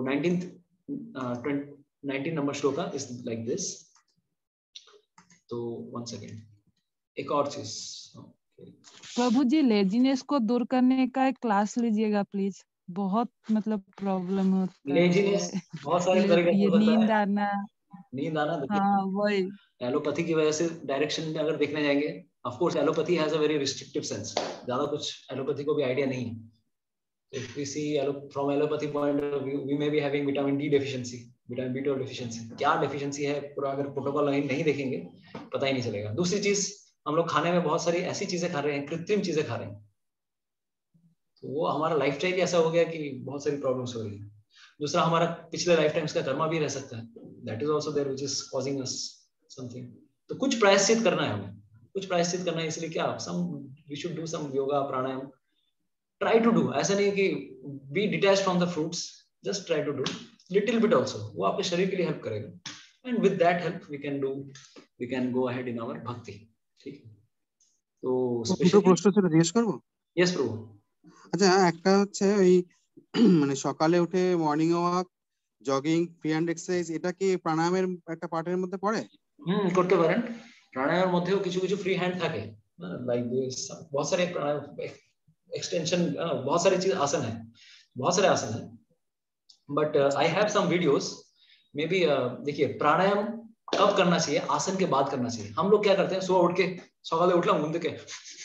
19 number shloka is like this. तो 1 सेकेंड, एक और चीज, प्रभु जी लेजीनेस को दूर करने का एक क्लास लीजिएगा प्लीज, बहुत मतलब प्रॉब्लम होता है। लेजीनेस बहुत सारे तरीके से ये हो सकता नींद है। आना, नींद आना, हाँ वही। एलोपैथी की वजह से डायरेक्शन में अगर देखने जाएंगे, of course allopathy has a very restrictive sense, ज्यादा कुछ एलोपैथी को भी आइडिया नहीं है। If we see from allopathy point of view, we may be having vitamin D deficiency, vitamin B12 deficiency। क्या deficiency है पूरा अगर प्रोटोकॉल नहीं देखेंगे पता ही नहीं चलेगा। दूसरी चीज, हम लोग खाने में बहुत सारी ऐसी चीजें खा रहे हैं, कृत्रिम चीजें खा रहे हैं, तो वो हमारा लाइफ स्टाइल ऐसा हो गया कि बहुत सारी प्रॉब्लम्स हो रही है। दूसरा, हमारा पिछले लाइफ टाइम्स का कर्मा भी रह सकता है, that is also there which is causing us something. तो कुछ प्रायश्चित करना है हमें, कुछ प्रायश्चित करना है, इसलिए क्या we should do some yoga pranayama, try to do. ऐसा नहीं कि be detach from the fruits, just try to do little bit also, वो आपके शरीर के लिए हेल्प करेगा। And with that help we can go ahead in our bhakti. ठीक है, तो দুটো প্রশ্ন ছিল, জিজ্ঞেস করবো? यस प्रभु। আচ্ছা, একটা হচ্ছে ওই মানে সকালে উঠে morning walk, jogging, free hand exercise, এটা কি প্রাণায়ামের একটা পার্টের মধ্যে পড়ে? করতে পারেন। প্রাণায়ামের মধ্যেও কিছু কিছু ফ্রি হ্যান্ড থাকে, লাইক দিস बहुत सारे एक्सटेंशन, बहुत सारी चीज आसन है, बहुत सारे आसन है। But I have some videos, maybe देखिए प्राणायाम कब करना चाहिए, आसन के बाद करना चाहिए। हम लोग क्या करते हैं, सुबह उठ के सकाले उठला मुंह के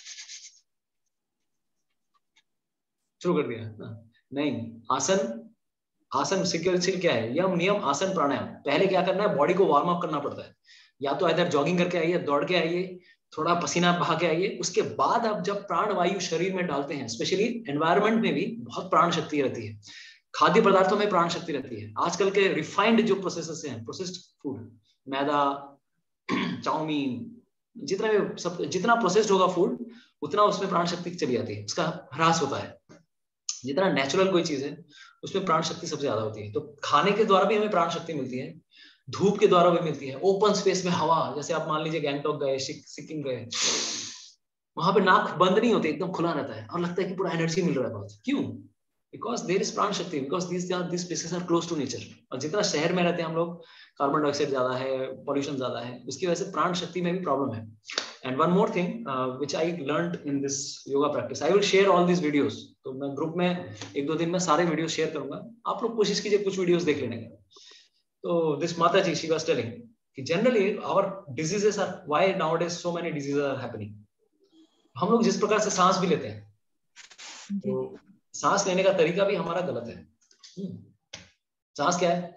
शुरू कर दिया, नहीं। आसन सिक्योरिटी क्या है, यम नियम आसन प्राणायाम। पहले क्या करना है, बॉडी को वार्म अप करना पड़ता है, या तो इधर जॉगिंग करके आइए, दौड़ के आइए, थोड़ा पसीना बहा के आइए, उसके बाद आप जब प्राण वायु शरीर में डालते हैं, स्पेशली एनवायरनमेंट में भी बहुत प्राण शक्ति रहती है, खाद्य पदार्थों में प्राण शक्ति रहती है। आजकल के रिफाइंड जो प्रोसेसेस हैं, प्रोसेस्ड फूड, मैदा, चाउमीन, जितना प्रोसेस्ड होगा फूड, उतना उसमें प्राण शक्ति चली जाती है, उसका ह्रास होता है। जितना नेचुरल कोई चीज है उसमें प्राण शक्ति सबसे ज्यादा होती है। तो खाने के द्वारा भी हमें प्राण शक्ति मिलती है, धूप के द्वारा भी मिलती है, ओपन स्पेस में हवा, जैसे आप मान लीजिए गैंगटॉक गए, सिक्किम गए, वहां पे नाक बंद नहीं होते, एकदम खुला रहता है और लगता है कि पूरा एनर्जी मिल रहा है बहुत। क्यों? Because there is prana shakti, because this places are close to nature. और जितना शहर में रहते हैं हम लोग, कार्बन डाइऑक्साइड ज्यादा है, पॉल्यूशन ज्यादा है, उसकी वजह से प्राण शक्ति में भी प्रॉब्लम है। And one more thing which I learned in this yoga practice, I will share all this videos. तो मैं ग्रुप में 1-2 दिन में सारे वीडियो शेयर करूंगा, आप लोग कोशिश कीजिए कुछ वीडियोस देख लेने का। तो this Mata ji, she was telling कि generally our diseases are, why nowadays so many diseases are happening. हम लोग जिस प्रकार से सांस भी लेते हैं, तो सांस लेने का तरीका भी हमारा गलत है। सांस क्या है?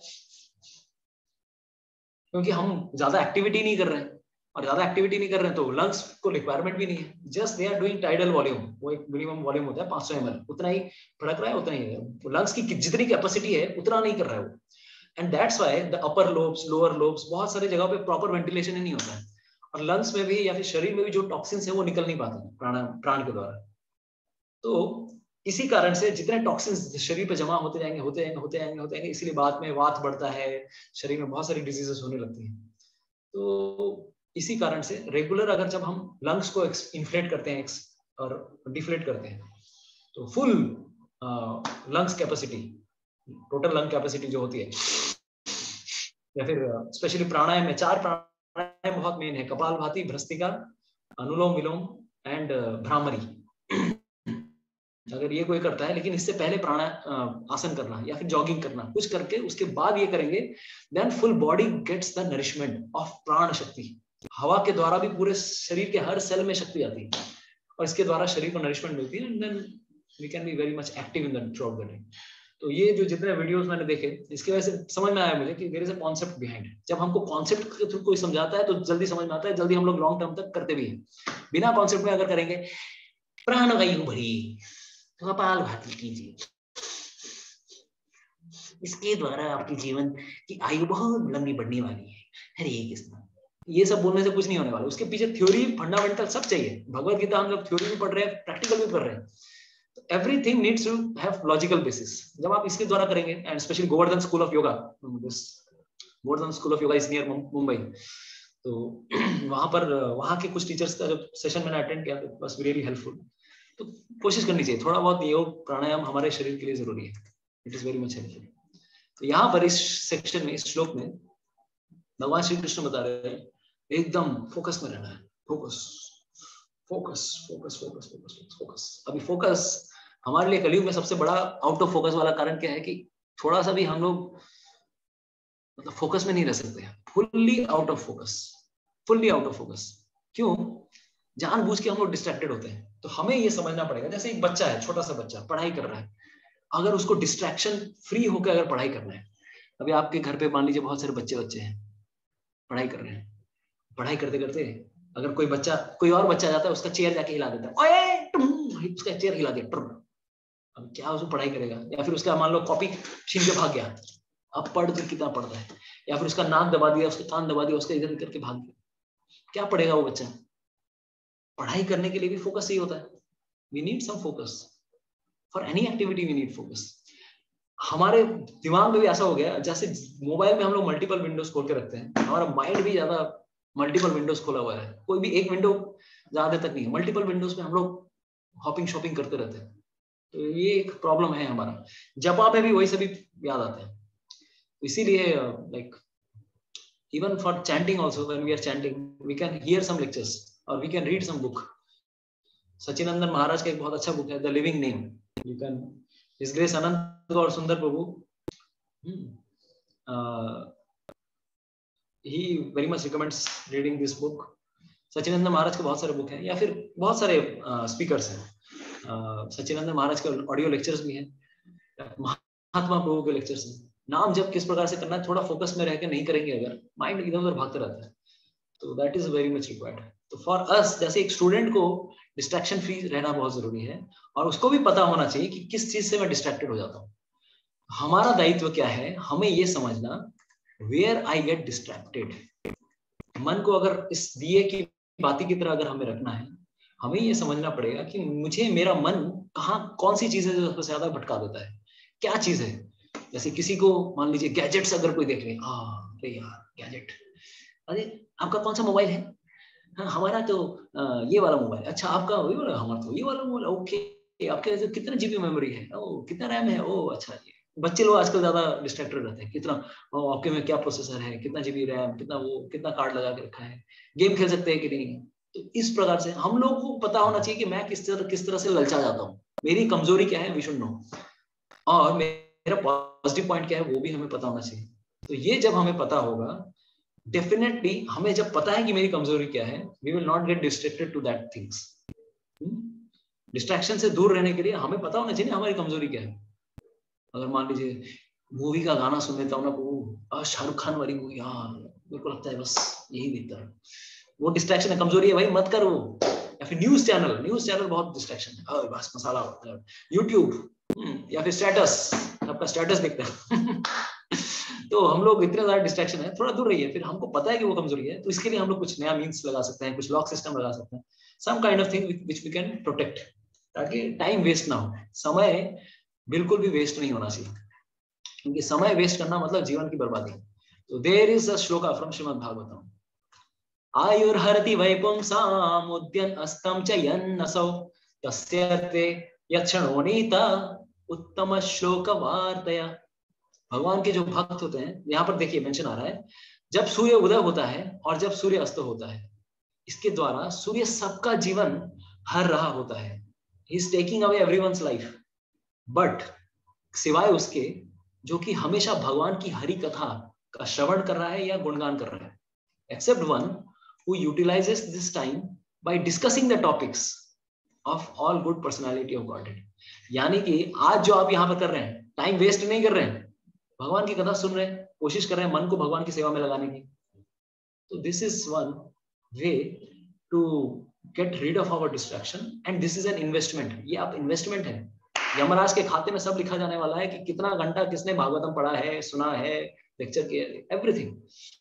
क्योंकि हम ज्यादा एक्टिविटी नहीं कर रहे हैं, और ज्यादा एक्टिविटी नहीं कर रहे हैं तो लंग्स को रिक्वायरमेंट भी नहीं है, just they are doing tidal volume. वो एक मिनिमम वॉल्यूम होता है 500 ml, उतना ही फड़क रहा है, उतना ही है। लंग्स की जितनी कैपेसिटी है उतना नहीं कर रहा है वो। And that's why the upper lobes, lower lobes, बहुत सारी जगहों पे प्रॉपर वेंटिलेशन ही नहीं होता है, और लंग्स में भी या फिर शरीर में भी जो टॉक्सिन्स है वो निकल नहीं पाते प्राण के द्वारा। तो इसी कारण से जितने टॉक्सिन्स शरीर पे जमा होते जाएंगे, इसीलिए बाद में वात बढ़ता है, शरीर में बहुत सारी डिजीजेस होने लगती हैं। तो इसी कारण से रेगुलर अगर जब हम लंग्स को इन्फ्लेट करते हैं और डिफ्लेट करते हैं, तो full lungs capacity, total lung capacity जो होती है, या फिर स्पेशली प्राणायाम में 4 प्राणायाम बहुत मेन है, कपालभाति, भ्रस्तिका, अनुलोम विलोम एंड भ्रामरी। अगर ये कोई करता है, लेकिन इससे पहले आसन करना या फिर जॉगिंग करना, कुछ करके उसके बाद ये करेंगे, then full body gets the nourishment of prana shakti. हवा के द्वारा भी पूरे शरीर के हर सेल में शक्ति आती है, और इसके द्वारा शरीर को नरिशमेंट मिलती है, and then we can be very much active in the throughout the day. तो ये जो जितने वीडियोस मैंने देखे, इसकी वजह से समझ में आया मुझे कि there is a concept behind. जब हमको कॉन्सेप्ट के थ्रू कोई समझाता है तो जल्दी समझ में आता है, जल्दी हम लोग लॉन्ग टर्म तक करते भी हैं। बिना कॉन्सेप्ट में अगर करेंगे, प्राणवायु भरी, कपालभाति कीजिए, इसके द्वारा आपके जीवन की आयु बहुत लंबी बढ़ने वाली है, हरे कृष्ण, ये सब बोलने से कुछ नहीं होने वाला। उसके पीछे थ्योरी, फंडामेंटल सब चाहिए। भगवत गीता हम लोग थ्योरी भी पढ़ रहे हैं, प्रैक्टिकल भी पढ़ रहे हैं, तो everything needs to have logical basis. जब आप इसके द्वारा करेंगे, and specially Govardhan school of yoga, Govardhan school of yoga is near Mumbai, तो वहां पर वहां के कुछ टीचर्स का जब सेशन मैंने अटेंड किया तो बस रियली हेल्पफुल। तो कोशिश करनी चाहिए, थोड़ा बहुत योग प्राणायाम हमारे शरीर के लिए जरूरी है, it is very much helpful. तो यहाँ पर इस सेक्शन में, इस श्लोक में भगवान श्री कृष्ण बता रहे हैं एकदम फोकस में रहना है, focus focus focus focus focus focus. अभी फोकस हमारे लिए कलयुग में सबसे बड़ा आउट ऑफ फोकस वाला कारण क्या है कि थोड़ा सा भी हम लोग मतलब फोकस में नहीं रह सकते, fully out of focus, fully out of focus. क्यों? जानबूझ के हम लोग डिस्ट्रैक्टेड होते हैं। तो हमें ये समझना पड़ेगा, जैसे एक बच्चा है, छोटा सा बच्चा पढ़ाई कर रहा है, अगर उसको डिस्ट्रैक्शन फ्री होकर अगर पढ़ाई करना है, अभी आपके घर पे मान लीजिए बहुत सारे बच्चे हैं पढ़ाई कर रहे हैं, पढ़ाई करते करते अगर कोई बच्चा, कोई और बच्चा जाता है, उसका चेयर जाके हिला देता है, ओए उसका चेयर हिला दिया, अब क्या उसको पढ़ाई करेगा? या फिर उसका मान लो कॉपी छीन के भाग गया, अब पढ़ तो कितना पढ़ता है, या फिर उसका नाक दबा दिया, उसका कान दबा दिया, उसका इधर करके भाग गया, क्या पढ़ेगा वो बच्चा? पढ़ाई करने के लिए भी फोकस ही होता है। We need some focus for any activity, we need focus. हमारे दिमाग में भी ऐसा हो गया, जैसे मोबाइल में हम लोग मल्टीपल विंडोज खोल के रखते हैं, हमारा माइंड भी ज्यादा मल्टीपल विंडोज खोला हुआ है, कोई भी एक विंडो ज्यादा तक नहीं है, मल्टीपल विंडोज में हम लोग हॉपिंग शॉपिंग करते रहते हैं। तो ये एक प्रॉब्लम है हमारा। जपा में भी वही सभी याद आते हैं, इसीलिए like even for chanting also, when we are chanting we can hear some lectures or we can read some book. Sachinandan Maharaj का एक बहुत अच्छा बुक है, the living name, you can, his grace Anant और सुंदर प्रभु, he very much recommends reading this book. Sachinandan महाराज के बहुत सारे book हैं, या फिर बहुत सारे स्पीकर्स हैं। सचिनंदन महाराज के ऑडियो लेक्चर्स भी हैं, महात्मा प्रभु के लेक्चर्स हैं। नाम जब किस प्रकार से करना है, थोड़ा फोकस में रह के नहीं करेंगे अगर, माइंड इधर उधर भागता रहता है, तो that is very much required. तो फॉर अस, जैसे एक स्टूडेंट को डिस्ट्रैक्शन फ्री रहना बहुत जरूरी है, और उसको भी पता होना चाहिए कि किस चीज से मैं डिस्ट्रैक्टेड हो जाता हूँ। हमारा दायित्व क्या है, हमें ये समझना वेयर आई गेट डिस्ट्रैक्टेड। मन को अगर इस दिए की बाती की तरह अगर हमें रखना है, हमें ये समझना पड़ेगा कि मुझे, मेरा मन कहाँ, कौन सी चीज है जो सबसे ज्यादा भटका देता है, क्या चीज है। जैसे किसी को मान लीजिए गैजेट्स अगर कोई देख ले, अरे यार गैजेट, अरे आपका कौन सा मोबाइल है? हाँ हमारा तो ये वाला मोबाइल। अच्छा आपका वही वाला? हमारा तो ये वाला मोबाइल। ओके, आपके कितना जीबी मेमोरी है? ओ कितना रैम है? ओ अच्छा। ये बच्चे लोग आजकल ज्यादा डिस्ट्रैक्टेड रहते हैं, कितना आपके में क्या प्रोसेसर है, कितना जीबी रैम, कितना वो, कितना कार्ड लगा के रखा है, गेम खेल सकते हैं कि नहीं। तो इस प्रकार से हम लोग को पता होना चाहिए कि मैं किस तरह से ललचा जाता हूँ, मेरी कमजोरी क्या है, वी शुड नो, और मेरा पॉजिटिव पॉइंट क्या है वो भी हमें पता होना चाहिए। तो ये जब हमें पता होगा, डेफिनेटली हमें जब पता है कि मेरी कमजोरी क्या है, we will not get distracted to that things. Distraction से दूर रहने के लिए हमें पता होना चाहिए हमारी कमजोरी क्या है। अगर मान लीजिए मूवी का गाना सुन लेता हूँ ना, वो शाहरुख खान वाली मूवी, यार मेरे को लगता है बस यही देखता है, वो डिस्ट्रैक्शन है, कमजोरी है भाई, मत कर वो। या फिर न्यूज चैनल बहुत डिस्ट्रैक्शन है, बस मसाला होता है। यूट्यूब या फिर स्टेटस, आपका स्टेटस देखते हैं तो हम लोग इतने ज्यादा डिस्ट्रैक्शन है, थोड़ा दूर रहिए। फिर हमको पता है कि वो कमजोरी है, तो इसके लिए हम लोग कुछ नया मीन्स लगा सकते हैं, कुछ लॉक सिस्टम लगा सकते हैं, some kind of thing which we can protect, ताकि टाइम वेस्ट ना हो। समय बिल्कुल भी वेस्ट नहीं होना चाहिए, क्योंकि समय वेस्ट करना मतलब जीवन की बर्बादी। तो there is a shloka from Shrimad Bhagavatam, आयुर्हरति वैपुंसाम उद्यन अस्तम च यन्नसौ तस्यर्थे यक्षणो नीता उत्तम श्लोक वार्तया। भगवान के जो भक्त होते हैं, यहाँ पर देखिए मेंशन आ रहा है, जब सूर्य उदय होता है और जब सूर्य अस्त होता है, इसके द्वारा सूर्य सबका जीवन हर रहा होता है, he is taking away everyone's life, but सिवाय उसके जो कि हमेशा भगवान की हरि कथा का श्रवण कर रहा है या गुणगान कर रहा है, except one who utilises this time by discussing the topics of all good personality of Godhead. यानी कि आज जो आप यहाँ पर कर रहे हैं, टाइम वेस्ट नहीं कर रहे हैं, भगवान की कथा सुन रहे हैं, कोशिश कर रहे हैं मन को भगवान की सेवा में लगाने की। तो this is one way to get rid of our distraction, and this is an investment. ये आप इन्वेस्टमेंट है, यमराज के खाते में सब लिखा जाने वाला है कि कितना घंटा किसने भागवतम पढ़ा है, सुना है, लेक्चर किया, एवरीथिंग,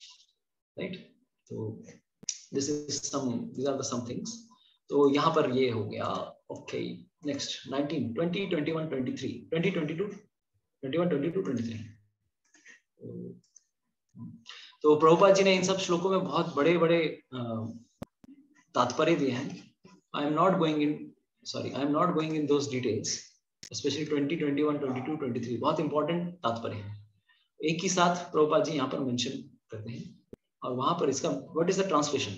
राइट। तो this are the some things. तो यहाँ पर ये हो गया। Okay, next 19, 20, 21, 23, 20, 22, 21, 22, 23. तो प्रभुपाद जी ने इन सब श्लोकों में बहुत बड़े बड़े तात्पर्य दिए हैं. I am not going in those details, especially 20, 21, 22, 23. बहुत इंपॉर्टेंट तात्पर्य है. एक ही साथ प्रभुपाद जी यहाँ पर मेंशन करते हैं और वहां पर इसका what is the translation.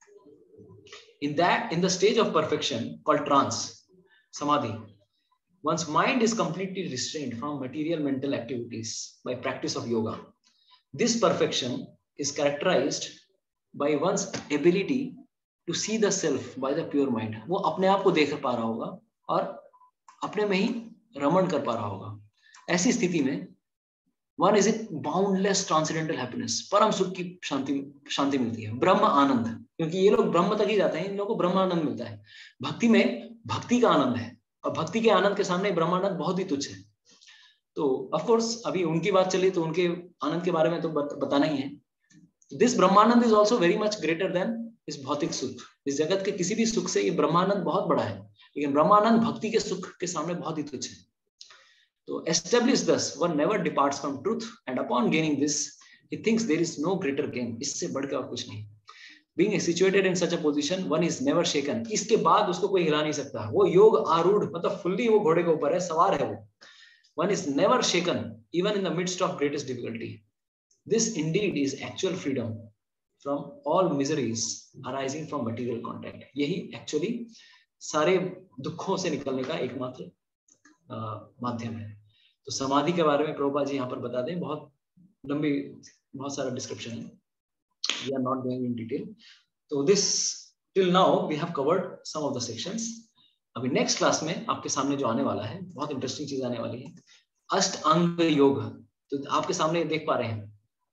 In the stage of perfection called trance, samadhi, one's mind is completely restrained from material mental activities by practice of yoga. This perfection is characterized by one's ability to see the self by the pure mind. वो अपने आप को देख पा रहा होगा और अपने में ही रमण कर पा रहा होगा. ऐसी स्थिति में one is it boundless transcendental happiness, परम सुख की शांति मिलती है. ब्रह्म आनंद, क्योंकि ये लोग ब्रह्म तक ही जाते हैं, इन लोगों को ब्रह्म आनंद मिलता है. भक्ति में भक्ति का आनंद है और भक्ति के आनंद के सामने ब्रह्मानंद बहुत ही तुच्छ है. तो ऑफ कोर्स अभी उनकी बात चली तो उनके आनंद के बारे में तो बताना ही है. This Brahmanand is also very much greater than इस भौतिक सुख. इस जगत के किसी भी सुख से ये ब्रह्मानंद बहुत बड़ा है, लेकिन ब्रह्मानंद भक्ति के सुख के सामने बहुत ही तुच्छ है. तो establish thus one never departs from truth, and upon gaining this he thinks there is no greater gain. इससे बढ़कर और कुछ नहीं. Being situated in such a position, one is never shaken. इसके बाद उसको कोई हिला नहीं सकता. वो योग आरूढ़ मतलब फुल्ली वो घोड़े के ऊपर है, सवार है वो. One is never shaken even in the midst of greatest difficulty. This indeed is actual freedom from all miseries arising from material contact. यही actually सारे दुखों से निकलने का एकमात्र माध्यम है. तो समाधि के बारे में प्रभुपाद जी यहाँ पर बता दें. बहुत लंबी बहुत सारा डिस्क्रिप्शन है. We are not going in detail. So this till now we have covered some of the sections. अभी नेक्स्ट क्लास में आपके सामने जो आने वाला है बहुत इंटरेस्टिंग चीज आने वाली है. अष्टांग योग. तो आपके सामने देख पा रहे हैं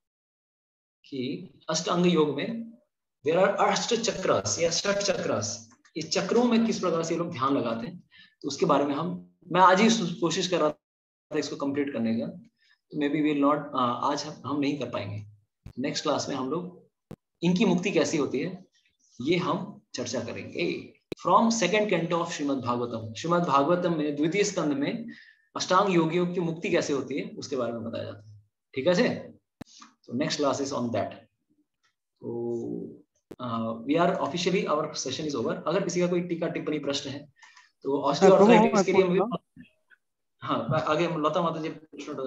कि अष्टांग योग में there are अष्ट चक्रास या षट चक्रास. इस चक्रों में किस प्रकार से लोग ध्यान लगाते हैं तो उसके बारे में मैं आज ही कोशिश कर रहा था इसको कंप्लीट करने का. तो मे बी विल नॉट, आज हम नहीं कर पाएंगे. नेक्स्ट क्लास में हम लोग इनकी मुक्ति कैसी होती है ये हम चर्चा करेंगे. From second canto of Shrimad Bhagavatam. Shrimad Bhagavatam में द्वितीय स्कंद में अष्टांग योगियों की मुक्ति कैसे होती है उसके बारे में बताया जाता है. ठीक है. तो next class is on that. तो we are officially our session is over. अगर किसी का कोई टीका टिप्पणी प्रश्न है तो ऑस्टियोआर्थराइटिस के लिए आगे लता माता जी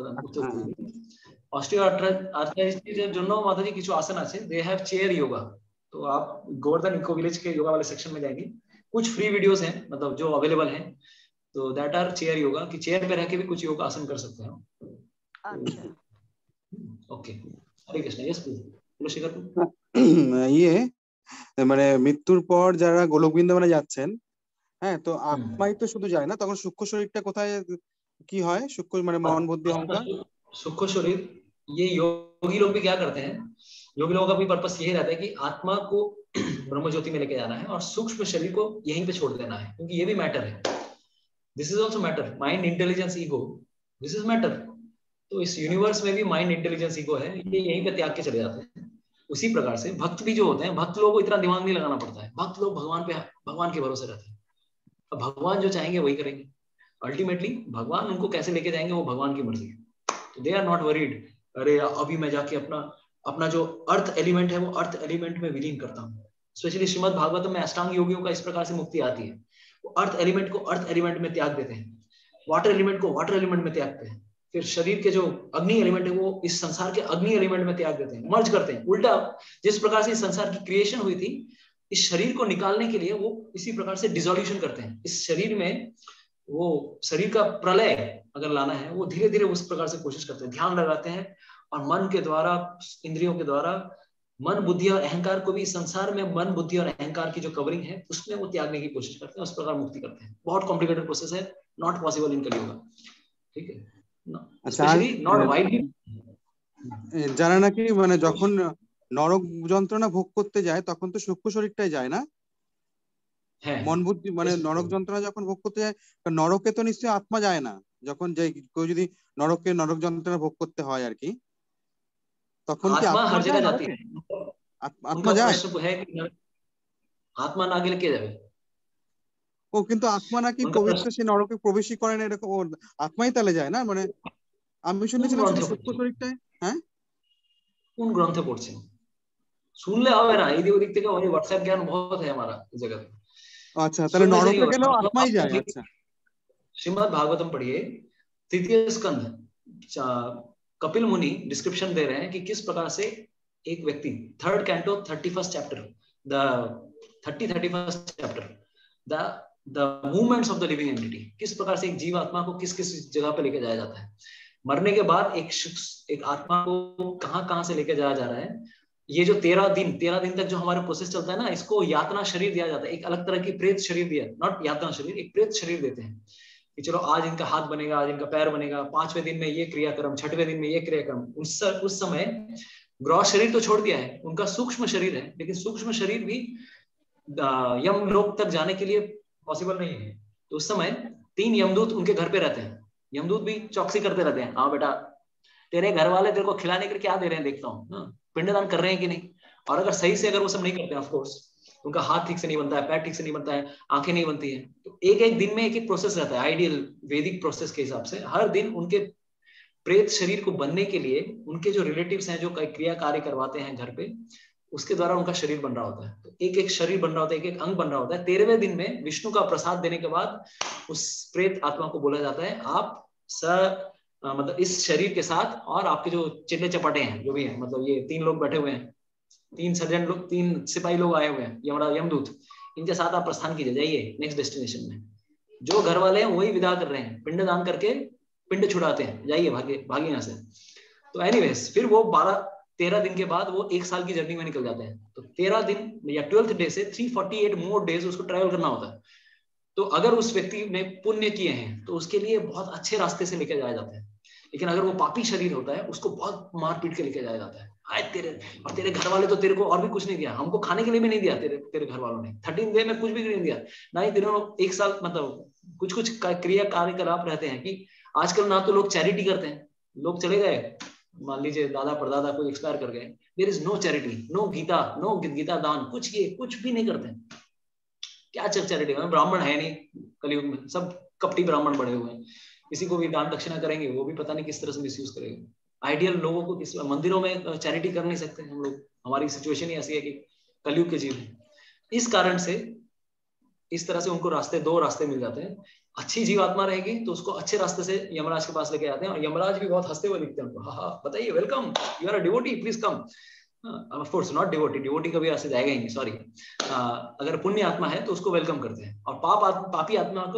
ऑस्टियोआर्थराइटिस জন্য माता जी কিছু आसन আছে. They have chair yoga. तो आप गोवर्धन इको विलेज के योगा वाले सेक्शन में जाएंगे. कुछ फ्री वीडियोस हैं मतलब जो अवेलेबल हैं. तो दैट आर चेयर योगा कि चेयर पे रह के भी कुछ योगा आसन कर सकते हैं. अच्छा okay. Hare Krishna. Yes please Tulsikar. ये মানে মৃত্যুর পর যারা গোলক বৃন্দাবনে যাচ্ছেন, হ্যাঁ, তো আত্মাই তো শুধু যায় না, তখন সূক্ষ্ম শরীরটা কোথায় কি হয়? সূক্ষ্ম মানে মন বুদ্ধি অহংকার सूक्ष्म शरीर. ये योगी लोग भी क्या करते हैं, योगी लोगों का भी पर्पस यही रहता है कि आत्मा को ब्रह्म ज्योति में लेके जाना है और सूक्ष्म शरीर को यहीं पे छोड़ देना है, क्योंकि ये भी मैटर है. This is also matter. Mind intelligence ego this is matter. तो इस यूनिवर्स में भी माइंड इंटेलिजेंस ईगो है, ये यहीं पे त्याग के चले जाते हैं. उसी प्रकार से भक्त भी जो होते हैं, भक्त लोगों को इतना दिमाग नहीं लगाना पड़ता है. भक्त लोग भगवान के भरोसे रहते हैं. अब भगवान जो चाहेंगे वही करेंगे. अल्टीमेटली भगवान उनको कैसे लेके जाएंगे वो भगवान की मर्जी है. तो दे आर नॉट वरीड. अरे अभी मैं जाके अपना जो अर्थ एलिमेंट है वो अर्थ एलिमेंट में विलीन करता हूँ. स्पेशली श्रीमद् भागवत में अष्टांग योगियों का इस प्रकार से मुक्ति आती है. वो अर्थ एलिमेंट को अर्थ एलिमेंट में त्याग देते हैं, वाटर एलिमेंट को वाटर एलिमेंट में त्यागते हैं. फिर शरीर के जो अग्नि एलिमेंट है वो इस संसार के अग्नि एलिमेंट में त्याग देते हैं, मर्ज करते हैं. उल्टा जिस प्रकार से इस संसार की क्रिएशन हुई थी, इस शरीर को निकालने के लिए वो इसी प्रकार से डिसोल्यूशन करते हैं. इस शरीर में वो शरीर का प्रलय अगर लाना है वो धीरे धीरे उस प्रकार से कोशिश करते हैं. ध्यान लगाते हैं और मन के द्वारा, इंद्रियों के द्वारा मन बुद्धि और अहंकार को भी इस संसार में मन बुद्धि और अहंकार की जो कवरिंग है उसमें वो त्यागने की कोशिश करते हैं. उस प्रकार मुक्ति करते हैं. बहुत कॉम्प्लिकेटेड प्रोसेस है, नॉट पॉसिबल इन कलियुग. ठीक है. स्पेशली नॉट वाइडली যারা নাকি মানে যখন নরক যন্ত্রণা ভোগ করতে যায় তখন তো সূক্ষ্ম শরীরটাই যায় না, মন বুদ্ধি মানে নরক যন্ত্রণা যখন ভোগ করতে যায় নরকে তো নিশ্চয়ই আত্মা যায় না. যখন যে কেউ যদি নরক যন্ত্রণা ভোগ করতে হয় আর কি, তখন কি आत्मा हर जगह जाती है. आत्मा जाए? है कि आत्मा ना आगे लेके जावे. ও কিন্তু আত্মা নাকি পবিত্র, সে নরকে প্রবেশই করে না, এরকম ওর আত্মাই তাহলে যায় না? মানে আমি শুনেছিলাম শুধু সূক্ষ্ম শরীরটাই। হ্যাঁ, কোন গ্রন্থে পড়ছেন? শুনলে হবে না, এদিক ওদিক থেকে वही व्हाट्सएप ज्ञान बहुत है हमारा इस जगह पे। আচ্ছা, তাহলে নরকে গেলেও আত্মাই যায়। আচ্ছা, श्रीमद् भागवतम पढ़िए, तृतीय स्कंध, कपिल मुनि डिस्क्रिप्शन दे रहे हैं कि किस प्रकार से एक व्यक्ति, third canto 31st chapter, the 31st chapter, the movements of the living entity, किस प्रकार से एक जीवात्मा को किस किस जगह पे लेके जाया जाता है। मरने के बाद एक आत्मा को कहां से लेके जाया जा रहा है। ये जो 13 दिन तक जो हमारा प्रोसेस चलता है ना, इसको यातना शरीर दिया जाता है, एक अलग तरह की प्रेत शरीर दिया, नॉट यातना शरीर, एक प्रेत शरीर देते हैं कि चलो आज इनका हाथ बनेगा, आज इनका पैर बनेगा, 5वें दिन में ये क्रियाक्रम, 6वें दिन में ये क्रियाक्रम। उस समय ग्रॉस शरीर तो छोड़ दिया है, उनका सूक्ष्म शरीर है, लेकिन सूक्ष्म शरीर भी यम लोक तक जाने के लिए पॉसिबल नहीं है। तो उस समय 3 यमदूत उनके घर पे रहते हैं। यमदूत भी चौकसी करते रहते हैं, हाँ बेटा तेरे घर वाले तेरे को खिलाने के लिए क्या दे रहे हैं, देखता हूँ पिंडदान कर रहे हैं कि नहीं। और अगर सही से अगर वो सब नहीं करते हैं, ऑफ कोर्स उनका हाथ ठीक से नहीं बनता है, पैर ठीक से नहीं बनता है, आंखें नहीं बनती है, तो एक एक दिन में एक एक प्रोसेस रहता है। आइडियल वैदिक प्रोसेस के हिसाब से हर दिन उनके प्रेत शरीर को बनने के लिए उनके जो रिलेटिव्स हैं, जो क्रिया कार्य करवाते हैं घर पे, उसके द्वारा उनका शरीर बन रहा होता है। तो एक एक शरीर बन रहा होता है, एक एक अंग बन रहा होता है। 13वें दिन में विष्णु का प्रसाद देने के बाद उस प्रेत आत्मा को बोला जाता है, आप मतलब इस शरीर के साथ और आपके जो चिल्ले चपाटे हैं जो भी हैं, मतलब ये 3 लोग बैठे हुए हैं, 3 सर्जन लोग, 3 सिपाही लोग आए हुए हैं, यमदूत, इनके साथ आप प्रस्थान कीजिए, जाइए नेक्स्ट डेस्टिनेशन में। जो घर वाले हैं वही विदा कर रहे हैं, पिंड दान करके पिंड छुड़ाते हैं, जाइए भागे यहाँ से। तो एनीवेज फिर वो 13 दिन के बाद वो 1 साल की जर्नी में निकल जाते हैं। तो 13 दिन या 12th डे से 348 मोर डेज उसको ट्रैवल करना होता है। तो अगर उस व्यक्ति ने पुण्य किए हैं तो उसके लिए बहुत अच्छे रास्ते से लेके जाया जाता है, लेकिन अगर वो पापी शरीर होता है उसको बहुत मार पीट के लेके जाया जाता है। तेरे घर वाले तो तेरे को और भी कुछ नहीं दिया, हमको खाने के लिए भी नहीं दिया तेरे घर वालों ने, 13 डे में कुछ भी नहीं दिया, ना ही तेरे 1 साल, मतलब कुछ क्रिया कार्यकलाप रहते हैं कि आजकल ना तो लोग चैरिटी करते हैं, लोग चले गए, मान लीजिए दादा परदादा कोई एक्सपायर कर गए, there is no charity, no Gita दान, कुछ भी नहीं करते हैं। क्या चैरिटी, ब्राह्मण है नहीं कलयुग में, सब कपटी ब्राह्मण बड़े हुए हैं, किसी को भी दान दक्षिणा करेंगे वो भी पता नहीं किस तरह से मिसयूज करेंगे। आइडियल लोगों को किस मंदिरों में चैरिटी कर नहीं सकते हम लोग, हमारी सिचुएशन ही ऐसी है कि कलयुग के जीव हैं। इस कारण से इस तरह से उनको 2 रास्ते मिल जाते हैं। अच्छी जीवात्मा रहेगी तो उसको अच्छे रास्ते से यमराज के पास लेके आते हैं, और यमराज भी बहुत हंसते हुए दिखते हैं उनको, हाँ बताइए, welcome, you are a devotee, please come. Of course not devotee कभी ऐसे जाएगा ही नहीं, सॉरी। अगर पुण्य आत्मा है तो उसको वेलकम करते हैं, और पापी आत्मा को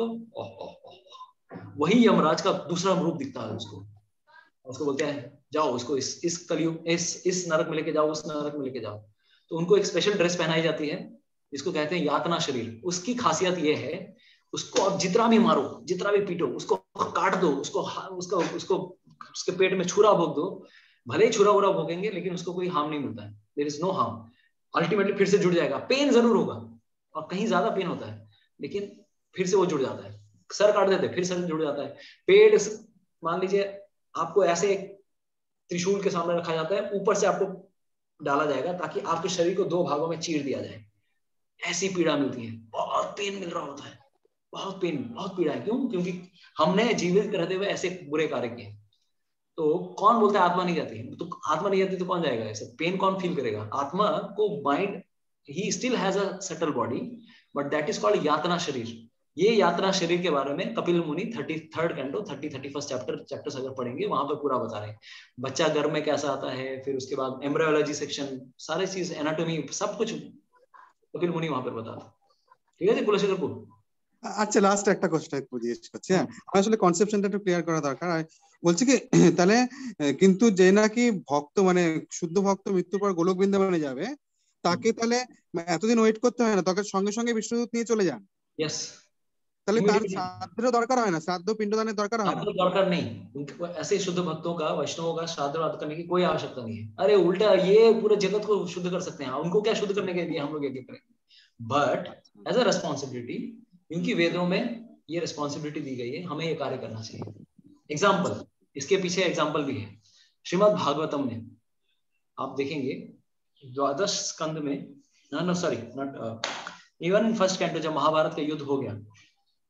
वही यमराज का दूसरा रूप दिखता है उसको बोलते हैं जाओ उसको इस कलयुग इस नरक में लेके जाओ, उस नरक में लेके जाओ। तो उनको एक स्पेशल ड्रेस पहनाई जाती है जिसको कहते हैं यातना शरीर। उसकी खासियत ये है, उसको आप जितना भी मारो, जितना भी पीटो, उसको काट दो, उसको उसके पेट में छुरा भोग दो, भले ही छुरा उरा भोगेंगे लेकिन उसको कोई हार्म नहीं मिलता है, there is no harm. Ultimately फिर से जुड़ जाएगा, पेन जरूर होगा और कहीं ज्यादा पेन होता है, लेकिन फिर से वो जुड़ जाता है। सर काट देते फिर सर जुड़ जाता है। पेट मान लीजिए आपको ऐसे एक त्रिशूल के सामने रखा जाता है, ऊपर से आपको डाला जाएगा ताकि आपके शरीर को 2 भागों में चीर दिया जाए। ऐसी पीड़ा मिलती है, बहुत पेन मिल रहा होता है, बहुत पीड़ा है। क्यों? क्योंकि हमने जीवित रहते हुए ऐसे बुरे कार्य किए। तो कौन बोलता है आत्मा नहीं जाती? तो आत्मा नहीं जाती तो कौन जाएगा? ऐसे पेन कौन फील करेगा? आत्मा को mind, he still has a subtle body, but that is called यातना शरीर। ये यात्रा शरीर के बारे में कपिल मुनि 33rd कैंटो 31st चैप्टर्स अगर पढ़ेंगे वहां पर पूरा बता रहे हैं। बच्चा गर्भ में कैसा आता है, फिर उसके बाद एम्ब्रियोलॉजी सेक्शन, सारी चीज, एनाटॉमी, सब कुछ कपिल मुनि वहां पर बताता। ঠিক আছে কুলশেখর কো? আচ্ছা, লাস্ট একটা কোশ্চেন জিজ্ঞেস করছি। হ্যাঁ, আসলে কনসেপশনটা একটু ক্লিয়ার করা দরকার। বলছি কি তাহলে কিন্তু যে নাকি ভক্ত, মানে শুদ্ধ ভক্ত মৃত্যুর পর গোলক বৃন্দাবনে যাবে, তাকে তাহলে এতদিন ওয়েট করতে হয় না, তাকে সঙ্গে সঙ্গে বিষ্ণুদূত নিয়ে চলে যান? यस। তাহলে তার শ্রাদ্ধের দরকার হয় না, শ্রাদ্ধ পিণ্ডদানের দরকার হয় না? दरकार नहीं, ऐसे शुद्ध भक्तों का, वैष्णवों का श्राद्ध करने की कोई आवश्यकता नहीं है। अरे उल्टा, ये पूरे जगत को शुद्ध कर सकते हैं, उनको क्या शुद्ध करने के लिए हम लोग यज्ञ करेंगे? बट एज अ रेस्पॉन्सिबिलिटी, क्योंकि वेदों में ये रेस्पॉन्सिबिलिटी दी गई है, हमें ये कार्य करना चाहिए। एग्जाम्पल, इसके पीछे एग्जाम्पल भी है श्रीमद् भागवतम में। आप देखेंगे 12 स्कंद में, इवन फर्स्ट कैंटो जब महाभारत का युद्ध हो गया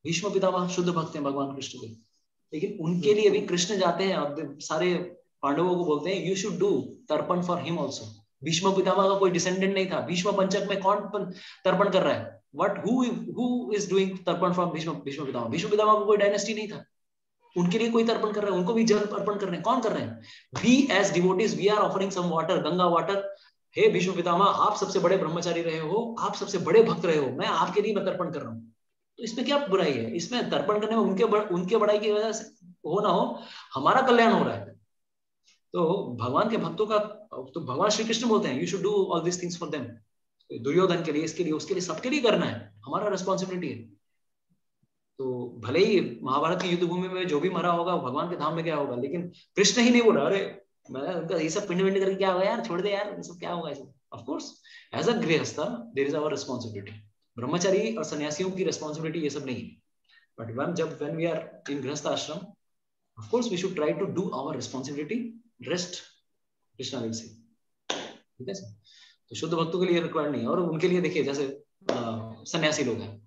भीष्म पितामह शुद्ध भक्त हैं भगवान कृष्ण के, लेकिन उनके लिए भी कृष्ण जाते हैं और सारे पांडवों को बोलते हैं यू शुड डू तर्पण for him also. Bhishma Pitamah का कोई डिसेंडेंट नहीं था। भीष्म पंचक में कौन तर्पण कर रहा है? What who is doing तर्पण फॉर भीष्म पितामह? भीष्म पितामह को कोई डायनेस्टी नहीं था, उनके लिए कोई तर्पण कर रहा है, उनको भी जल अर्पण कर रहे हैं। कौन कर रहे हैं? We as devotees we are offering some water, Ganga water. हे भीष्म पितामह, आप सबसे बड़े ब्रह्मचारी रहे हो, आप सबसे बड़े भक्त रहे हो, मैं आपके लिए मैं तर्पण कर रहा हूँ। तो इसमें क्या बुराई है? इसमें तर्पण करने में उनके बड़ाई की वजह से हो ना हो, हमारा कल्याण हो रहा है। तो भगवान के भक्तों का तो भगवान श्री कृष्ण बोलते हैं you should do all this things for them. Duryodhan के लिए, इसके लिए, उसके लिए, सबके लिए करना है, हमारा रिस्पॉन्सिबिलिटी है। तो भले ही महाभारत की युद्ध भूमि में जो भी मरा होगा भगवान के धाम में क्या होगा, लेकिन कृष्ण ही नहीं बोला अरे मैं उनका ये सब पिंड विंड करके क्या होगा यार, छोड़ दे यार, सब क्या होगा। ऑफ कोर्स एज अ गृहस्थ देयर इज आवर रिस्पॉन्सिबिलिटी। ब्रह्मचारी और सन्यासियों की रिस्पॉन्सिबिलिटी ये सब नहीं है। But when we are in गृहस्थ आश्रम, of course we should try to do our responsibility, rest Krishna will see. ठीक है सर? तो शुद्ध भक्तों के लिए रिक्वायर्ड नहीं है। और उनके लिए देखिए जैसे सन्यासी लोग हैं,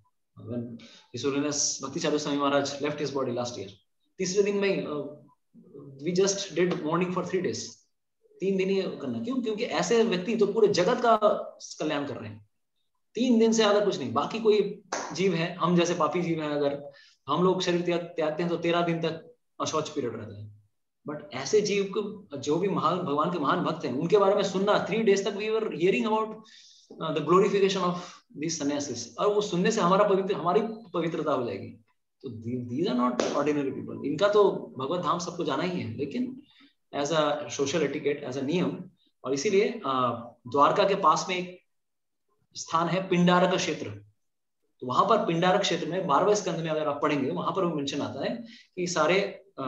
Bhakti Charu Swami Maharaj left his body last year, तीसरे दिन में we just did mourning for 3 days, 3 दिन ही करना। क्यों? क्योंकि ऐसे व्यक्ति तो पूरे जगत का कल्याण कर रहे हैं। 3 दिन से ज्यादा कुछ नहीं। बाकी कोई जीव है, हम जैसे पापी जीव हैं, अगर हम लोग शरीर त्यागते हैं तो 13 दिन तक अशौच पीरियड रहता है। बट ऐसे जीव को जो भी महान भगवान के महान भक्त हैं उनके बारे में सुनना, 3 days तक we were hearing about the glorification of these sannyasis, और वो सुनने से हमारी पवित्रता हो जाएगी। तो these are not ordinary people. इनका तो भगवत धाम सबको जाना ही है, लेकिन as a social etiquette, as a नियम। और इसीलिए द्वारका के पास में एक स्थान है पिंडारक क्षेत्र। तो वहां पर पिंडारक क्षेत्र में 12वें स्कंद में अगर आप पढ़ेंगे, वहां पर वो मेंशन आता है कि सारे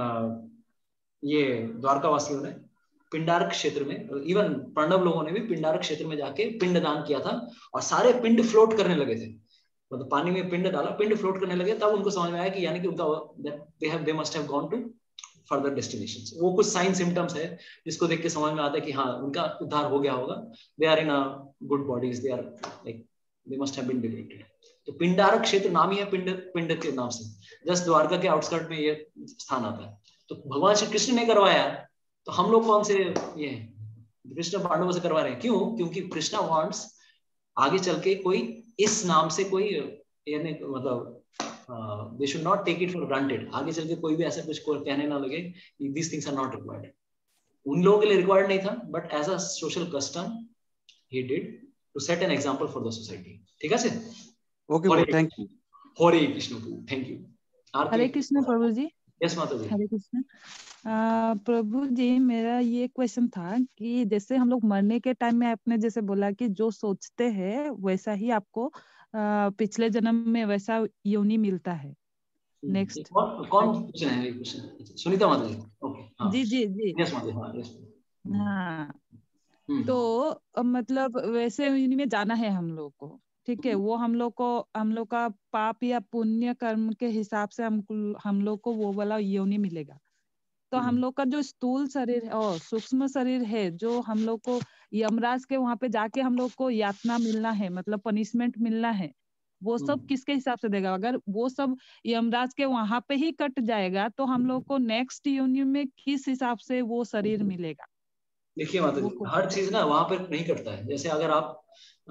ये द्वारकावासियों ने पिंडारक क्षेत्र में, इवन प्रणव लोगों ने भी पिंडारक क्षेत्र में जाके पिंड दान किया था, और सारे पिंड फ्लोट करने लगे थे। मतलब पानी में पिंड डाला, पिंड फ्लोट करने लगे, तब उनको समझ में आया कि यानी कि उनका they must have gone to further destinations. वो कुछ साइन सिम्टम्स है जिसको देख के समझ में आता है कि हाँ उनका उद्धार हो गया होगा। They are in a good bodies, they are like they must have been liberated. तो पिंडारक क्षेत्र नाम ही है पिंड के नाम से। जस्ट द्वारका के आउटस्कर्ट में ये स्थान आता है। तो भगवान श्री कृष्ण ने करवाया, तो हम लोग कौन से ये कृष्ण पांडवों से करवा रहे हैं? क्यों? क्योंकि कृष्णा वांट्स आगे चल के कोई इस नाम से कोई यानी मतलब they should not take it for granted. आगे चल के कोई भी ऐसा कुछ कहने ना लगे these things are not required. उन लोगों के लिए रिक्वायर्ड नहीं था, but as a social custom he did to set an example for the society. ठीक है sir? Okay, thank you. Hare Krishna, thank you. Hare Krishna Prabhu ji. Yes Mata ji. Hare Krishna. प्रभु जी, मेरा ये क्वेश्चन था कि जैसे हम लोग मरने के टाइम में आपने जैसे बोला कि जो सोचते हैं वैसा ही आपको पिछले जन्म में वैसा योनि मिलता है। नेक्स्ट कौन पूछ रहे हैं ये क्वेश्चन? सुनीता माता जी। ओके, हाँ जी जी जी। यस माता जी, हाँ यस। हाँ, तो मतलब वैसे योनि में जाना है हम लोग को, ठीक है? वो हम लोग का पाप या पुण्य कर्म के हिसाब से हम लोग को वो वाला योनि मिलेगा। तो हम लोग का जो स्थूल शरीर है और सूक्ष्म शरीर है, जो हम लोग को यमराज के वहां पे जाके हम लोग को यातना मिलना है, मतलब पनिशमेंट मिलना है, वो सब किसके हिसाब से देगा? अगर वो सब यमराज के वहां पे ही कट जाएगा तो हम लोग को नेक्स्ट योनि में किस हिसाब से वो शरीर मिलेगा? देखिए माता जी, हर चीज ना वहां पर नहीं कटता है। जैसे अगर आप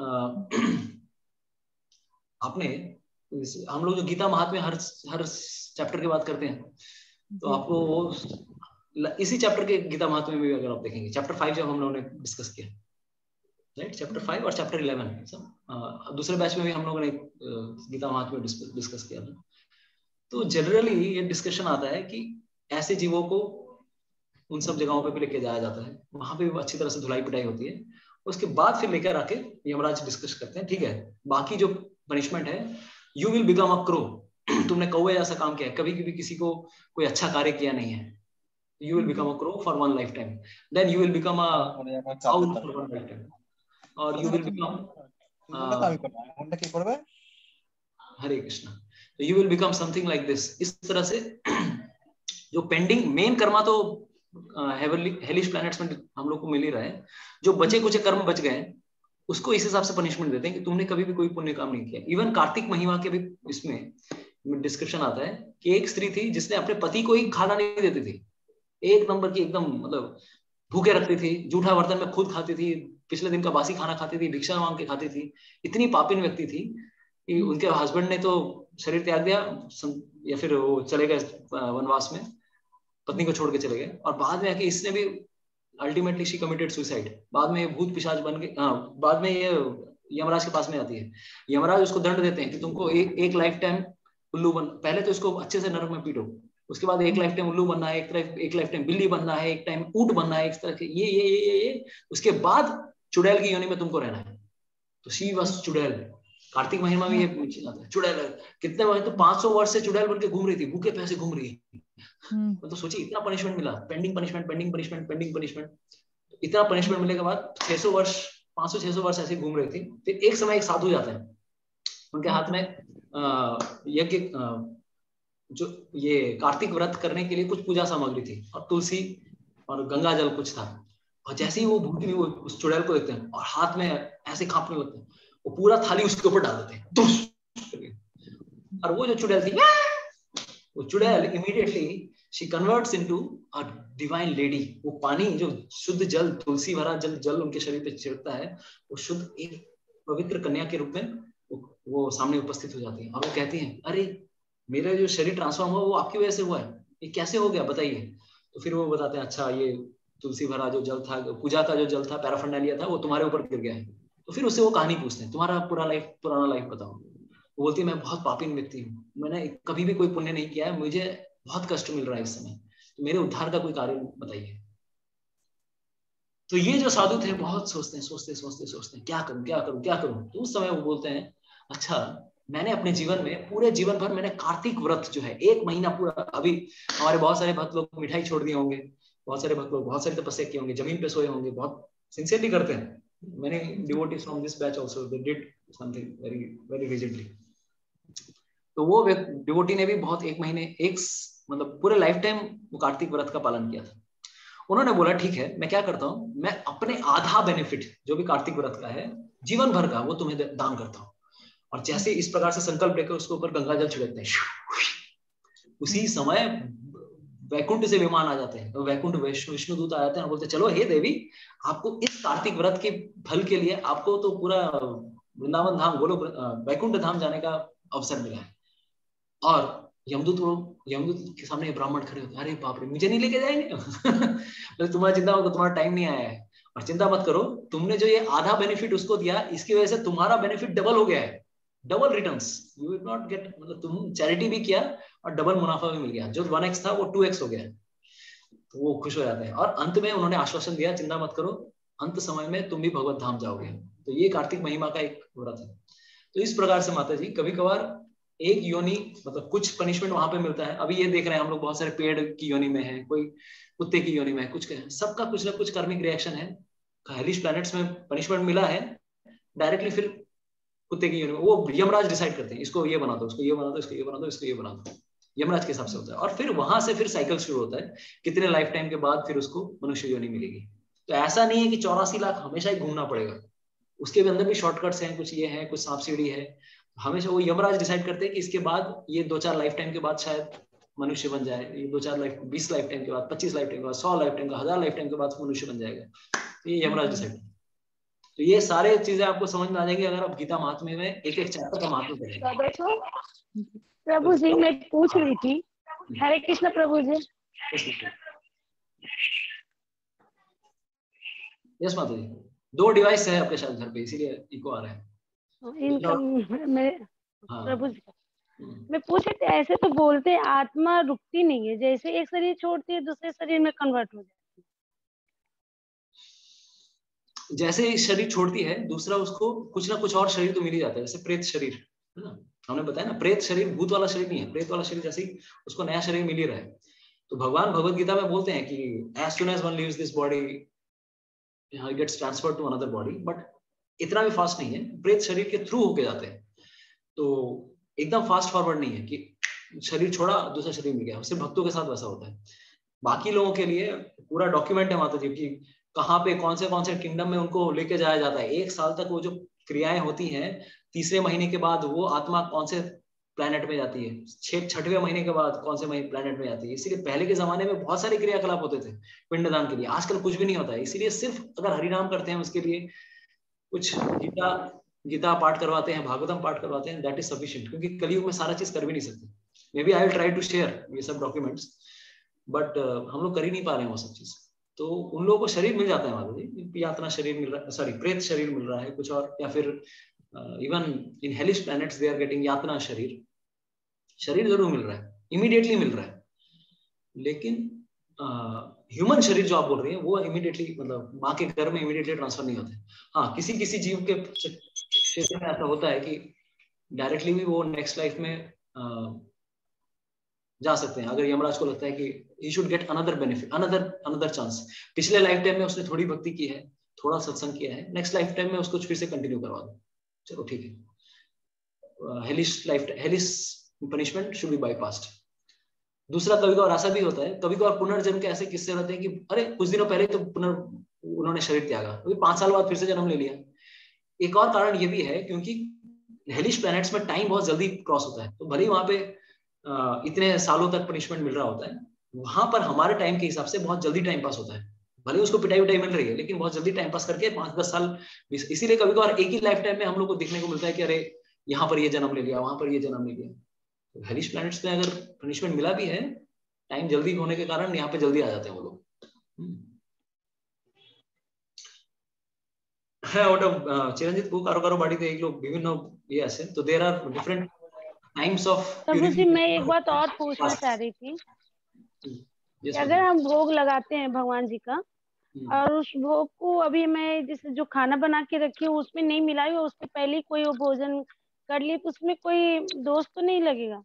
आपने हम लोग जो गीता महात्म्य हर चैप्टर की बात करते हैं, तो आपको वो इसी चैप्टर के गीता महात्म्य में भी अगर आप देखेंगे, चैप्टर 5 जब हम लोगों ने डिस्कस किया, राइट, चैप्टर 5 और चैप्टर 11 दूसरे बैच में भी हम लोगों ने गीता महात्म्य डिस्कस किया था। तो जनरली ये डिस्कशन आता है कि ऐसे जीवों को उन सब जगहों पे भी लेके जाया जाता है, वहां पे भी अच्छी तरह से धुलाई पिटाई होती है, उसके बाद फिर लेकर आके यमराज डिस्कस करते हैं। ठीक है, बाकी जो पनिशमेंट है, you will become a crow. तुमने कौवे जैसा काम किया है, कभी कभी किसी को कोई अच्छा कार्य किया नहीं है, you will become a crow for one lifetime, then you will become a owl for one lifetime, or you will become हरे कृष्णा, तो you will become something like this। इस तरह से जो पेंडिंग मेन कर्मा तो हेलिश प्लैनेट्स में हम लोग को मिल ही रहा है, जो बचे कुछ कर्म बच गए उसको इस हिसाब से पनिशमेंट देते हैं कि तुमने कभी भी कोई पुण्य काम नहीं किया। इवन कार्तिक महिमा के भी इसमें डिस्क्रिप्शन आता है कि एक स्त्री थी जिसने अपने पति को ही खाना नहीं देती थी, एक नंबर की एकदम मतलब भूखे रखती थी, जूठा बर्तन में खुद खाती थी, पिछले दिन का बासी खाना खाती थी, भिक्षा मांग के खाती थी, इतनी पापिन व्यक्ति थी कि उनके हस्बैंड ने तो शरीर त्याग दिया या फिर वो चले गए वनवास में, पत्नी को छोड़ के चले गए, और बाद में आके इसने भी अल्टीमेटली शी कमिटेड सुसाइड। बाद में ये भूत पिशाच बन के बाद में ये यमराज के पास में आती है, यमराज उसको दंड देते हैं कि तुमको एक लाइफ टाइम उल्लू बन, पहले तो इसको अच्छे से नरक में पीटो, उसके बाद एक लाइफ टाइम उल्लू बनना है, एक लाइफ टाइम बिल्ली बनना है, एक टाइम ऊंट बनना है, इस तरह के ये उसके बाद चुड़ैल की योनि में तुमको रहना है। तो शी वाज चुड़ैल। कार्तिक महीना में ये चुड़ैल कितने वर्ष, तो 500 वर्ष से चुड़ैल बन के घूम रही थी, भूखे पैसे घूम रही है। तो सोचिए इतना पनिशमेंट मिला, पेंडिंग पनिशमेंट, इतना पनिशमेंट मिलने के बाद 600 वर्ष 500-600 वर्ष ऐसे घूम रही थी। फिर एक समय एक साधु जाते हैं, उनके हाथ में यज्ञ जो ये कार्तिक व्रत करने के लिए कुछ पूजा सामग्री थी और तुलसी और गंगा जल कुछ था, और जैसे ही वो भूखी वो उस चुड़ैल को देखते हैं और हाथ में ऐसे कांपने लगते हैं, वो पूरा थाली उसके ऊपर डाल देते हैं, और वो जो चुड़ैल थी, वो चुड़ैल immediately she converts into a divine lady. वो पानी जो शुद्ध जल, तुलसी भरा जल उनके शरीर पे छिड़कता है, वो शुद्ध एक पवित्र कन्या के रूप में वो सामने उपस्थित हो जाती है, और वो कहती हैं अरे मेरा जो शरीर ट्रांसफॉर्म हुआ वो आपकी वजह से हुआ है, ये कैसे हो गया बताइए। तो फिर वो बताते हैं अच्छा ये तुलसी भरा जो जल था, पूजा का जो जल था, पैराफर्नालिया था, वो तुम्हारे ऊपर गिर गया है। तो फिर उससे वो कहानी पूछते हैं तुम्हारा पुराना लाइफ बताओ। वो बोलती है मैं बहुत पापी व्यक्ति हूँ, मैंने कभी भी कोई पुण्य नहीं किया है, मुझे बहुत कष्ट मिल रहा है इस समय, तो मेरे उद्धार का कोई कार्य बताइए। तो ये जो साधु थे बहुत सोचते हैं क्या करूं। तो उस समय वो बोलते हैं अच्छा मैंने अपने जीवन में पूरे जीवन भर मैंने कार्तिक व्रत जो है 1 महीना पूरा, अभी हमारे बहुत सारे भक्त लोग मिठाई छोड़ दिए होंगे, बहुत सारे भक्त लोग बहुत सारी तपस्या किए होंगे, जमीन पे सोए होंगे, बहुत सिंसियरली करते हैं। मैंने devotees from this batch also they did something very very rigidly. तो वो डिवोटी ने भी बहुत 1 महीने मतलब पूरे लाइफ टाइम वो कार्तिक व्रत का पालन किया था। उन्होंने बोला ठीक है मैं क्या करता हूँ, मैं अपने आधा बेनिफिट जो भी कार्तिक व्रत का है जीवन भर का वो तुम्हें दान करता हूँ। और जैसे इस प्रकार से संकल्प लेकर उसके ऊपर गंगा जल छिड़कते हैं, उसी समय वैकुंठ से विमान आ जाते हैं, तो वैकुंठ विष्णु दूत आ जाते हैं और बोलते चलो हे देवी आपको इस कार्तिक व्रत के फल के लिए आपको तो पूरा वृंदावन धाम गोलोक वैकुंठ धाम जाने का अवसर मिला है। और यमदूत के सामने ब्राह्मण खड़े होते हैं, अरे बाप रे मुझे नहीं लेके जाएंगे तुम्हारा चिंता होगा, तुम्हारा टाइम नहीं आया है, और चिंता मत करो तुमने जो ये आधा बेनिफिट उसको दिया इसकी वजह से तुम्हारा बेनिफिट डबल हो गया है, double returns you will not get, मतलब तुम चैरिटी भी किया और डबल मुनाफा भी मिल गया, जो 1x था वो 2x हो गया। तो वो खुश हो जाते हैं और अंत में उन्होंने आश्वासन दिया चिंता मत करो अंत समय में तुम भी भगवत धाम जाओगे। तो ये कार्तिक महिमा का एक व्रत है। तो इस प्रकार से माता जी कभी कभार एक योनि मतलब कुछ पनिशमेंट वहां पे मिलता है। अभी ये देख रहे हैं हम लोग बहुत सारे पेड़ की योनि में है, कोई कुत्ते की योनि में है, कुछ सबका कुछ ना कुछ कार्मिक रिएक्शन है। हेलिश प्लैनेट्स में पनिशमेंट मिला है डायरेक्टली, फिर कुत्ते की योनि में वो यमराज डिसाइड करते हैं इसको ये बना दो, इसको ये बना दो, इसको ये बना दो, इसको ये बना दो, यमराज के हिसाब से होता है। और फिर वहां से फिर साइकिल शुरू होता है, कितने लाइफ टाइम के बाद फिर उसको मनुष्य योनि मिलेगी। तो ऐसा नहीं है कि 84 लाख हमेशा ही घूमना पड़ेगा, उसके अंदर भी शॉर्टकट्स हैं, कुछ ये है, कुछ सांप सीढ़ी है। हमेशा वो यमराज डिसाइड करते हैं कि इसके बाद ये 2-4 लाइफ टाइम के बाद शायद मनुष्य बन जाए, ये 2-4 लाइफ 20 लाइफ टाइम के बाद, 25 लाइफ टाइम के बाद, 100 लाइफ टाइम का, 1000 लाइफ टाइम के बाद मनुष्य बन जाएगा। तो ये यमराज डिसाइड। तो ये सारे चीजें आपको समझ में आ जाएंगी अगर आप गीता महात्म्य में एक एक चैप्टर का महात्म्य पढ़ेंगे। प्रभु जी मैं पूछ रही थी, हरे कृष्ण प्रभु जी। यस माता जी, 2 डिवाइस है आपके शायद घर पे इसीलिए इको आ रहा है। प्रभु जी मैं पूछ रही थी, ऐसे तो बोलते हैं आत्मा रुकती नहीं है, जैसे एक शरीर छोड़ती है दूसरे शरीर में कन्वर्ट हो जाती है। जैसे शरीर छोड़ती है दूसरा उसको कुछ ना कुछ और शरीर तो मिल ही जाता है, जैसे प्रेत शरीर है ना, हमने बताया ना प्रेत शरीर भूत वाला शरीर नहीं है, प्रेत वाला शरीर जैसे उसको नया शरीर मिल ही रहा है। तो भगवान भगवत गीता में बोलते हैं कि as soon as one leaves this body it gets transferred to another body, but इतना भी फास्ट नहीं है, प्रेत शरीर के थ्रू होके जाते हैं। तो एकदम फास्ट फॉरवर्ड नहीं है कि शरीर छोड़ा दूसरा शरीर मिल गया, सिर्फ भक्तों के साथ वैसा होता है। बाकी लोगों के लिए पूरा डॉक्यूमेंट है माता जी कि कहाँ पे कौन से किंगडम में उनको लेके जाया जाता है। 1 साल तक वो जो क्रियाएं होती हैं, तीसरे महीने के बाद वो आत्मा कौन से प्लैनेट में जाती है, 6वें महीने के बाद कौन से महीने प्लैनेट में जाती है। इसीलिए पहले के जमाने में बहुत सारे क्रियाकलाप होते थे पिंडदान के लिए, आजकल कुछ भी नहीं होता है। इसीलिए सिर्फ अगर हरिनाम करते हैं उसके लिए कुछ गीता पाठ करवाते हैं, भागवतम पाठ करवाते हैं, दैट इज सफिशिएंट, क्योंकि कलयुग में सारा चीज कर भी नहीं सकते। Maybe I will try to share ये सब डॉक्यूमेंट्स, बट हम लोग कर ही नहीं पा रहे हैं वो सब चीज। तो उन लोगों को शरीर मिल जाता है माता जी, यातना शरीर मिल रहा है, सॉरी प्रेत शरीर मिल रहा है कुछ, और या फिर even in hellish planets they are getting यातना शरीर जरूर मिल रहा है, इमीडिएटली मिल रहा है। लेकिन ह्यूमन शरीर जो आप बोल रही है वो इमीडिएटली, मतलब माँ के घर में इमीडिएटली ट्रांसफर नहीं होते। हाँ, किसी किसी जीव के क्षेत्र में ऐसा होता है कि डायरेक्टली भी वो नेक्स्ट लाइफ में जा सकते हैं, अगर यमराज को लगता है कि he should get another benefit, another chance। पिछले लाइफ टाइम में उसने थोड़ी भक्ति की है, थोड़ा सत्संग किया है, नेक्स्ट लाइफ टाइम में उसको फिर से कंटिन्यू करवा दो, चलो ठीक है। Hellish punishment should be bypassed. दूसरा, कभी कभार ऐसा भी होता है, कभी कभार पुनर्जन्म के ऐसे किस्से होते हैं कि अरे कुछ दिनों पहले तो उन्होंने शरीर त्यागा, अभी 5 साल बाद फिर से जन्म ले लिया। एक और कारण ये भी है क्योंकि हेलिश प्लैनेट्स में टाइम बहुत जल्दी क्रॉस होता है, तो भले ही वहां पे इतने सालों तक पनिशमेंट मिल रहा होता है, वहां पर हमारे टाइम के हिसाब से बहुत जल्दी टाइम पास होता है। भले उसको पिटाई विटाई मिल रही है, लेकिन बहुत जल्दी टाइम पास करके 5-10 साल, इसीलिए कभी कभार एक ही लाइफ टाइम में हम लोग को देखने को मिलता है कि अरे यहाँ पर ये जन्म ले लिया, वहां पर ये जन्म ले लिया। तो हेलिश प्लैनेट्स में अगर पनिशमेंट मिला भी है, टाइम जल्दी होने के कारण यहाँ पे जल्दी आ जाते हैं वो लोग। হ্যাঁ, ওটা চিরঞ্জিত কো কারো কারো বাড়িতে এগুলো বিভিন্ন ইয়ে আছে, তো there are different times of Prabhu ji, मैं एक बात और पूछना चाह रही थी कि अगर हम भोग लगाते हैं भगवान जी का, और उस भोग को अभी मैं जैसे जो खाना बना के रखी हूँ उसमें नहीं मिलाई और उससे पहले कोई वो भोजन कर लिए, तो उसमें कोई दोष तो नहीं लगेगा?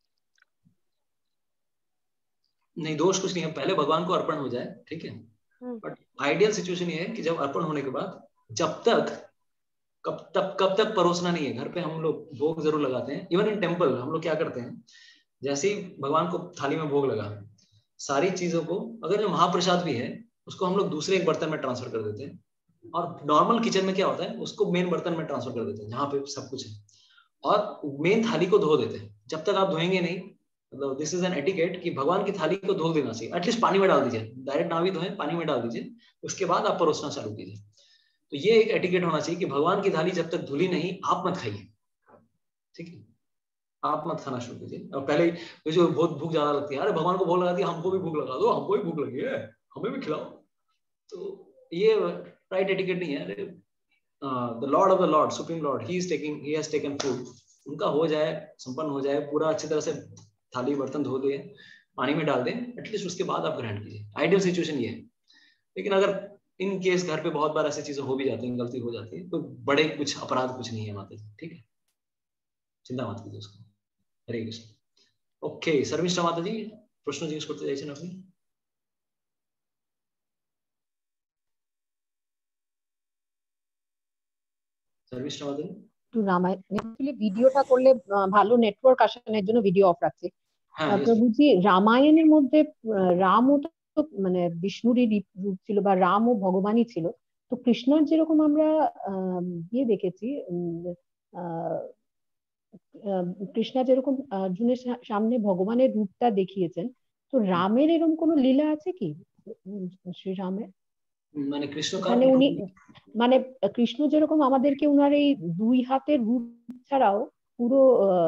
नहीं, दोष कुछ नहीं है, पहले भगवान को अर्पण हो जाए, ठीक है। बट आइडियल सिचुएशन ये है कि जब अर्पण होने के बाद जब तक कब तक परोसना नहीं है। घर पे हम लोग भोग जरूर लगाते हैं, इवन इन टेम्पल हम लोग क्या करते हैं, जैसे ही भगवान को थाली में भोग लगा, सारी चीजों को, अगर जो महाप्रसाद भी है उसको हम लोग दूसरे एक बर्तन में ट्रांसफर कर देते हैं, और नॉर्मल किचन में क्या होता है, उसको मेन बर्तन में ट्रांसफर कर देते हैं जहाँ पे सब कुछ है, और मेन थाली को धो देते हैं। जब तक आप धोएंगे नहीं, मतलब दिस इज एन एटिकेट कि भगवान की थाली को धो देना चाहिए, एटलीस्ट पानी में डाल दीजिए, डायरेक्ट ना भी धोएं, पानी में डाल दीजिए, उसके बाद आप परोसना चालू कीजिए। तो ये एक एटिकेट होना चाहिए कि भगवान की थाली जब तक धुली नहीं आप मत खाइए, ठीक है, आप मत खाना शुरू कीजिए। और पहले जो बहुत भूख ज्यादा लगती है, अरे भगवान को भूख लगा दिया, हमको भी भूख लगा दो, हमको भी भूख लगी है, हमें भी खिलाओ, तो ये राइट एटिकेट नहीं है। The lord of the lord, supreme lord, he has taken food, उनका हो जाए, संपन्न हो जाए, पूरा अच्छी तरह से थाली बर्तन धो दे, पानी में डाल दें, एटलीस्ट उसके बाद आप ग्रहण कीजिए। आइडियल सिचुएशन ये है। लेकिन अगर इन केस घर पे बहुत बार ऐसी चीजें हो भी जाती हैं, गलती हो जाती है, तो बड़े कुछ अपराध कुछ नहीं है माता जी, ठीक है, चिंता मत कीजिए उसको। हरे कृष्ण। ओके, शर्मिष्ठा माता जी प्रश्न জিজ্ঞেস করতে চাইছেন আপনি? শর্মিষ্ঠা মাতা जी, তো রামায়ণ অ্যাকচুয়ালি ভিডিওটা করলে ভালো নেটওয়ার্ক আসানোর জন্য ভিডিও অফ রাখছি। প্রভুজি, রামায়ণের মধ্যে রামও তো মানে বিষ্ণুরই রূপ ছিল, বা রামও ভগবানই ছিল। তো কৃষ্ণর যেরকম আমরা ইয়ে দেখেছি, কৃষ্ণা যেরকম অর্জুনের সামনে ভগবানের রূপটা দেখিয়েছেন, তো রামের এরকম কোনো লীলা আছে কি শ্রীরামের? মানে কৃষ্ণ উনি মানে কৃষ্ণ যেরকম আমাদেরকে উনার এই 2 হাতের রূপ ছাড়াও পুরো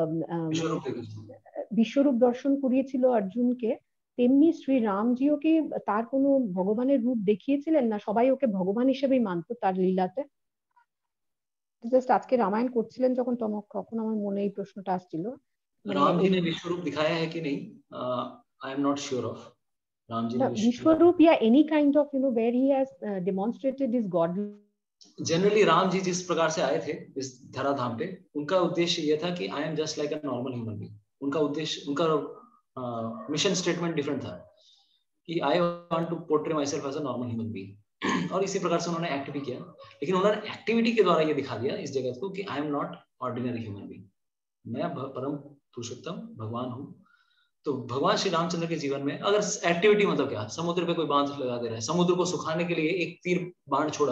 বিশ্বরূপ দর্শন করিয়েছিল অর্জুনকে, তেমনি শ্রী রামজিও কি তার কোনো ভগবানের রূপ দেখিয়েছিলেন না? সবাই ওকে ভগবান হিসেবেই মানতো তার লীলাতে। জাস্ট আজকে রামায়ণ করছিলেন যখন তখন আমার মনে এই প্রশ্নটা আসছিল। राम जी ने विश्वरूप दिखाया है कि नहीं? I am not sure of Ram ji ने विश्वरूप या any kind of where he has demonstrated his god. Generally Ram ji जिस प्रकार से आए थे इस धराधाम पे, उनका उद्देश्य ये था कि I am just like a normal human being. उनका उद्देश्य, उनका मिशन स्टेटमेंट डिफरेंट था कि I want to portray myself as a normal human being, और इसी प्रकार से उन्होंने एक्ट भी किया। लेकिन उन्होंने एक्टिविटी के द्वारा ये दिखा दिया इस जगत को कि I am not ordinary human being, मैं परम पुरुषोत्तम भगवान हूँ। तो भगवान श्री रामचंद्र के जीवन में अगर एक्टिविटी मतलब क्या, समुद्र पे कोई बांध लगा दे रहा है, समुद्र को सुखाने के लिए एक तीर बाण छोड़ा,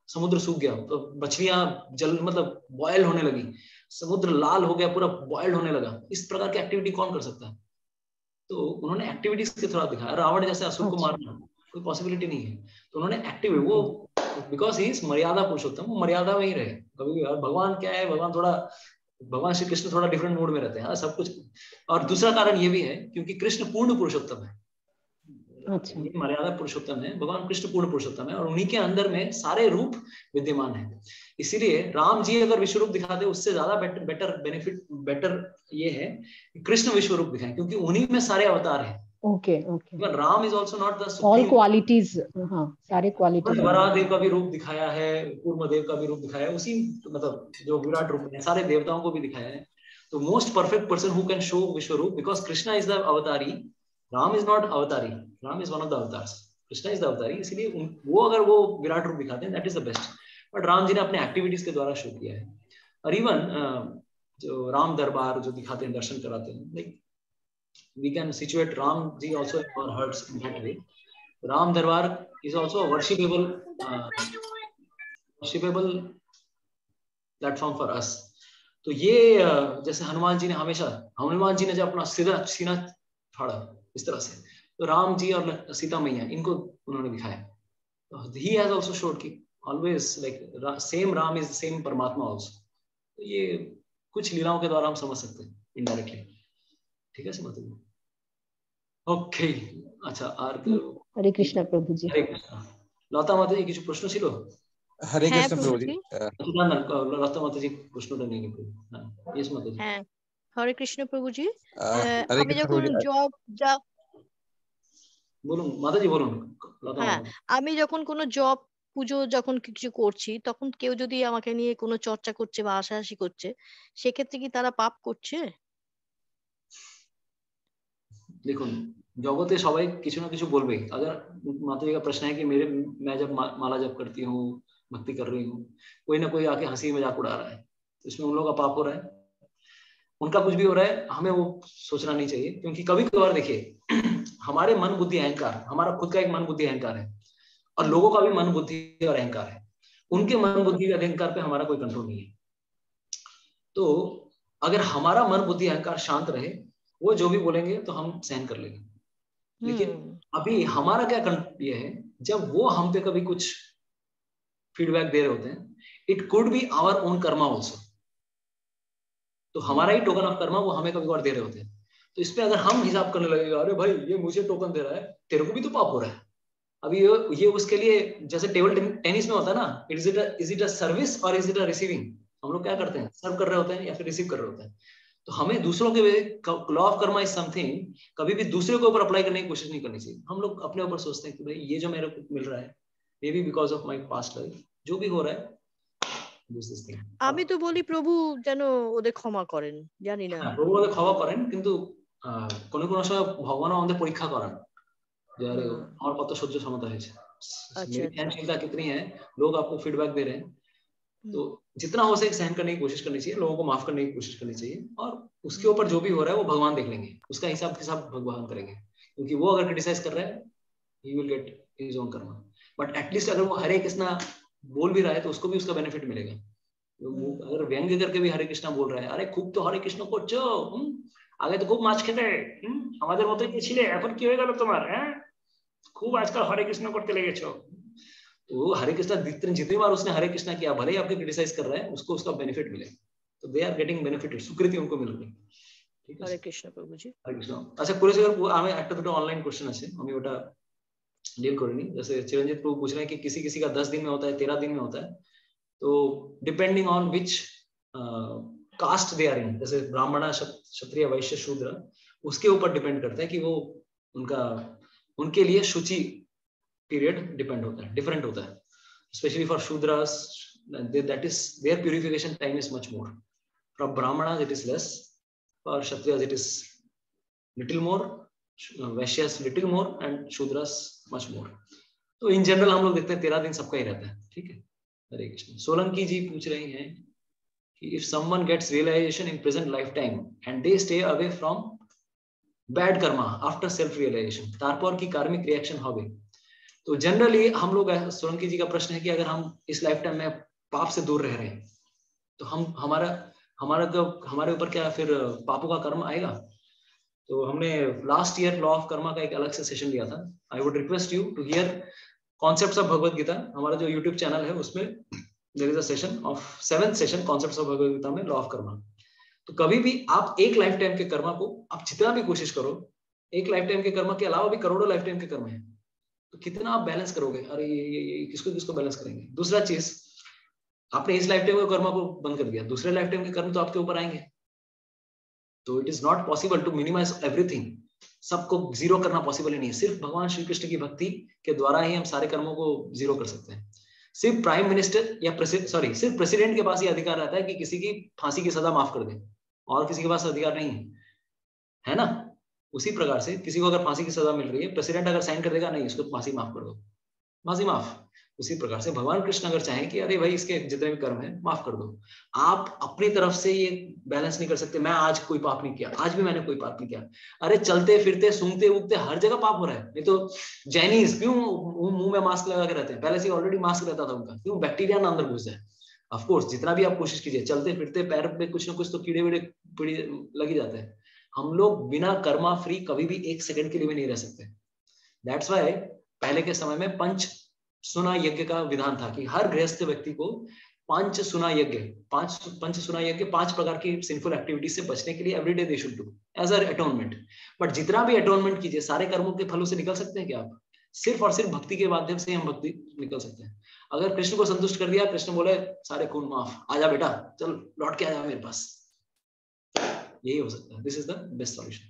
समुद्र सूख गया, तो मछलियां जल मतलब बॉयल होने लगी, समुद्र लाल हो गया, पूरा बॉयल होने लगा। इस प्रकार की एक्टिविटी कौन कर सकता है? तो उन्होंने एक्टिविटीज के थोड़ा दिखाया। रावण जैसे असुर को मारना कोई पॉसिबिलिटी नहीं है, तो उन्होंने एक्टिव, वो बिकॉज ही इज मर्यादा पुरुषोत्तम, वो मर्यादा में ही रहे। कभी भगवान क्या है, भगवान श्री कृष्ण थोड़ा डिफरेंट मूड में रहते हैं सब कुछ। और दूसरा कारण ये भी है क्योंकि कृष्ण पूर्ण पुरुषोत्तम है। अच्छा। ये मर्यादा पुरुषोत्तम है, भगवान कृष्ण पूर्ण पुरुषोत्तम है, और उन्हीं के अंदर में सारे रूप विद्यमान है। इसीलिए राम जी अगर विश्व रूप दिखाते उससे ज्यादा बेटर ये है कि कृष्ण विश्व रूप दिखाएं, क्योंकि उन्हीं में सारे अवतार हैं। Okay. Ram is also not the all qualities, हाँ सारे क्वालिटीज। वरादेव का भी रूप दिखाया है, कूर्मदेव का भी रूप दिखाया है, उसी मतलब जो विराट रूप है, सारे देवताओं को भी दिखाया है। तो most perfect person who can show विश्व रूप, बिकॉज कृष्णा इज द अवतारी, राम इज नॉट अवतारी, Ram is one of the avatars, Krishna is the अवतारी। इसलिए वो अगर वो विराट रूप दिखाते हैं that is the best. But Ram ji ने अपने एक्टिविटीज के द्वारा शो किया है। और इवन जो राम दरबार जो दिखाते हैं, दर्शन कराते हैं, like we can situate Ram ji also in our hearts in that way. Ram Darbar is also a worshipable platform for us. तो ये जैसे हनुमान जी ने जब अपना सीना फाड़ा इस तरह से, तो राम जी और सीता मैया इनको उन्होंने दिखाया। He has also showed कि always like same Ram is the same परमात्मा also। तो ये कुछ लीलाओं के द्वारा हम समझ सकते हैं इनडायरेक्टली। ठीक है समझ लो। ओके अच्छा हरे कृष्ण प्रभु जी। हरे कृष्ण। লতা মাতাজি কিছু প্রশ্ন ছিল? হরে কৃষ্ণ প্রভুজি। লতা মাতাজি প্রশ্নটা নিয়ে নিন। হ্যাঁ ইয়েস মাতাজি। হ্যাঁ হরে কৃষ্ণ প্রভুজি। হরে আমি কৃষ্ণ যখন জব বলুন মাতাজি বলুন। হ্যাঁ আমি যখন কোনো জব পুজো যখন কিছু করছি, তখন কেউ যদি আমাকে নিয়ে কোনো চর্চা করছে বা হাসাহাসি করছে, সেক্ষেত্রে কি তারা পাপ করছে? देखो जगते सबाई किसी ना किसी बोलबे। अगर माताजी का प्रश्न है कि मैं जब माला जप करती हूँ, भक्ति कर रही हूँ, कोई ना कोई आके हंसी मजाक उड़ा रहा है, तो इसमें उन लोगों का पाप हो रहा है, उनका कुछ भी हो रहा है, हमें वो सोचना नहीं चाहिए। क्योंकि कभी कभार देखिए हमारे मन बुद्धि अहंकार, हमारा खुद का एक मन बुद्धि अहंकार है और लोगों का भी मन बुद्धि और अहंकार है, उनके मन बुद्धि अहंकार पे हमारा कोई कंट्रोल नहीं है। तो अगर हमारा मन बुद्धि अहंकार शांत रहे, वो जो भी बोलेंगे तो हम सहन कर लेंगे। लेकिन अभी हमारा क्या ये है, जब वो हम पे कभी कुछ फीडबैक दे रहे होते हैं, it could be our own karma also, तो हमारा ही टोकन ऑफ कर्मा वो हमें कभी और दे रहे होते हैं। तो इस पे अगर हम हिसाब करने लगेगा, अरे भाई ये मुझे टोकन दे रहा है, तेरे को भी तो पाप हो रहा है। अभी ये उसके लिए जैसे टेबल टेनिस में होता है ना, इज इट अ सर्विस और इज इट अ रिसीविंग। हम लोग क्या करते हैं, सर्व कर रहे होते हैं या फिर रिसीव कर रहे होते हैं। तो हमें दूसरों के law of karma is something, कभी भी दूसरे के ऊपर अप्लाई करने की कोशिश नहीं करनी चाहिए। हम लोग अपने ऊपर सोचते हैं कि भाई ये जो मेरे को मिल रहा है, maybe because of my past life, जो भी हो रहा है আমি তো বলি প্রভু যেন ওদের ক্ষমা করেন, জানি না প্রভু ওদের ক্ষমা করেন, কিন্তু কোন কোন সময় ভগবান আমাদের পরীক্ষা করেন যে আরে আমার কত সহ্য क्षमता है, मेरी सहनशीलता कितनी है, लोग आपको फीडबैक दे रहे हैं, तो जितना हो सके सहन करने की कोशिश करनी चाहिए, लोगों को माफ करने की कोशिश करनी चाहिए, और उसके ऊपर जो भी हो रहा है वो भगवान देख लेंगे, उसका हिसाब किताब भगवान करेंगे। क्योंकि वो अगर क्रिटिसाइज कर रहा है, he will get his own karma, but at least अगर वो हरे कृष्णा बोल भी रहा है तो उसको भी उसका बेनिफिट मिलेगा। अगर व्यंग्य करके भी हरे कृष्णा बोल रहा है, अरे खूब तो हरे कृष्ण করছো, আগে তো খুব মাছ খেতে, আমাদের মতই কি ছিলে, এখন কি হয়ে গেল তোমার, खूब आजकल हरे कृष्ण करते लेगेছো। तो हरे कृष्णा जितनी बार उसने हरे कृष्णा किया, भले ही आपके क्रिटिसाइज कर रहा है, उसको उसका बेनिफिट मिले, तो दे आर गेटिंग बेनिफिटेड, स्वीकृति उनको मिल रही। ठीक है, हरे कृष्ण प्रभु जी। हरे कृष्ण। अच्छा कुरेशगर আমি একটা দুটো অনলাইন কোশ্চেন আছে, আমি ওটা ডিল করিনি। जैसे चिरंजीत प्रभु पूछ रहे हैं कि किसी किसी का 10 दिन में होता है, 13 दिन में होता है, तो depending on which caste they are in, जैसे ब्राह्मण, क्षत्रिय, वैश्य, शूद्र, उसके ऊपर डिपेंड करता है कि वो उनके लिए शुचि पीरियड डिपेंड होता है, डिफरेंट होता है। Specially for Shudras, that is their purification time is much more. For Brahmanas it is less, for Kshatriyas it is little more, Vaishyas little more, and Shudras much more. तो इन जनरल हम लोग देखते हैं 13 दिन सबका ही रहता है। ठीक है, हरे कृष्ण। सोलंकी जी पूछ रही हैं कि if someone gets realization in present life time and they stay away from bad karma after self realization, তারপর কি কার্মিক রিঅ্যাকশন হবে? तो जनरली हम लोग, सोलंकी जी का प्रश्न है कि अगर हम इस लाइफ टाइम में पाप से दूर रह रहे हैं तो हमारे ऊपर क्या फिर पापों का कर्म आएगा? तो हमने last year law of karma का एक अलग से सेशन लिया था। I would request you to hear concepts of Bhagavad Gita. हमारा जो यूट्यूब चैनल है उसमें there is a session of 7th session concepts of Bhagavad Gita में लॉ ऑफ कर्मा। तो कभी भी आप एक लाइफ टाइम के कर्मा को आप जितना भी कोशिश करो, एक लाइफ टाइम के कर्मा के अलावा भी करोड़ों लाइफ टाइम के कर्म है, तो कितना आप बैलेंस करोगे? अरे ये किसको बैलेंस करेंगे? दूसरा चीज, आपने इस लाइफ टाइम के कर्मा को बंद कर दिया, दूसरे लाइफ टाइम के कर्म तो आपके ऊपर आएंगे। तो it is not possible to minimize everything. सबको जीरो करना पॉसिबल ही नहीं है। सिर्फ भगवान श्री कृष्ण की भक्ति के द्वारा ही हम सारे कर्मों को जीरो कर सकते हैं। सिर्फ प्राइम मिनिस्टर या सिर्फ प्रेसिडेंट के पास ये अधिकार रहता है कि किसी की फांसी की सजा माफ कर दे, और किसी के पास अधिकार नहीं है ना? उसी प्रकार से किसी को अगर फांसी की सजा मिल रही है, प्रेसिडेंट अगर साइन कर देगा नहीं इसको फांसी माफ कर दो, फांसी माफ। उसी प्रकार से भगवान कृष्ण अगर चाहें कि अरे भाई इसके जितने भी कर्म है माफ कर दो, आप अपनी तरफ से ये बैलेंस नहीं कर सकते। मैं आज कोई पाप नहीं किया, आज भी मैंने कोई पाप नहीं किया। अरे चलते फिरते सूंघते उगते हर जगह पाप हो रहा है। नहीं तो चाइनीज क्यों मुंह में मास्क लगा के रहते हैं? पहले से ऑलरेडी मास्क रहता था उनका, क्यों? बैक्टीरिया ना अंदर घुस जाए। ऑफकोर्स जितना भी आप कोशिश कीजिए, चलते फिरते पैर में कुछ ना कुछ तो कीड़े वीड़े लग ही जाते हैं। हम लोग बिना कर्मा फ्री कभी भी एक सेकंड के लिए भी नहीं रह सकते। दैट्स वाई पहले के समय में पंच सुना यज्ञ का विधान था कि हर गृहस्थ व्यक्ति को पंच सुना यज्ञ, पांच प्रकार की सिंफुल एक्टिविटीज से बचने के लिए everyday they should do as an atonement. But जितना भी अटोनमेंट कीजिए, सारे कर्मों के फलों से निकल सकते हैं क्या आप? सिर्फ और सिर्फ भक्ति के माध्यम से हम भक्ति निकल सकते हैं। अगर कृष्ण को संतुष्ट कर दिया, कृष्ण बोले सारे खून माफ, आजा बेटा चल लौट के आजा मेरे पास, यही हो सकता है। This is the best solution.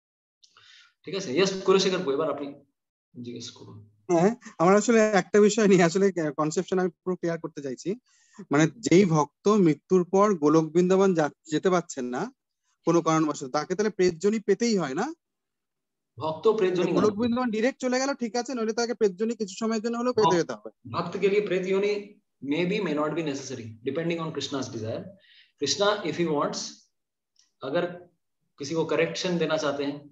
ঠিক আছে? यस কুলশেখর এবার আপনি জিজ্ঞেস করুন। হ্যাঁ, আমার আসলে একটা বিষয় নিয়ে আসলে কনসেপশন আমি পুরো ক্লিয়ার করতে চাইছি। মানে যেই ভক্ত মৃত্যুর পর গোলক বৃন্দাবন যেতে পারছেন না কোনো কারণবশত, তাকে তাহলে প্রেতজনি পেতেই হয় না? ভক্ত প্রেতজনি গোলক বৃন্দাবন ডাইরেক্ট চলে গেল ঠিক আছে, নইলে তাকে প্রেতজনি কিছু সময়ের জন্য হলেও পেতে যেতে হবে। भक्त के लिए प्रेत योनि may be may not be necessary depending on Krishna's desire. Krishna if he wants, अगर किसी को करेक्शन देना चाहते हैं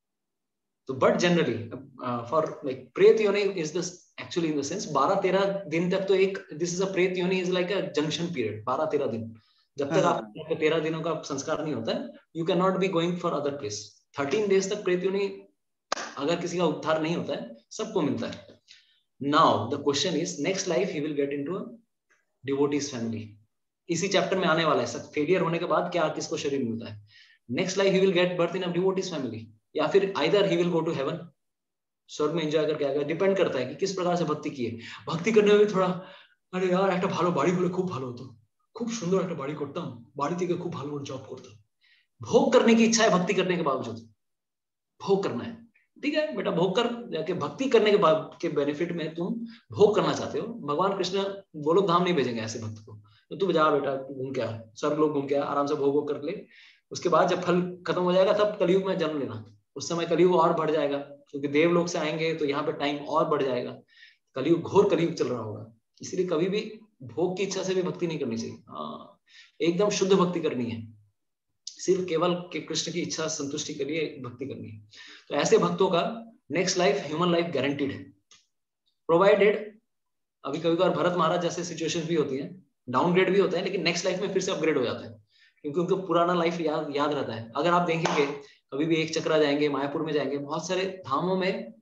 तो, बट जनरली फॉर लाइक प्रेत योनि is this actually in the sense 12-13 दिन तक तो एक दिस इज अ प्रेत योनि is like a junction period. 12-13 दिन जब तक आपका 13 दिनों का संस्कार नहीं होता है, you can not be going for other place. 13 days तक प्रेत योनि अगर किसी का उद्धार नहीं होता है, सबको मिलता है। Now the question is next life he will get into a devotees family. इसी चैप्टर में आने वाला है, सब फेलियर होने के बाद क्या किसको शरीर मिलता है। Next life he will get birth in a devotees family, या फिर either he will go to heaven, स्वर्ग में एंजॉय करके आएगा। डिपेंड करता है कि किस प्रकार से भक्ति की है। भक्ति करने में भी थोड़ा अरे यार একটা ভালো বাড়ি হলে খুব ভালো হতো, খুব সুন্দর একটা বাড়ি করতাম, বাড়ি থেকে খুব ভালো জব করতাম। भोग करने की इच्छा है भक्ति करने के बावजूद, भोग करना है, ठीक है बेटा भोग कर, जाके भक्ति करने के बाद के बेनिफिट में तुम भोग करना चाहते हो। भगवान कृष्ण गोलोक धाम नहीं भेजेंगे ऐसे भक्त को, तो तू जा बेटा घूम के आ, स्वर्ग लोग घूम के आ, आराम से भोग कर ले। उसके बाद जब फल खत्म हो जाएगा तब कलयुग में जन्म लेना। उस समय कलयुग और बढ़ जाएगा, क्योंकि देवलोक से आएंगे तो यहाँ पे टाइम और बढ़ जाएगा। कलयुग घोर कलयुग चल रहा होगा, इसलिए कभी भी भोग की इच्छा से भी भक्ति नहीं करनी चाहिए। हाँ, एकदम शुद्ध भक्ति करनी है, सिर्फ केवल कृष्ण की इच्छा संतुष्टि के लिए भक्ति करनी है। तो ऐसे भक्तों का next life human life guaranteed है, प्रोवाइडेड अभी कभी कभार भरत महाराज जैसे सिचुएशंस भी होती हैं, डाउनग्रेड भी होता है, लेकिन नेक्स्ट लाइफ में फिर से अपग्रेड हो जाता है, क्योंकि उनको पुराना लाइफ याद रहता है। अगर आप देखेंगे कभी भी एक चक्रा जाएंगे, मायापुर में जाएंगे, बहुत सारे धामों में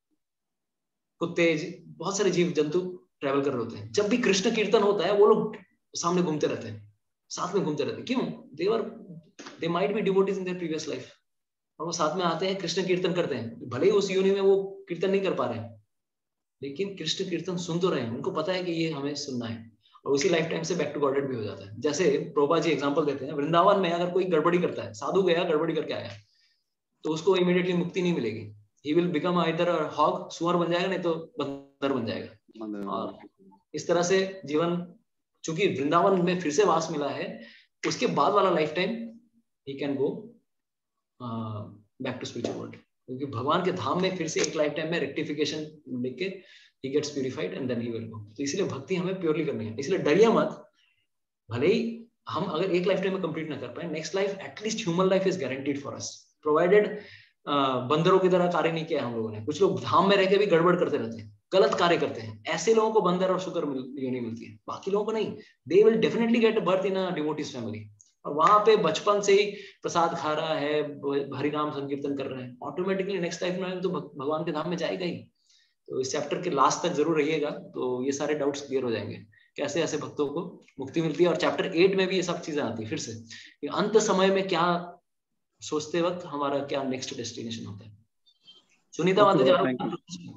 कुत्ते, बहुत सारे जीव जंतु ट्रेवल कर रहे होते हैं। जब भी कृष्ण कीर्तन होता है वो लोग सामने घूमते रहते हैं, साथ में घूमते रहते हैं। क्यों? They might be devotees in their previous life, और वो साथ में आते हैं, कृष्ण कीर्तन करते हैं। भले ही उस योनि में वो कीर्तन नहीं कर पा रहे हैं, लेकिन कृष्ण कीर्तन सुन तो रहे हैं, उनको पता है कि ये हमें सुनना है, और उसी लाइफ टाइम से बैक टू गॉडेड भी हो जाता है। जैसे प्रभुपाद जी एग्जांपल देते हैं, वृंदावन में अगर कोई गड़बड़ी करता है, साधु गया गड़बड़ी करके आया, तो उसको इमीडिएटली मुक्ति नहीं मिलेगी। He will become either hog, सुअर बन जाएगा, नहीं तो बंदर बन जाएगा। और इस तरह से जीवन, चूंकि वृंदावन में फिर से वास मिला है, उसके बाद वाला life time he can go back to spiritual world, क्योंकि भगवान के धाम में फिर से एक लाइफ टाइम में रेक्टिफिकेशन लेके he gets purified and then he will go। तो इसलिए भक्ति हमें प्योरली करनी है, इसलिए डरिए मत। भले ही हम अगर एक लाइफ टाइम में कंप्लीट ना कर पाए, next life at least human life is guaranteed for us, provided बंदरों की तरह कार्य नहीं किया हम लोगों ने। कुछ लोग धाम में रह के भी गड़बड़ करते रहते हैं, गलत कार्य करते हैं, ऐसे लोगों को बंदर और शुकर योनि मिलती है, बाकी लोगों को नहीं। They will definitely get birth in a devotees family, और वहां पे बचपन से ही प्रसाद खा रहा है, हरिनाम संकीर्तन कर रहे हैं, ऑटोमेटिकली नेक्स्ट लाइफ में तो भगवान के धाम में जाएगा ही। तो इस चैप्टर के लास्ट तक जरूर रहिएगा, तो ये सारे डाउट्स क्लियर हो जाएंगे, कैसे ऐसे भक्तों को मुक्ति मिलती है। और चैप्टर 8 में भी ये सब चीजें आती है फिर से, कि अंत समय में क्या सोचते वक्त हमारा क्या नेक्स्ट डेस्टिनेशन होता है। सुनीता माता जी,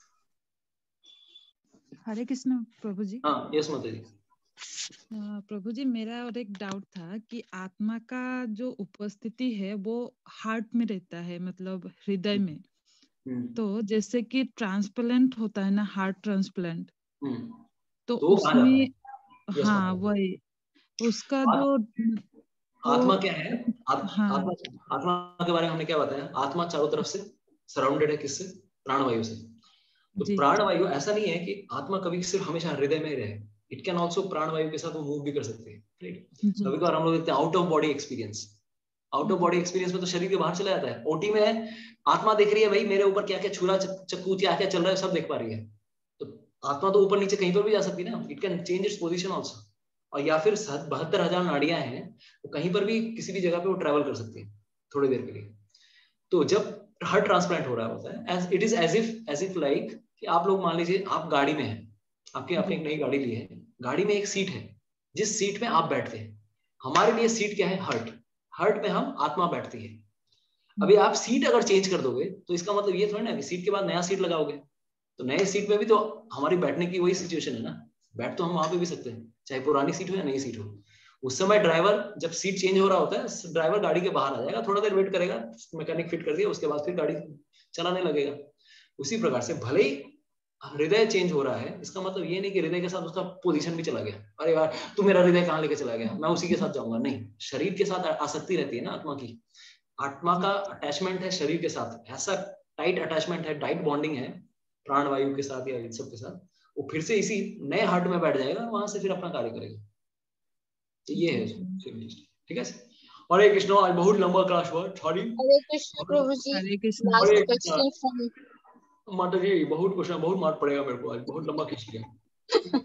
हरे कृष्ण प्रभु जी। हाँ यस माता जी। प्रभु जी, मेरा और एक डाउट था कि आत्मा का जो उपस्थिति है वो हार्ट में रहता है, मतलब हृदय में। तो जैसे कि ट्रांसप्लांट होता है ना, हार्ट ट्रांसप्लांट, तो उसमें हाँ वही उसका जो आत्मा क्या है, आत्मा के बारे में हमने क्या बताया, आत्मा चारों तरफ से सराउंडेड है, किससे? प्राणवायु से। तो प्राणवायु ऐसा नहीं है कि आत्मा कभी सिर्फ हमेशा हृदय में ही रहे, इट कैन ऑल्सो प्राणवायु के साथ वो मूव भी कर सकते हैं, राइट। कभी कभार हम लोग देखते हैं out of body experience, out of body experience में तो शरीर के बाहर चला जाता है। ओटी में है, आत्मा देख रही है भाई मेरे ऊपर क्या क्या छुरा चक्कू क्या क्या चल रहा है, सब देख पा रही है। तो आत्मा तो ऊपर नीचे कहीं पर भी जा सकती है ना, it can change its position also. और या फिर 72,000 नाड़ियां हैं, वो कहीं पर भी किसी भी जगह पे वो ट्रैवल कर सकती है थोड़ी देर के लिए। तो जब हार्ट ट्रांसप्लांट हो रहा होता है, it is as if like कि आप लोग मान लीजिए आप गाड़ी में हैं, आपने एक नई गाड़ी ली है, गाड़ी में एक सीट है, जिस सीट में आप बैठते हैं, हमारे लिए सीट क्या है? हार्ट में हम आत्मा बैठती है। अभी आप सीट अगर चेंज कर दोगे तो इसका मतलब ये थोड़ी ना कि सीट के बाद नया सीट लगाओगे, तो नए सीट में भी तो हमारी बैठने की वही सिचुएशन है ना, बैठ तो हम वहां पे भी सकते हैं, चाहे पुरानी सीट हो या नई सीट हो। उस समय ड्राइवर जब सीट चेंज हो रहा होता है, ड्राइवर गाड़ी के बाहर आ जाएगा, थोड़ा देर वेट करेगा, मैकेनिक फिट कर दिया, उसके बाद फिर गाड़ी चलाने लगेगा। उसी प्रकार से भले ही हृदय चेंज हो रहा है, इसका मतलब ये नहीं कि हृदय के साथ उसका पोजीशन भी चला गया, अरे यार तू मेरा हृदय कहाँ लेके चला गया, मैं उसी के साथ जाऊंगा। नहीं, शरीर के साथ आसक्ति रहती है ना आत्मा की, आत्मा का अटैचमेंट है शरीर के साथ, ऐसा टाइट अटैचमेंट है, टाइट बॉन्डिंग है प्राणवायु के साथ या इन सब के साथ। वो फिर से इसी नए हार्ट में बैठ जाएगा, वहां से फिर अपना कार्य करेगा। तो ये है, ठीक है। हरे कृष्ण, आज बहुत लंबा क्लास हुआ, सॉरी। हरे कृष्ण प्रभु जी। हरे कृष्ण। माता जी बहुत क्वेश्चन, बहुत मार्क पड़ेगा मेरे को, आज बहुत लंबा खींच लिया।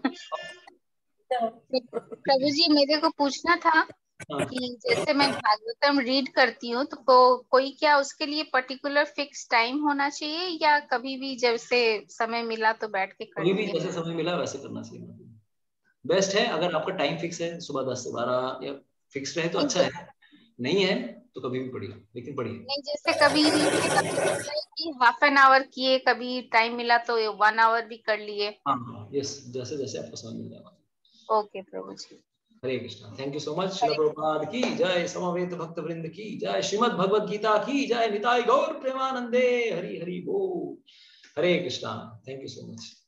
प्रभु जी मेरे को पूछना था कि जैसे मैं भागवतम रीड करती हूँ, तो कोई क्या उसके लिए पर्टिकुलर फिक्स टाइम होना चाहिए, या कभी भी जैसे समय मिला तो बैठ के कभी भी जैसे समय मिला वैसे करना चाहिए, बेस्ट है। अगर आपका टाइम फिक्स है सुबह 10 से 12 या फिक्स रहे तो अच्छा है, नहीं है तो कभी भी पढ़िए, लेकिन पढ़िए। नहीं, जैसे कभी हाफ एन आवर किए, कभी टाइम मिला तो 1 आवर भी कर लिए। हाँ यस, जैसे जैसे आपको समय मिल जाएगा। ओके प्रभु जी। Hare Krishna, thank you so much. Srila Prabhupada की जय, समवेत भक्त वृंद की जय, श्रीमद् भगवद गीता की जय, निताई गौर प्रेमानंदे, हरि हरि बोल। Hare Krishna, thank you so much.